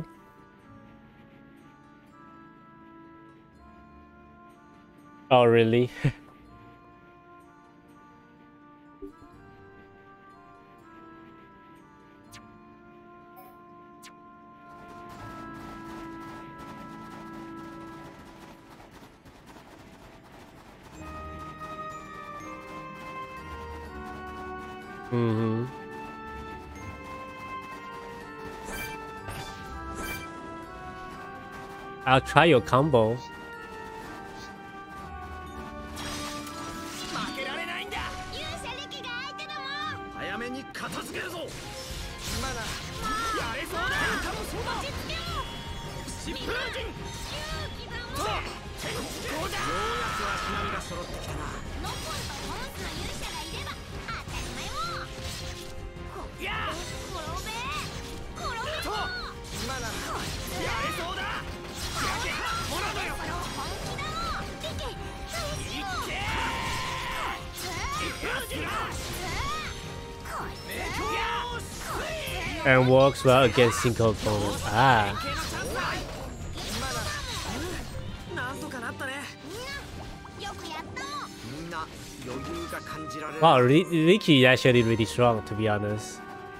Oh, really? I'll try your combo. 負けられないんだ。勇者力が相手だもん。早めに片付けるぞ。まだやれそうだ。かもそうだ。落ち着けろ。疾風陣。勇気だもん。こうだ。ようやく足並みが揃ってきたな。ノコンとモンスの勇者がいれば当たり前も。やあ。転べ。転べ。と。まだやれそうだ。 And works well against single opponents. Ah. Wow, Ricky is actually really strong, to be honest.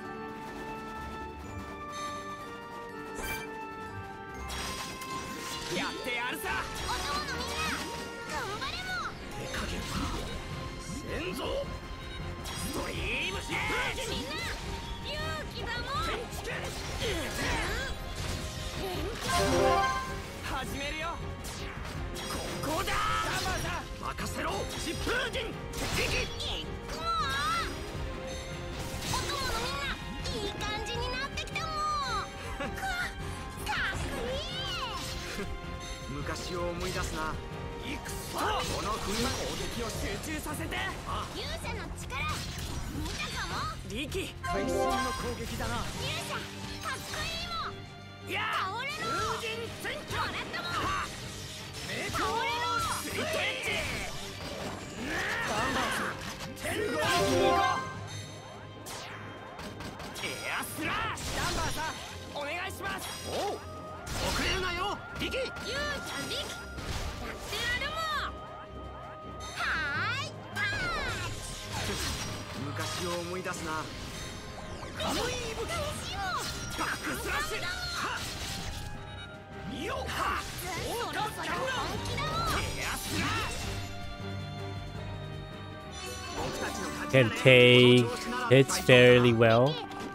Can take hits fairly well.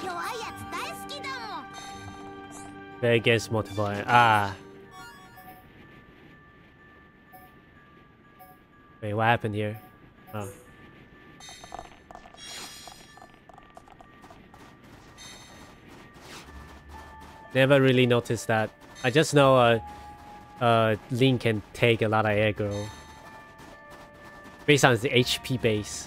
That gets multiplied. Ah. Wait, what happened here? Oh. Never really noticed that. I just know Link can take a lot of aggro based on the HP base.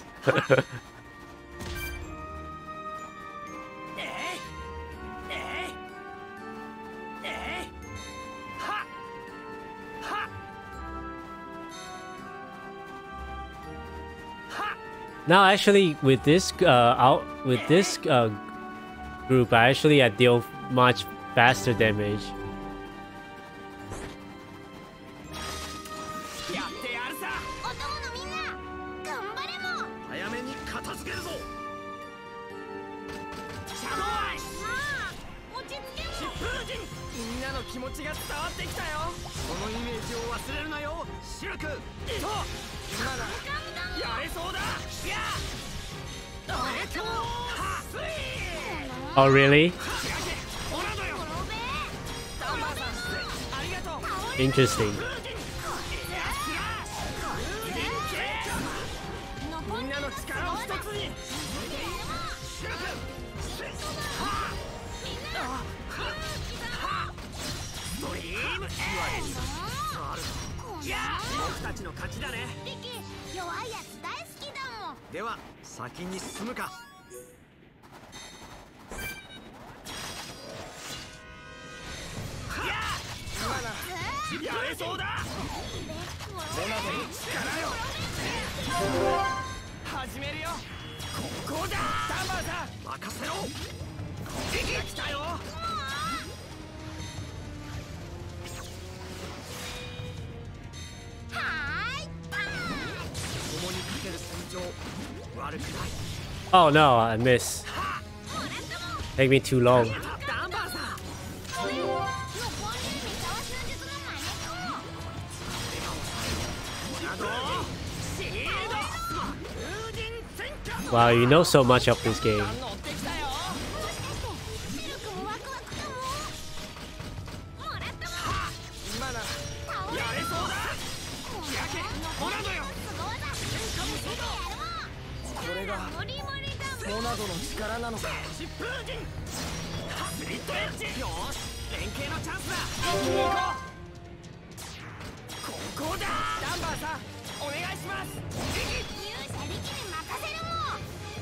Now, actually, with this group, I deal much faster damage. Oh, really? Interesting. では先に進むか。 やれそうだ。モナドの力よ。始めるよ。ここだ。ダンバーさん任せろ。敵が来たよ。 共にかける戦場悪くない。 Oh no, I missed. Take me too long. ダンバーさん。 Wow, you know so much of this game. モナドの力なのか。 スリットエッジ。よし、連携のチャンスだ。ここだ。ダンバーさんお願いします。 勇者力に任せるもん。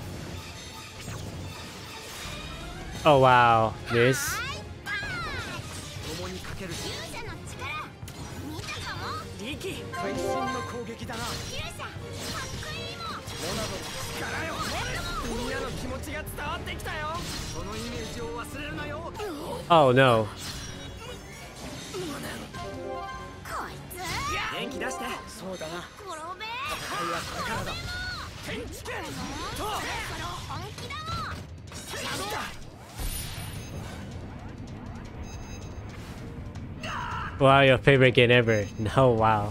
Oh wow, this. 共にかける勇者の力見たかも。 リキ会心の攻撃だな。 勇者かっこいいもん。 モナドの力よ。みんなの気持ちが伝わってきたよ。 そのイメージを忘れるなよ。 Oh no. こいつ元気出して。 そうだな。 転べ。 戦いはこれからだ。 天竺とそれ本気だもん。 Wow, your favorite game ever. No, wow.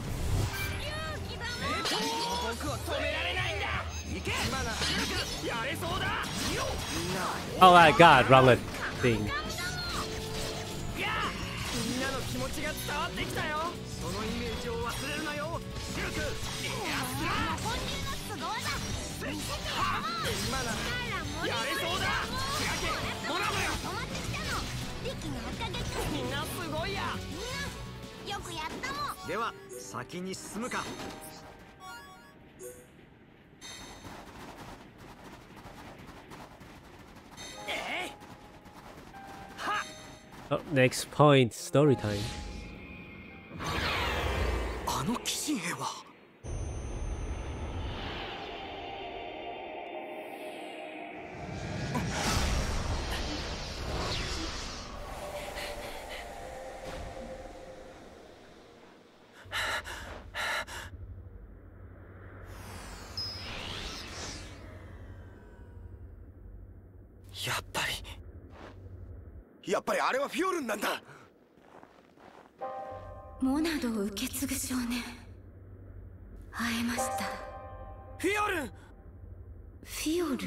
僕を止められないんだ。行け。やれそうだ。 Oh my god, wrong thing. みんなの気持ちが伝わってきたよ。 そのイメージを忘れるなよ。シルク。 本人のすご技見せてやろう。 今ならやれそうだ。開け。モナドよ。 止まってきたの。力のおかげか。 みんなすごいや。 みんなよくやったもん。 では先に進むか。 Oh, next point, story time. あの鬼神兵は。 やっぱりあれはフィオルンなんだ。 モナドを受け継ぐ少年会えました。 フィオルン。 フィオルン、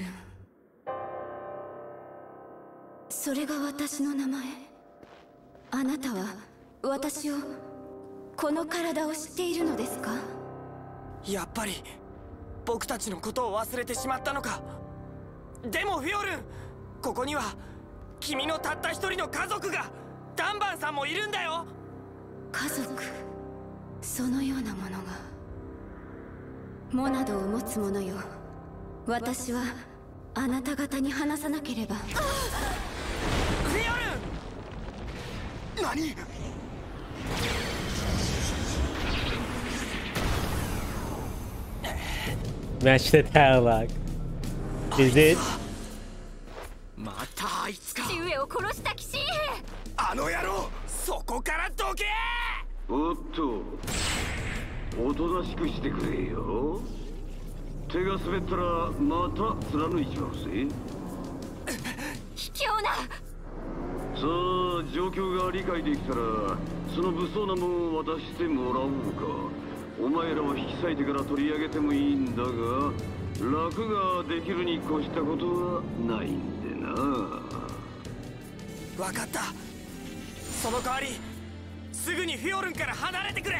それが私の名前。あなたは私を、この体を知っているのですか？ やっぱり僕たちのことを忘れてしまったのか。でもフィオルン、ここには君のたった一人の家族が、ダンバンさんもいるんだよ。 家族、そのようなものが。モナドを持つ者よ、私はあなた方に話さなければ。 フィオルン。 何？ Match the dialogue. Is it? またあいつか。 父上を殺した鬼神兵。 あの野郎、そこからどけ。 おっと、おとなしくしてくれよ。手が滑ったらまた貫いちまうぜ。 卑怯な。 さあ、状況が理解できたらその物騒なもんを渡してもらおうか。お前らを引き裂いてから取り上げてもいいんだが、楽ができるに越したことはないんでな。 わかった。その代わりすぐにフィオルンから離れてくれ。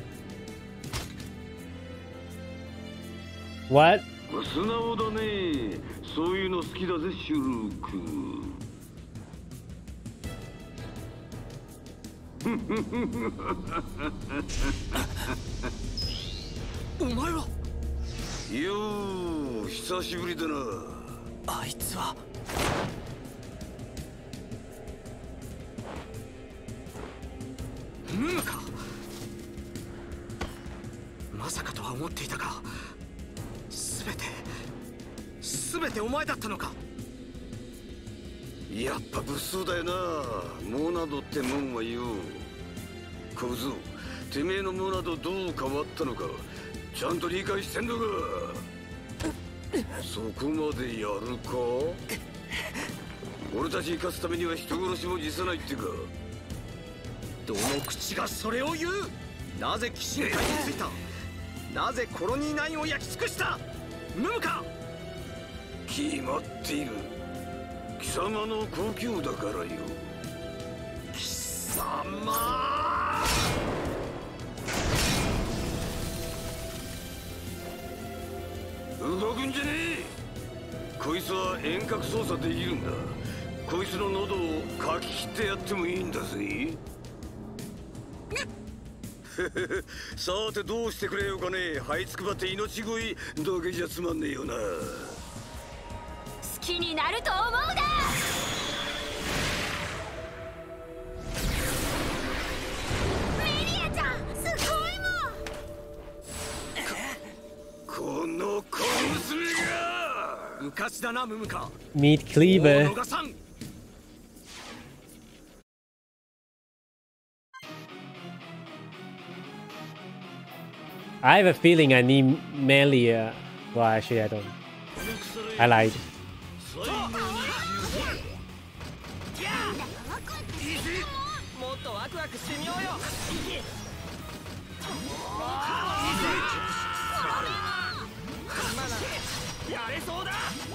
What? 素直だね。そういうの好きだぜ、シュルーク。 お前は。 よー久しぶりだな。 あいつはムムか。まさかとは思っていたが、全てお前だったのか。 やっぱ物騒だよな、モナドってもんはよ。小僧、てめえのモナドどう変わったのかちゃんと理解してんのか。そこまでやるか。俺たち生かすためには人殺しも辞さないってか。 どの口がそれを言う。なぜ騎士会についた。なぜコロニー9を焼き尽くした。ムムか。 決まっている。貴様の故郷だからよ。 貴様。 動くんじゃねえ。こいつは遠隔操作できるんだ。こいつの喉をかき切ってやってもいいんだぜ。さてどうしてくれようかね。這いつくばって命乞いだけじゃつまんねえよな。 好きになると思うな。メリアちゃんすごいもん。 この小娘が昔だなムムか。 Meat cleaver. I have a feeling I need Melia. Well, actually, I don't. I lied. もっとワクワクしてみようよ。やれそうだ。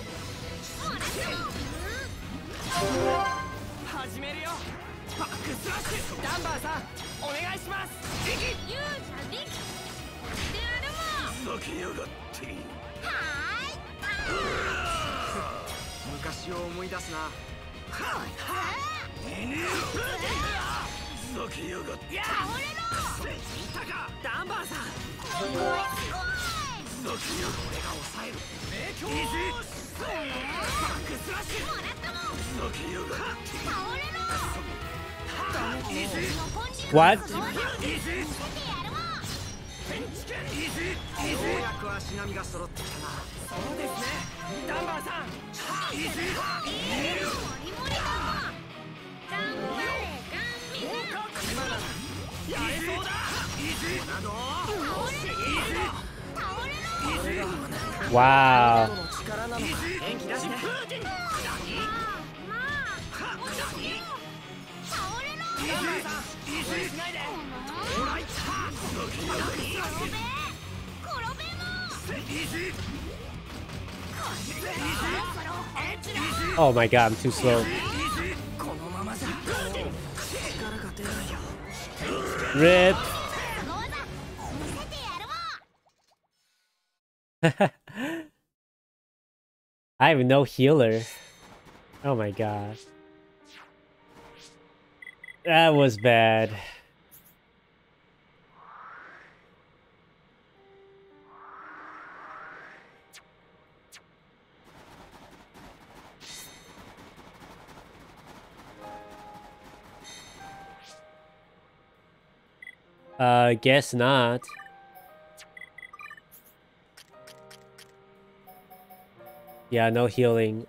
始めるよ。バックスラッシュ。ダンバーさんお願いします。 ユージャリキであるもん。 ふざけやがって。 昔を思い出すな。 ふざけやがって。 倒れろ。 いたかダンバーさん。 すごいすごい。 俺が抑える。名強。バックスラッシュ。 もらったもん。 ふざけやがって。 倒れろ。 What? ようやく足並みが揃ってきたな。そうですね。ダンバーさん。 モリモリだ。頑張れガンミ。 やれそうだ。など。 倒れろ。 Wow. 元気出して。 Oh my god, I'm too slow. Rip. I have no healer. Oh my god. That was bad. Guess not. Yeah, no healing.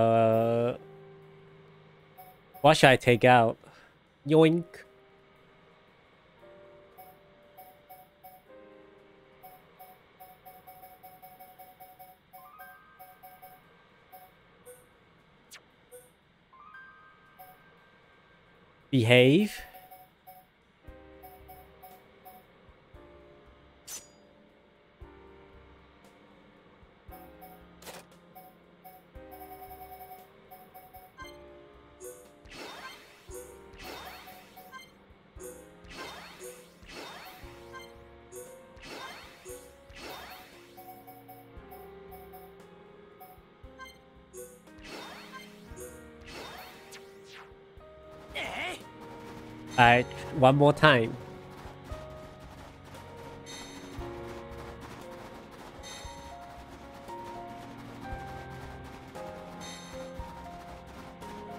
What should I take out? Yoink. Behave. Alright, one more time.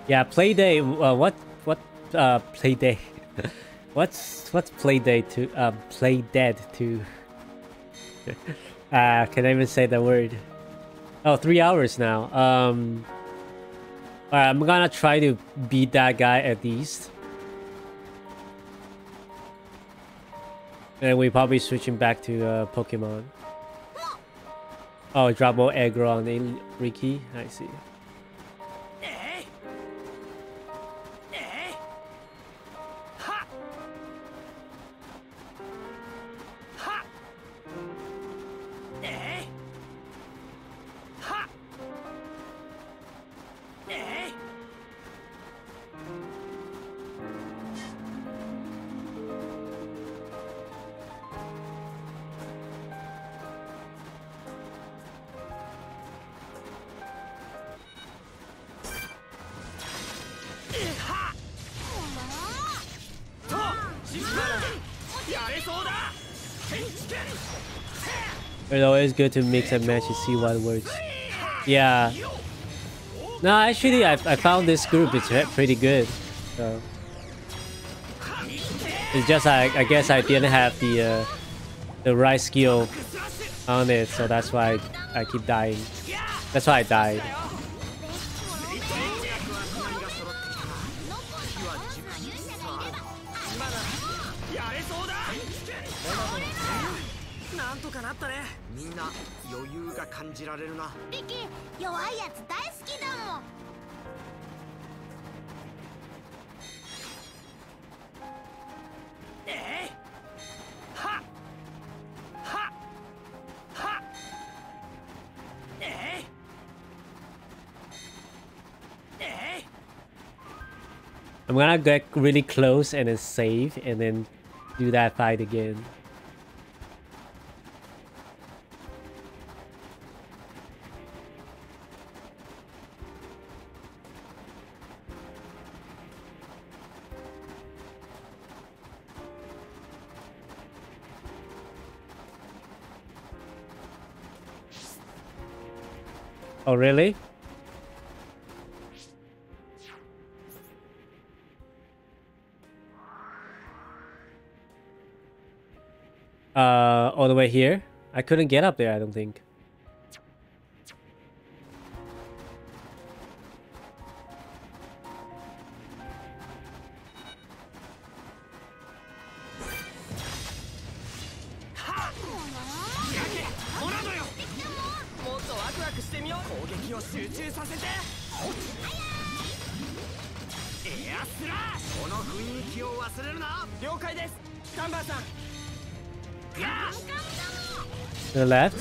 Yeah, Playday. What Playday? what's Playday to Play Dead to? Can I even say the word? Oh, 3 hours now. Alright, I'm gonna try to beat that guy at least. And we probably switching back to Pokemon. Oh, drop more aggro on Ricky. I see. It's always good to mix and match and see what works. Yeah. No, actually, I found this group is pretty good. So it's just I guess I didn't have the right skill on it, so that's why I keep dying. That's why I died. I'm gonna get really close and then save and then do that fight again. Oh, really? All the way here? I couldn't get up there, I don't think. To the left?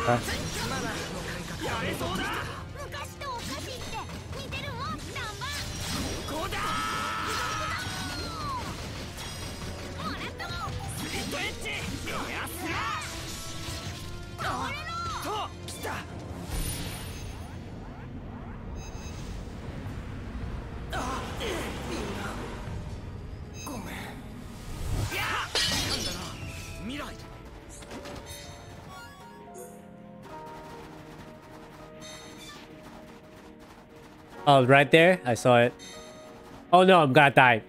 Oh, right there? I saw it. Oh no, I'm gonna die.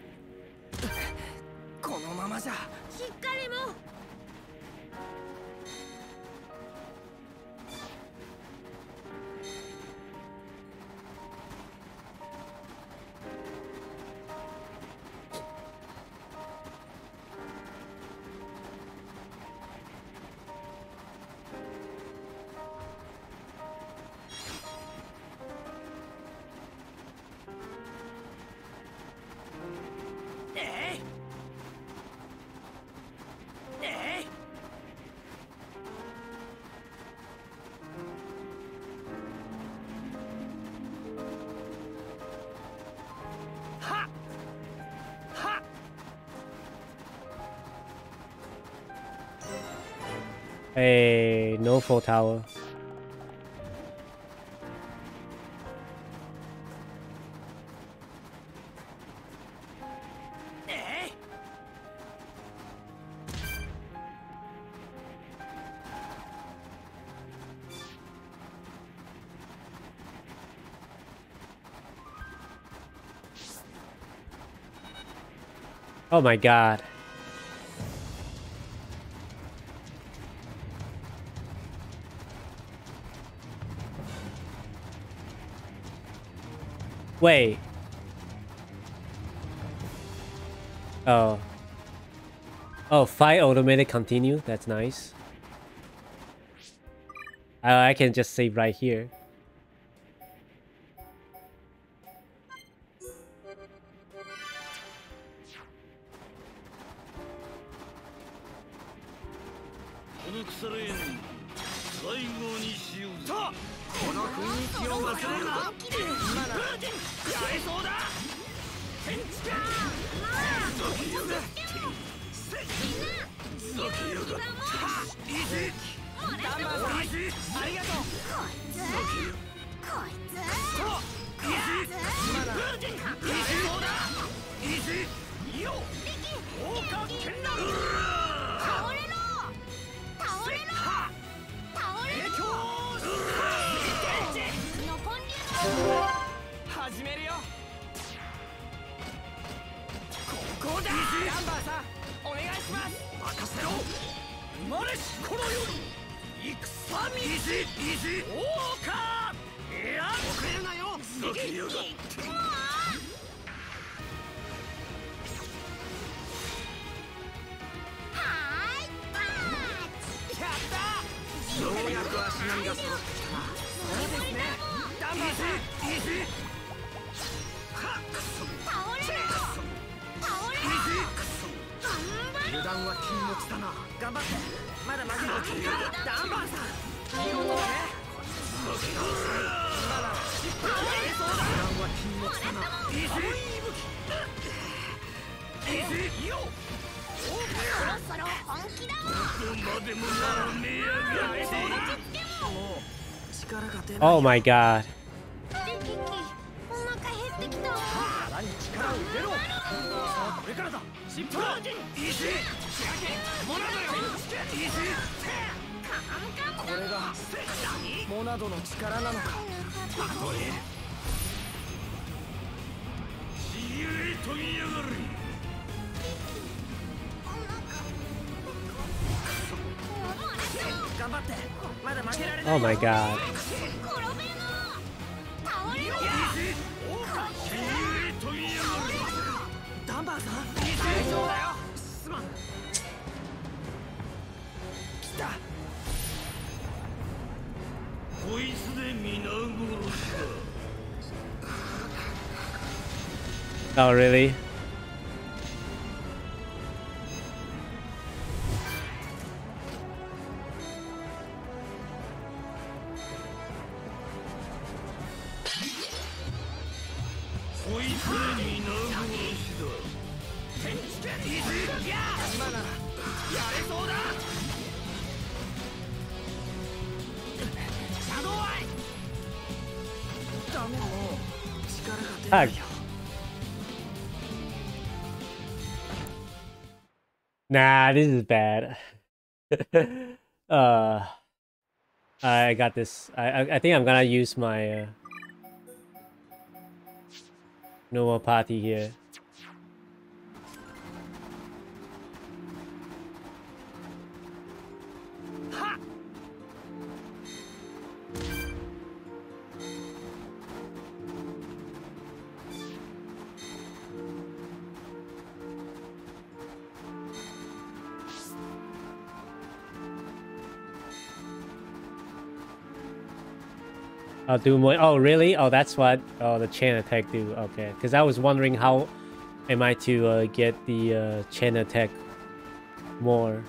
Hey, no full tower. Oh my god. Wait. Oh. Oh, fight automated continue. That's nice. I can just save right here. Oh my god. Oh my god. Oh really? Nah, this is bad. I got this. I think I'm gonna use my normal party here. I'll do more. Oh, really? Oh, that's what. Oh, the chain attack do. Okay, because I was wondering how am I to get the chain attack more.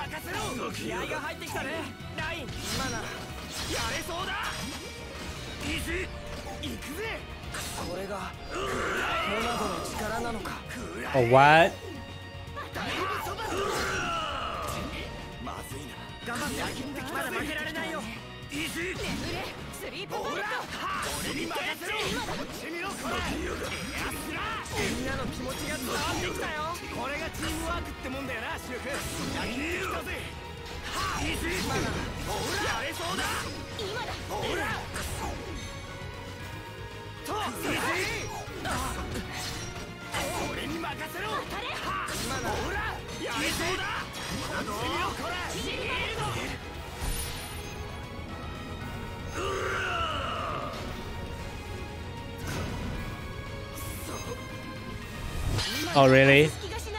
せろ。気合が入ってきたね。ライン、今ならやれそうだ。いいぜ、行くぜ。これがモナドの力なのか。 Oh, what? まずいな。我慢で切ってきたら負けられないよ。いいぜ。スリーポイント。俺に任せろ。こっち見ろ、これ。みんなの気持ちが伝わってきたよ。これがチームワークってもんだよな、シルク。焼きに来たぜ。いいぜ。今ならやれそうだ。今だ。ほら。と、いいぜ。俺に任せろ。今ならほらやれそうだ。こっち見ろ、これ。シールド。 Oh, really?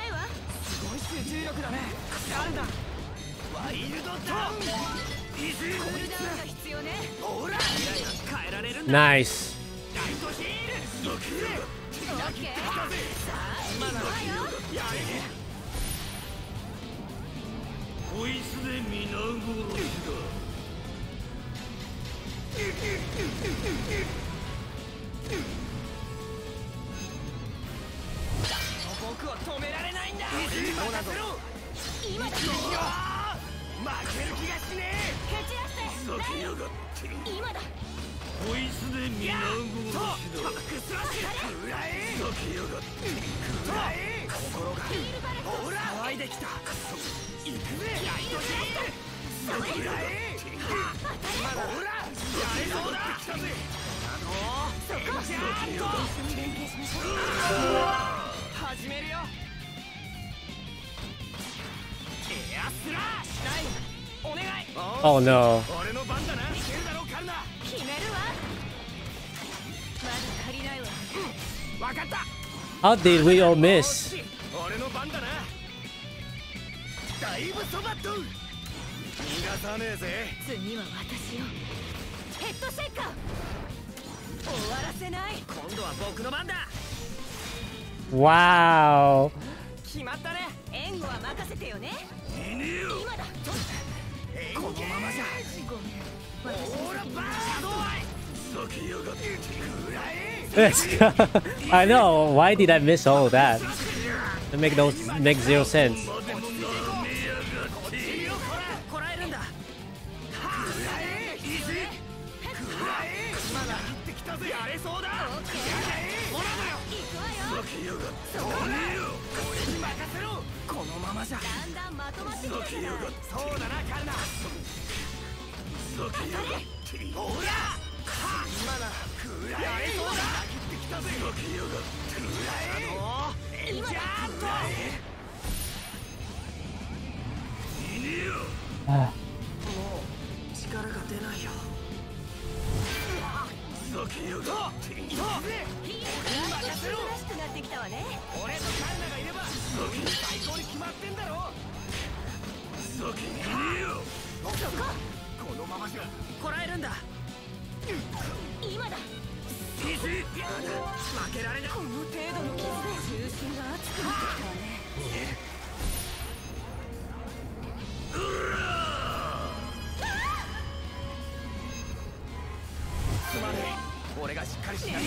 ナイス。 こいつで皆殺しだ。 僕を止められないんだ。モナド、今だ。負ける気がしねえ。蹴散らして。 避けやがって。 今だ。 こいつで皆殺しだ。 バックスラッシュ。食らえ。 避けやがって。 食らえ。心がほら騒いできた。行くぜ。やりとし。食らえ。今だ。ほらやれそうだ。来たぜ。そこじゃーっと一緒に連携しましょう。始めるよ。エアスラッシュ。ラインお願い。 Oh no. 俺の番だな。いけるだろう、カルナ。決めるわ。まだ足りないわ。わかった。 How did we all miss? 俺の番だな。だいぶそばっと。逃がさねえぜ。次は私よ。ヘッドシェイカー。終わらせない。今度は僕の番だ。 Wow. 決まったね。援護は任せてよね。今だ。このままじゃ。ごめん。ほらバードアイ。避けやがって。くらえ。 Let's go. I know. Why did I miss all of that? It make zero sense. こらえるんだ。くらえ。いいぜ。くらえ。今だ。切ってきたぜ。やれそうだ。やれ。ほらだよ。行くわよ。避けやがって。俺に任せろ。このままじゃ。だんだんまとまってきたじゃない。そうだな、カルナ。避けやがって。ほら。今ならくらえ。やれそうだ。切ってきたぜ。避けやがって。くらえ。今だ。もう力が出ないよ。避けやがって。いいぜ。任せろ。らしくなってきたわね。俺とカルナがいれば最高に決まってんだろ。避けねえよ。そこ。このままじゃこらえるんだ。今だ。いいぜ。やだ。負けられない。この程度の傷で重心が熱くなってきたわね。すまねえ。俺がしっかりしない。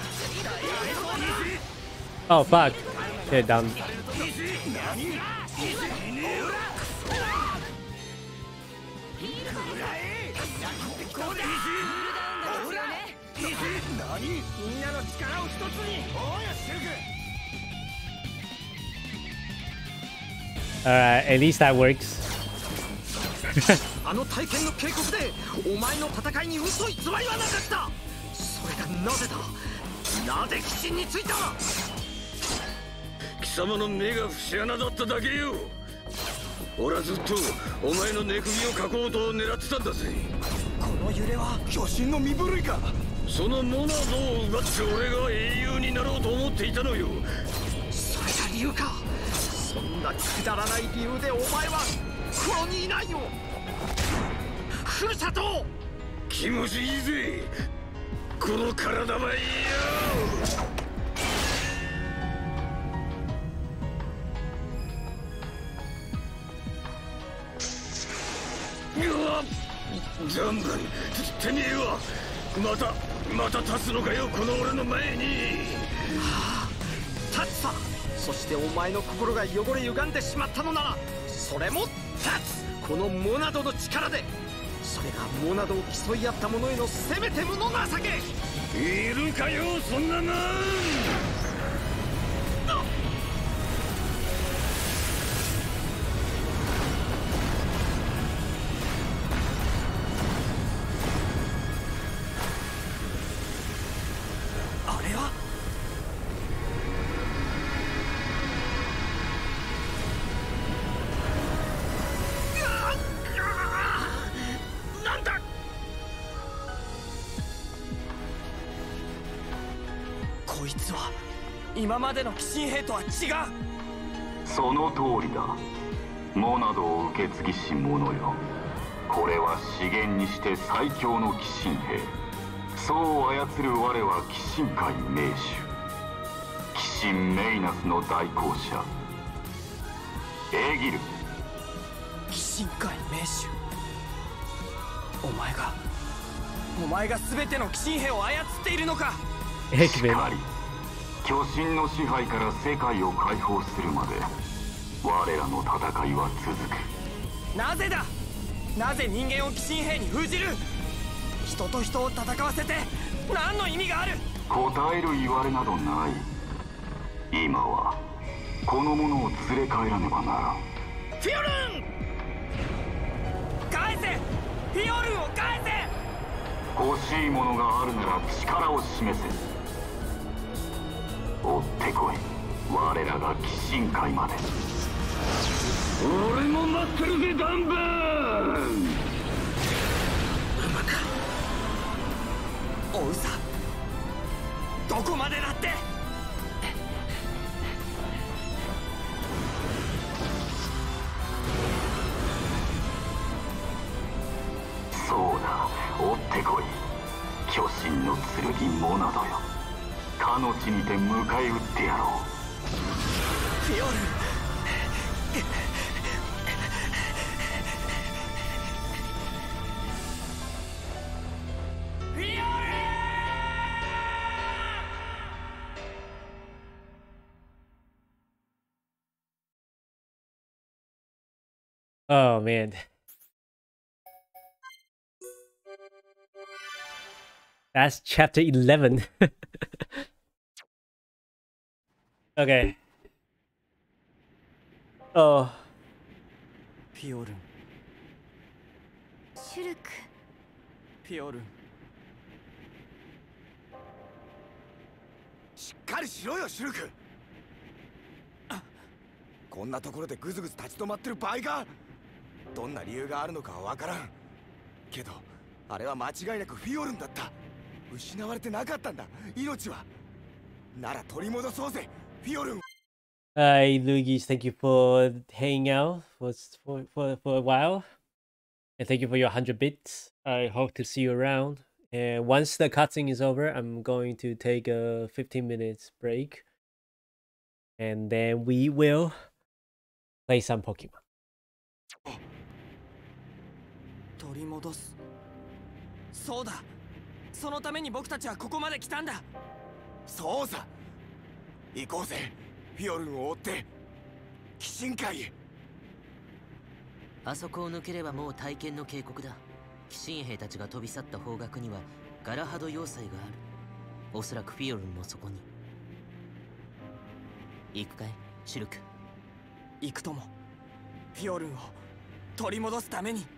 Oh fuck. They're down. Alright, at least that works. あの体験の警告でお前の戦いに嘘偽りはなかった。それがなぜだ。なぜ基地に着いた。 貴様の目が節穴だっただけよ。俺はずっとお前の寝首をかこうと狙ってたんだぜ。 この揺れは巨神の身震いか。 そのモナドを奪って俺が英雄になろうと思っていたのよ。 それが理由か。そんなくだらない理由でお前はここにいないよ。ふるさと気持ちいいぜこの体はよ。 ザンバン、てめえはまた立つのかよ、この俺の前に。 はあ、立つさ。そしてお前の心が汚れ歪んでしまったのなら、それも立つ。このモナドの力で。それがモナドを競い合った者へのせめてもの情け。 いるかよ、そんなもん。 あれはなんだ。 こいつは今までの鬼神兵とは違う。 その通りだ。モナドを受け継ぎし者よ。これは資源にして最強の鬼神兵。そう操る我は鬼神界名手、鬼神メイナスの代行者エギル。 鬼神界名手。お前が全ての鬼神兵を操っているのか。 しかり巨神の支配から世界を解放するまで我らの戦いは続く。 なぜだ。なぜ人間を鬼神兵に封じる。人と人を戦わせて何の意味がある。 答える言われなどない。今はこの者を連れ帰らねばならん。 フィオルン返せ。フィオルンを返せ。 欲しいものがあるなら力を示せ。追ってこい、我らが鬼神界まで。 俺も待ってるぜ、ダンバーン。 追うさ。どこまでだって。 そうだ、追ってこい。巨神の剣モナドよ。かの地にて迎え撃ってやろう。 フィオルン。 Oh man. That's chapter 11. Okay. Oh. フィオルン。 シュルク。 フィオルン。 しっかりしろよ、シュルク。こんなところでグズグズ立ち止まってる場合か。どんな理由があるのかはわからんけど、あれは間違いなくフィオルンだった。失われてなかったんだ、命は。なら取り戻そうぜ、フィオルン。 Hi, Luigis. Thank you for hanging out for a while. And thank you for your 100 bits. I hope to see you around. And once the cutscene is over, I'm going to take a 15 minutes break. And then we will play some Pokemon. 取り戻す。そうだ。そのために僕たちはここまで来たんだ。 そうさ。行こうぜ、フィオルンを追って鬼神界へ。 あそこを抜ければもう体験の警告だ。鬼神兵たちが飛び去った方角にはガラハド要塞がある。おそらくフィオルンもそこに。行くかい、シルク。 行くとも。フィオルンを取り戻すために。